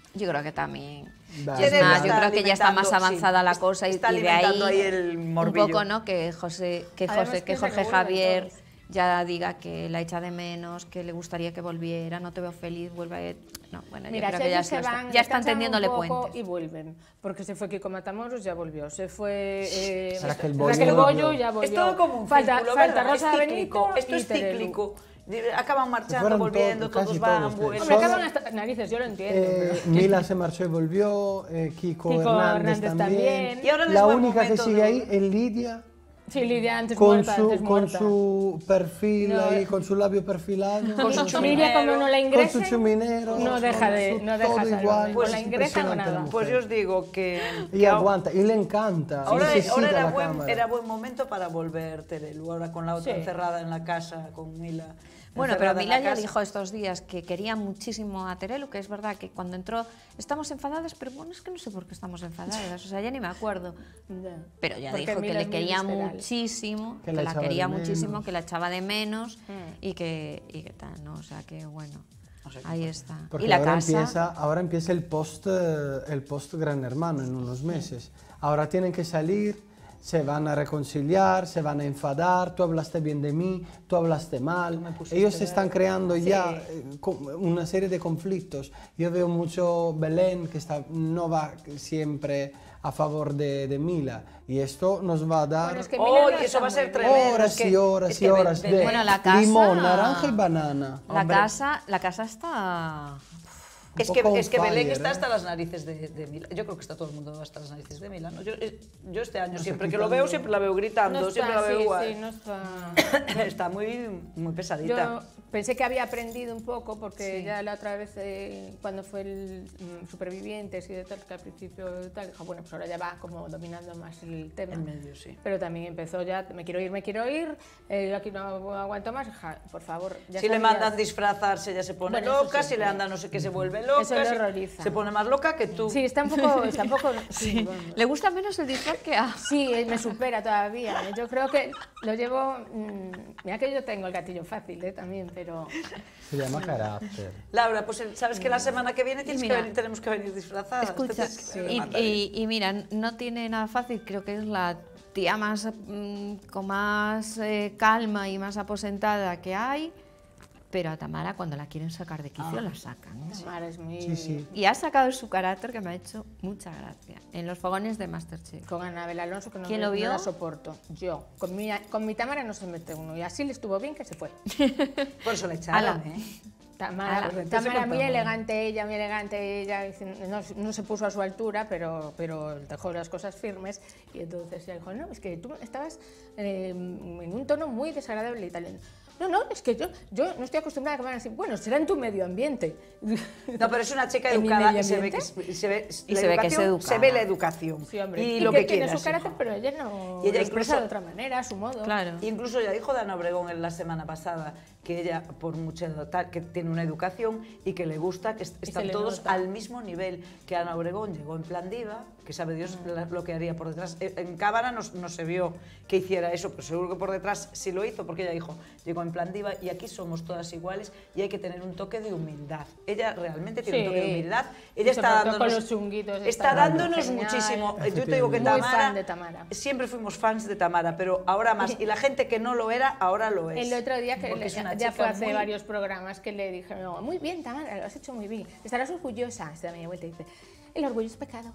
Yo creo que también. Vale. Es más, yo Está creo que ya está más alimentando, avanzada sí. la cosa y, Está y de ahí, alimentando ahí el un morbillo. poco, ¿no? Que José, que Además, José, que piensa que Jorge vuelven Javier todos. ya diga que la echa de menos, que le gustaría que volviera, no te veo feliz, vuelve. No, bueno, Mira, yo creo si que ya, ellos se se lo está- van, ya están descansan tendiéndole un poco puentes. y vuelven, porque se fue Kiko Matamoros, ya volvió, se fue eh, Raquel Raquel Bollo, Bollo, ya volvió. Es todo como un falta, círculo, falta ¿verdad? Rosa Es Benito cíclico. Esto y es Terelu. cíclico. Acaban marchando, fueron volviendo, todos, todos casi van, todos, vuelven. Hombre, Solo- acaban hasta narices, yo lo entiendo. Eh, pero- Mila se marchó y volvió, eh, Kiko, Kiko Hernández, Hernández también. también. Y ahora les La va el única que momento sigue de- ahí es Lidia, Sí, Lidia antes con muerta, su, antes con muerta. su perfil No, ahí, eh. con su labio perfilado, Con su Lidia chuminero, cuando no la con ingresen, su chuminero, no deja con de, su- no deja todo salvarme. igual. Con Es la ingresan o impresionante la nada. mujer. Pues yo os digo que... Y que ahora- aguanta, y le encanta, Ahora, necesita ahora era, la buen, cámara. era buen momento para volver, Terelu, ahora con la otra Sí. encerrada en la casa, con Mila. Bueno, pero encerrada en Mila la ya casa. dijo estos días que quería muchísimo a Terelu, que es verdad que cuando entró estamos enfadadas, pero bueno, es que no sé por qué estamos enfadadas, o sea, ya ni me acuerdo. Ya. Pero ya Porque dijo que Mila le es muy quería visceral. muchísimo, Que que, la la echaba quería de muchísimo, menos. que la echaba de menos Mm. y que y que tal, ¿no? O sea, que bueno, O sea, que ahí bueno. está. Porque y la ahora casa, empieza, ahora empieza el post, eh, el post Gran Hermano en unos meses. Ahora tienen que salir, se van a reconciliar, se van a enfadar, tú hablaste bien de mí, tú hablaste mal. Ellos se están creando ya eh, co- una serie de conflictos. Yo veo mucho Belén que está, no va siempre a favor de, de Mila y esto nos va a dar Bueno, es que Mila Oh, no y eso está va a ser muy bien. tremendo. horas es que- y horas es y que horas Belén- de Bueno, la casa- limón, naranja y banana. la hombre. casa, la casa está Es un que, poco es que on Belén fire, está ¿eh? hasta las narices de, de Mila. Yo creo que está todo el mundo hasta las narices de Mila, ¿no? Yo, eh, yo este año, No sé, siempre que quitando- lo veo, siempre la veo gritando, No está, siempre la veo sí, igual. sí, no está. Está muy, muy Yo pesadita. pensé que había aprendido un poco, porque Sí. ya la otra vez, eh, cuando fue el mm, Supervivientes y de tal, que al principio tal, dijo, bueno, pues ahora ya va como dominando más el tema. En medio, sí. Pero también empezó ya, me quiero ir, me quiero ir, eh, yo aquí no aguanto más, ja, por favor. Ya Si le sabías. mandan disfrazarse, ella se pone Bueno, eso loca. Si le siempre. andan no sé qué, se vuelve loca. Eso le si- horroriza. se pone más loca que tú. Sí, está un poco... Está un poco sí, bueno. le gusta menos el disfraz que a Sí, eh, me supera todavía. Yo creo que lo llevo... mmm, mira que yo tengo el gatillo fácil eh, también, pero... Se llama carácter. Laura, pues el- sabes que la semana que viene tienes mira, que venir, tenemos que venir disfrazadas. Escucha, Entonces, y, manda y- y mira, no tiene nada fácil, creo que es la tía más mm, con más eh, calma y más aposentada que hay, pero a Tamara cuando la quieren sacar de quicio la sacan. ¿eh? Tamara es muy... Sí, sí. Y ha sacado su carácter que me ha hecho mucha gracia en los fogones de Masterchef. Con Anabel Alonso, que no, ¿Quién me- lo no vio? la soporto. Yo. Con mi, con mi Tamara no se mete uno. Y así le estuvo bien que se fue. Por eso le echaron, Ala. ¿eh? Tamara, Ala, entonces Tamara muy contamos. elegante ella, muy elegante ella. dice, No, no se puso a su altura, pero, pero dejó las cosas firmes. Y entonces ella dijo, no, es que tú estabas eh, en un tono muy desagradable y tal. No, no, es que yo, yo no estoy acostumbrada a que me hagan así. Bueno, será en tu medio ambiente. No, pero es una chica ¿En mi educada medio y se ve que, ambiente? es- se ve, Y la se ve que es educación, educada. se ve la educación. Sí, hombre. Y, Y lo que que, tiene quieras, su carácter, hijo. pero ella no Y ella lo expresa incluso- de otra manera, a su modo. Claro. Incluso ya dijo de Ana Obregón en la semana pasada que ella, por mucho tal, que tiene una educación y que le gusta, que est- se están le todos nota. al mismo nivel, que Ana Obregón llegó en plan diva, que sabe Dios la- lo que haría por detrás. Eh, En cámara no, no se vio que hiciera eso, pero seguro que por detrás sí lo hizo, porque ella dijo, llegó en plan diva y aquí somos todas iguales y hay que tener un toque de humildad. Ella realmente tiene un toque de Sí. humildad. Y Ella sobre está todo con dándonos, los chunguitos, está está dándonos genial. muchísimo. Eh, Yo te digo que Muy Tamara, fan de Tamara. siempre fuimos fans de Tamara, pero ahora más. Y la gente que no lo era, ahora lo es. El otro día, que Porque le- es una ya chica fue hace muy- varios programas, que le dije, no, muy bien, Tamara, lo has hecho muy bien. Estarás orgullosa. Se da media vuelta y dice, el orgullo es pecado.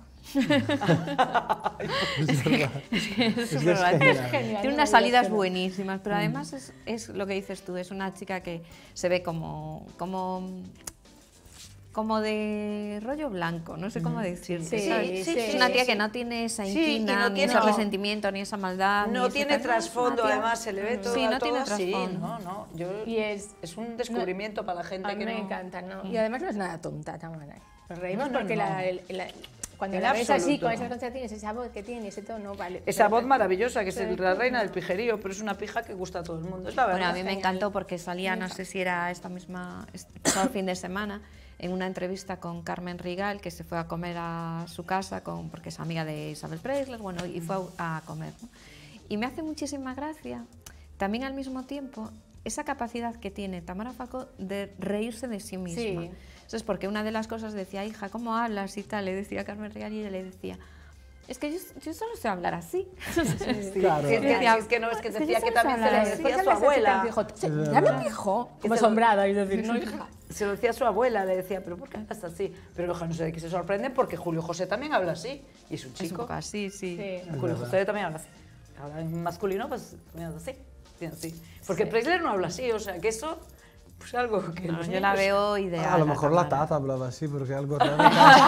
Es que es Es súper gracioso. genial. Genial, Tiene no unas me digas salidas que no. buenísimas, pero además es, es lo que dices tú, es una chica que se ve como, como, como de rollo blanco, no sé cómo decirlo. Sí, ¿sabes? sí, es sí, una tía sí. que no tiene esa Sí, y inquina, no ni tiene- ese no. resentimiento, ni esa maldad. No ni ese tiene tal, es una trasfondo, tía- además se le ve todo, Sí, no todo tiene así, trasfondo. ¿no? No, yo, Y es, es un descubrimiento para la gente a mí que me no... encanta, ¿no? Y además no es nada tonta, Tamara. Nos reímos No, no, porque no. La, el- la- cuando En la ves así, absoluto. con esas conversaciones, esa voz que tiene, ese tono, vale. Esa voz perfecto. maravillosa, que es el- la Perfecto. reina del pijerío, pero es una pija que gusta a todo el mundo, es la Bueno, verdad. a mí me encantó porque salía, no sé si era esta misma, este pasado fin de semana, en una entrevista con Carmen Rigal, que se fue a comer a su casa, con, porque es amiga de Isabel Preisler, bueno, y fue a, a comer. ¿no? Y me hace muchísima gracia, también al mismo tiempo, esa capacidad que tiene Tamara Falcó de reírse de sí misma. Sí. Eso es porque una de las cosas decía, hija, ¿cómo hablas? Y tal, le decía a Carmen Real y ella le decía, es que yo, yo solo sé hablar así. Sí, Claro. sí, es, que, Decía, es que no, es que "Es que decía yo que solo también sé se le hablar así". decía a su Porque la abuela. dijo, "Che, ya me dijo, como se lo- asombrada, y decir, no, hija. Se lo decía a su abuela, le decía, pero ¿por qué hablas así? Pero ojalá no sé de qué se sorprende porque Julio José también habla así. Y es un Es un chico. poco así, sí. Sí. Julio José también habla así. Habla en masculino, pues también habla así. Sí, así. Porque Preisler no habla así, o sea, que eso, pues algo que No, los yo la niños- veo ideal. A lo mejor la Tamara. Tata hablaba así, porque algo raro.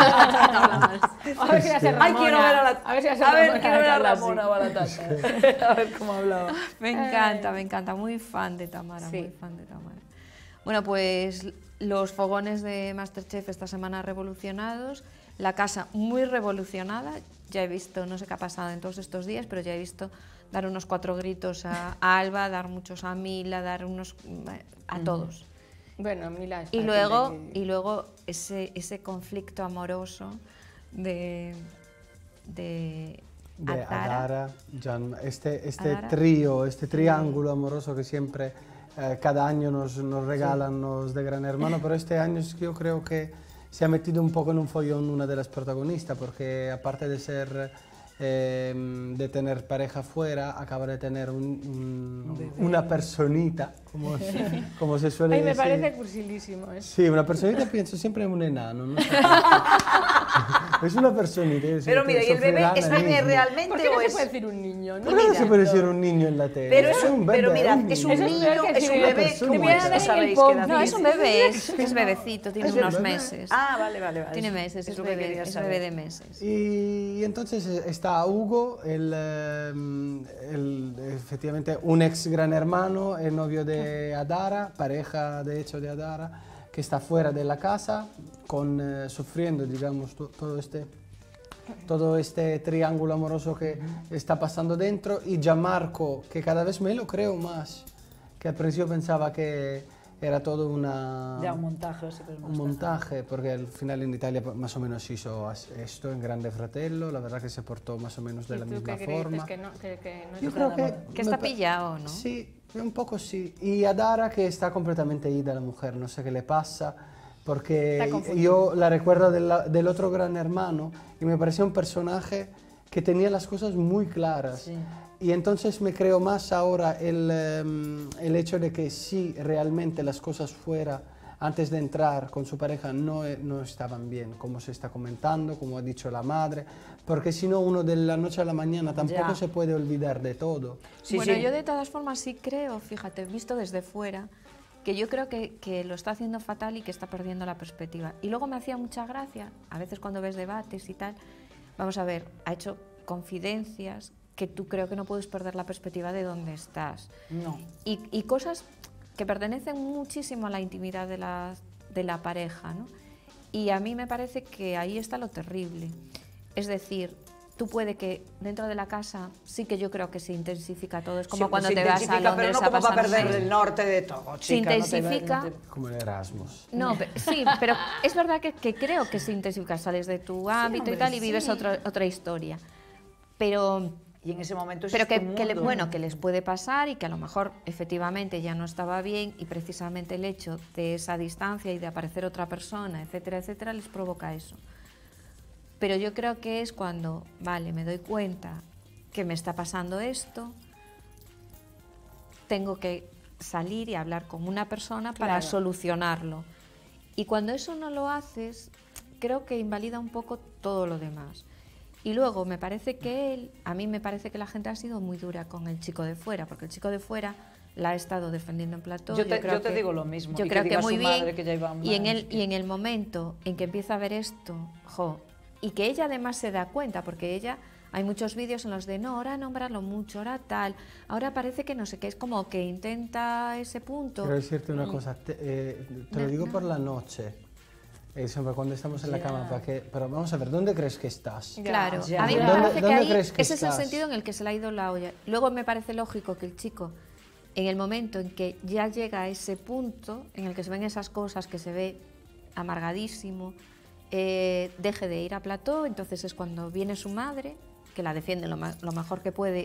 A ver si va a ser Ay, Ramona. quiero ver a la, A ver si va a ser a ver, Ramona, quiero ver a que habla así. Ramona o a la Tata. A ver cómo hablaba. Me encanta, me encanta. Muy fan de Tamara, Sí. muy fan de Tamara. Bueno, pues los fogones de Masterchef esta semana revolucionados, la casa muy revolucionada. Ya he visto, no sé qué ha pasado en todos estos días, pero ya he visto dar unos cuatro gritos a, a Alba, dar muchos a Mila, dar unos a todos. Bueno, Mila es Y fácil luego, de- y luego ese, ese conflicto amoroso de, de, De Adara. Adara, Jan- este, este Adara. trío, este triángulo amoroso que siempre eh, cada año nos, nos regalan los de Gran Hermano, pero este año es que yo creo que se ha metido un poco en un follón una de las protagonistas, porque aparte de ser eh, de tener pareja fuera, acaba de tener un- un- una personita, como, como se suele Ay, me decir. parece cursilísimo eso. Sí, una personita pienso siempre en un enano, no sé por qué. Es una personita. yo sé Pero que mira, ¿y el bebé sufrirá es bebé nanismo. realmente ¿Por qué o no se es...? puede decir un niño? No ¿Por qué no mira. se puede decir un niño en la tele? Pero, es es un bebé, pero mira, un es un niño. Eso es peor niño, que es un si- bebé, persona. ¿cómo Te es? viene No en el sabéis pom- qué edad No, es un tiene. bebé, es, es bebecito, tiene Es un unos bebé. meses. Ah, vale, vale, vale. Tiene meses, es, lo que bebé, quería es saber. bebé de meses. Y entonces eh, está Hugo, el, eh, el, efectivamente un ex gran hermano, el novio de Adara, pareja de hecho de Adara, que está fuera de la casa, con, eh, sufriendo, digamos, to- todo este, todo este triángulo amoroso que está pasando dentro, y Gianmarco, que cada vez me lo creo más, que al principio pensaba que era todo una... Ya, un montaje. sí, pero no Un está. montaje, porque al final en Italia más o menos hizo as- esto en Grande Fratello, la verdad que se portó más o menos de ¿Y la tú misma qué crees? forma. Que no, que, que no Yo es creo gran que, amor. Que está me pa- pillado, ¿no? Sí, un poco sí. Y Adara que está completamente ida la mujer, no sé qué le pasa, porque Está confundida. yo la recuerdo del, del otro Gran Hermano y me parecía un personaje que tenía las cosas muy claras. Sí. Y entonces me creo más ahora el, em, el hecho de que sí, realmente las cosas fuera, antes de entrar con su pareja, no, e- no estaban bien, como se está comentando, como ha dicho la madre, porque si no, uno de la noche a la mañana tampoco Ya. se puede olvidar de todo. Sí, bueno, sí. yo de todas formas sí creo, fíjate, visto desde fuera, que yo creo que, que lo está haciendo fatal y que está perdiendo la perspectiva. Y luego me hacía mucha gracia, a veces cuando ves debates y tal, vamos a ver, ha hecho confidencias que tú creo que no puedes perder la perspectiva de dónde estás. No. Y, y cosas que pertenecen muchísimo a la intimidad de la, de la pareja, ¿no? Y a mí me parece que ahí está lo terrible. Es decir, tú puede que dentro de la casa sí que yo creo que se intensifica todo. Es como Sí, cuando se te vas a intensifica, Londres pero no a como para pasar un perder mes. el norte de todo, chica. Se no te- intensifica. no te- Como el Erasmus. No, pe- sí, pero es verdad que, que creo que se intensifica. Sales de tu ámbito y hombre, tal y vives sí. otra, otra historia. Pero Y en ese momento pero existe que, un que le- mundo. bueno, que les puede pasar y que a lo mejor efectivamente ya no estaba bien y precisamente el hecho de esa distancia y de aparecer otra persona, etcétera, etcétera, les provoca eso. Pero yo creo que es cuando, vale, me doy cuenta que me está pasando esto, tengo que salir y hablar con una persona para Claro. solucionarlo. Y cuando eso no lo haces, creo que invalida un poco todo lo demás. Y luego me parece que él, a mí me parece que la gente ha sido muy dura con el chico de fuera, porque el chico de fuera la ha estado defendiendo en plató. Yo te- creo yo te que- digo lo mismo, Yo y que creo que, diga muy su bien. madre que ya iba y, en mal, el, y en el momento en que empieza a ver esto, jo, y que ella además se da cuenta, porque ella, hay muchos vídeos en los de, no, ahora nombrarlo mucho, ahora tal, ahora parece que no sé qué, es como que intenta ese punto. Quiero decirte una cosa, te, eh, te lo No, digo no. por la noche, eh, siempre cuando estamos en la cama, para que, pero vamos a ver, ¿dónde crees que estás? Claro, Ya. a mí me ¿Dónde- parece que dónde ahí crees que ese es el estás? sentido en el que se le ha ido la olla. Luego me parece lógico que el chico, en el momento en que ya llega a ese punto, en el que se ven esas cosas, que se ve amargadísimo, eh, deje de ir a plató, entonces es cuando viene su madre, que la defiende lo, ma- lo mejor que puede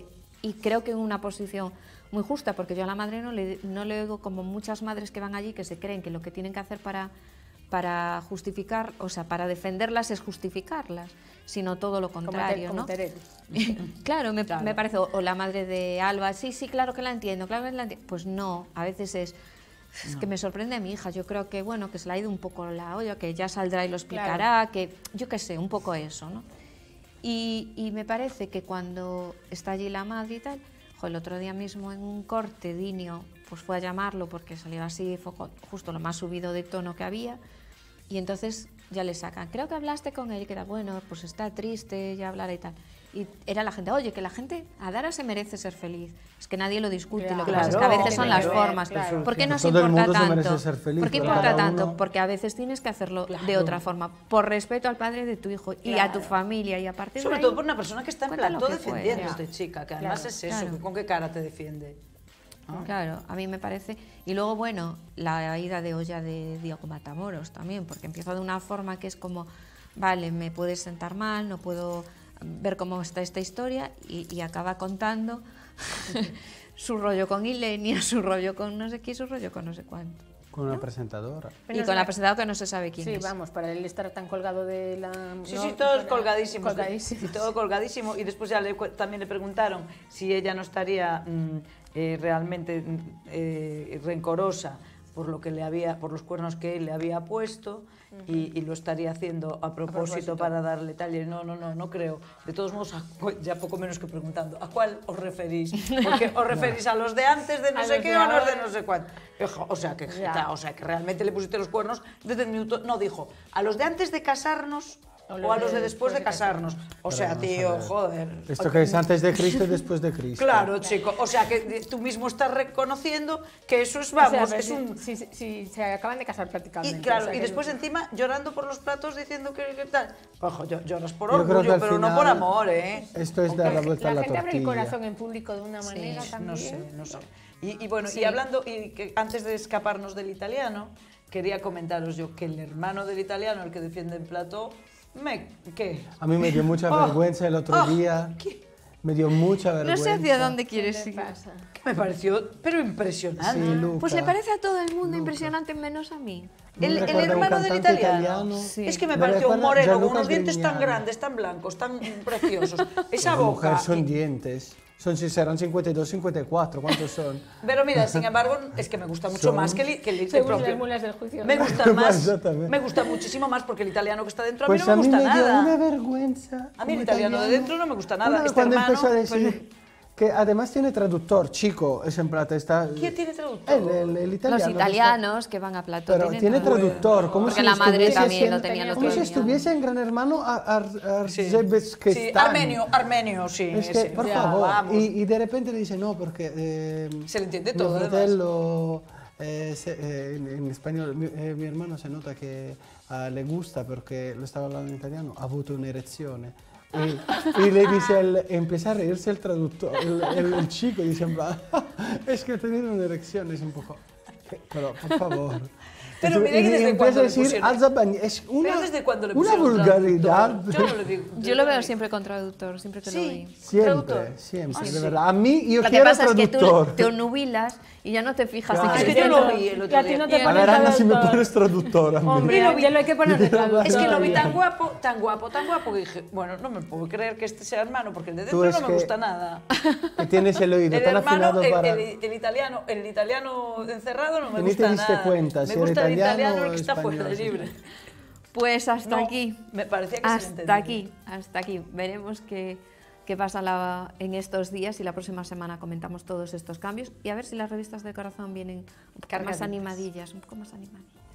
y creo que en una posición muy justa, porque yo a la madre no le, no le oigo como muchas madres que van allí que se creen que lo que tienen que hacer para, para justificar, o sea, para defenderlas es justificarlas, sino todo lo contrario, como ¿no? Terelu. Claro, me, Claro. me parece, o, o la madre de Alba, sí, sí, claro que la entiendo, claro que la entiendo. Pues no, a veces es, es No. que me sorprende a mi hija, yo creo que, bueno, que se le ha ido un poco la olla, que ya saldrá y lo explicará, Claro. que yo qué sé, un poco eso, ¿no? Y, y me parece que cuando está allí la madre y tal, jo, el otro día mismo en un corte, Dinio pues fue a llamarlo porque salió así, fue justo lo más subido de tono que había, y entonces ya le sacan, creo que hablaste con él, que era bueno, pues está triste, ya hablará y tal. Y era la gente, oye, que la gente, Adara se merece ser feliz, es que nadie lo discute, Claro. lo que pasa es que a Claro, veces son tiene las que ver, formas. claro. ¿Por qué nos Todo el importa mundo se merece tanto? ser feliz, ¿Por qué pero importa cada tanto? uno- Porque a veces tienes que hacerlo de Claro. otra forma, por respeto al padre de tu hijo y a tu familia, y a partir Sobre de ahí, todo por una persona que está en cuenta plan lo todo que fue. defendiéndote, chica, que además Claro, es eso, claro. que con qué cara te defiende. Claro, a mí me parece. Y luego, bueno, la ida de olla de Diego Matamoros también, porque empieza de una forma que es como, vale, me puedes sentar mal, no puedo ver cómo está esta historia, y, y acaba contando su rollo con Ilenia, su rollo con no sé qué, su rollo con no sé cuánto. Con una presentadora. Pero y no con sé- la presentadora que no se sabe quién Sí, es. vamos, para él estar tan colgado de la... Sí, ¿no? sí, todos Para- colgadísimos. colgadísimos. Y todo colgadísimo. Y después ya le, cu- también le preguntaron si ella no estaría mm, eh, realmente mm, eh, rencorosa por lo que le había, por los cuernos que él le había puesto, y, y lo estaría haciendo a propósito, propósito. para darle tal. Y no, no, no, no creo. De todos modos, a cu- ya poco menos que preguntando, ¿a cuál os referís? Porque os referís a los de antes de no A sé los qué de o a los de ahora. no sé cuánto. Ojo, O sea, que, Ya. o sea, que realmente le pusiste los cuernos desde el minuto... No, dijo, a los de antes de casarnos o a los de después de casarnos. O sea, vamos a tío, ver. joder. Esto que es antes de Cristo y después de Cristo. Claro, chico. O sea, que tú mismo estás reconociendo que eso es, O sea, vamos, pero es si- un... si, si- si se acaban de casar prácticamente. Y claro, o sea, y que- después encima llorando por los platos diciendo que, que tal. Ojo, yo- lloras por Yo creo que orgullo, al pero no final por amor, ¿eh? Esto es dar la vuelta a La la gente abre el tortilla. corazón en público de una manera también. No sé, no sé. Y, y bueno, Sí. y hablando, y que antes de escaparnos del italiano, quería comentaros yo que el hermano del italiano, el que defiende en plató, me... ¿Qué? A mí me dio mucha Oh, vergüenza el otro oh, día. ¿qué? Me dio mucha No vergüenza. sé hacia dónde ¿Qué quieres le ir. pasa? Que me pareció, pero impresionante. Sí, Luca. Pues le parece a todo el mundo impresionante menos a mí. Me El, el recuerda a un hermano del cantante italiano. Sí. Es que me, Me pareció un recuerda a moreno con Gianluca unos dientes tan Grignani. grandes, tan blancos, tan preciosos. Esa Las boca. mujeres son dientes. Son, si serán cincuenta y dos, cincuenta y cuatro. ¿Cuántos son? Pero mira, sin embargo, es que me gusta mucho Son- más que el, que el- el Según propio. las mulas del juicio. Me ¿no? gusta más, Exactamente. me gusta muchísimo más porque el italiano que está dentro a Pues mí no me gusta me dio nada. una vergüenza. A mí el como italiano de dentro no me gusta nada. Una- Este cuando hermano, empezó a decir pues- que además tiene traductor, chico, es en plata. Está, ¿Quién tiene traductor? El, el, el italiano. Los que italianos que van a está- plató Pero tienen tiene traductor. traductor. Como Porque si la madre estuviese también lo en- tenía, lo Como si tenía. estuviese en Gran Hermano a, a, a Sí, Uzbekistán. sí, armenio, armenio, sí. Es que, ese. por Ya, favor, vamos. y, y de repente le dice no, porque eh, Se le entiende mi todo, además. fratello, eh, se- eh, en, en español, mi, eh, mi hermano se nota que ah, le gusta porque lo estaba hablando en italiano, ha avuto un'erezione. Y, y le dice, el, empieza a reírse el traductor, el, el- el chico, y dice, en plan, es que he tenido una erección, es un poco, pero por favor. Pero Y- mira que y desde empieza cuándo a le decir, pusieron- "Alza bañ-". Es una, Pero desde cuándo le una pusieron vulgaridad. traductor? Yo no lo digo. Yo lo veo siempre con traductor, siempre que lo Sí. vi. Siempre, Traductor. siempre, Ah, de sí. verdad. A mí, yo Lo que quiero pasa es que tú traductor. te onubilas y ya no te fijas Claro. en Es que que yo lo vi el Y otro a ti día. no te Y- A pones ver, Ana, si me traductor. pones traductor a mí. Hombre, Y lo vi- ya lo hay que poner de traductor. Es que lo vi Todavía. tan guapo, tan guapo, tan guapo que dije, bueno, no me puedo creer que este sea hermano porque el de Tú dentro es no me que- gusta nada. Que tienes el oído El tan hermano, afinado el, para... el- el italiano, el italiano encerrado no me Que ni te gusta diste nada. cuenta me si era gusta el italiano italiano el o que está fuera, español, sí. libre. Pues hasta No, aquí. me parecía que se le Hasta entendía. aquí, hasta aquí. Veremos qué, qué pasa la- en estos días y la próxima semana comentamos todos estos cambios y a ver si las revistas de corazón vienen un poco más Cargaditas. animadillas, un poco más animadillas.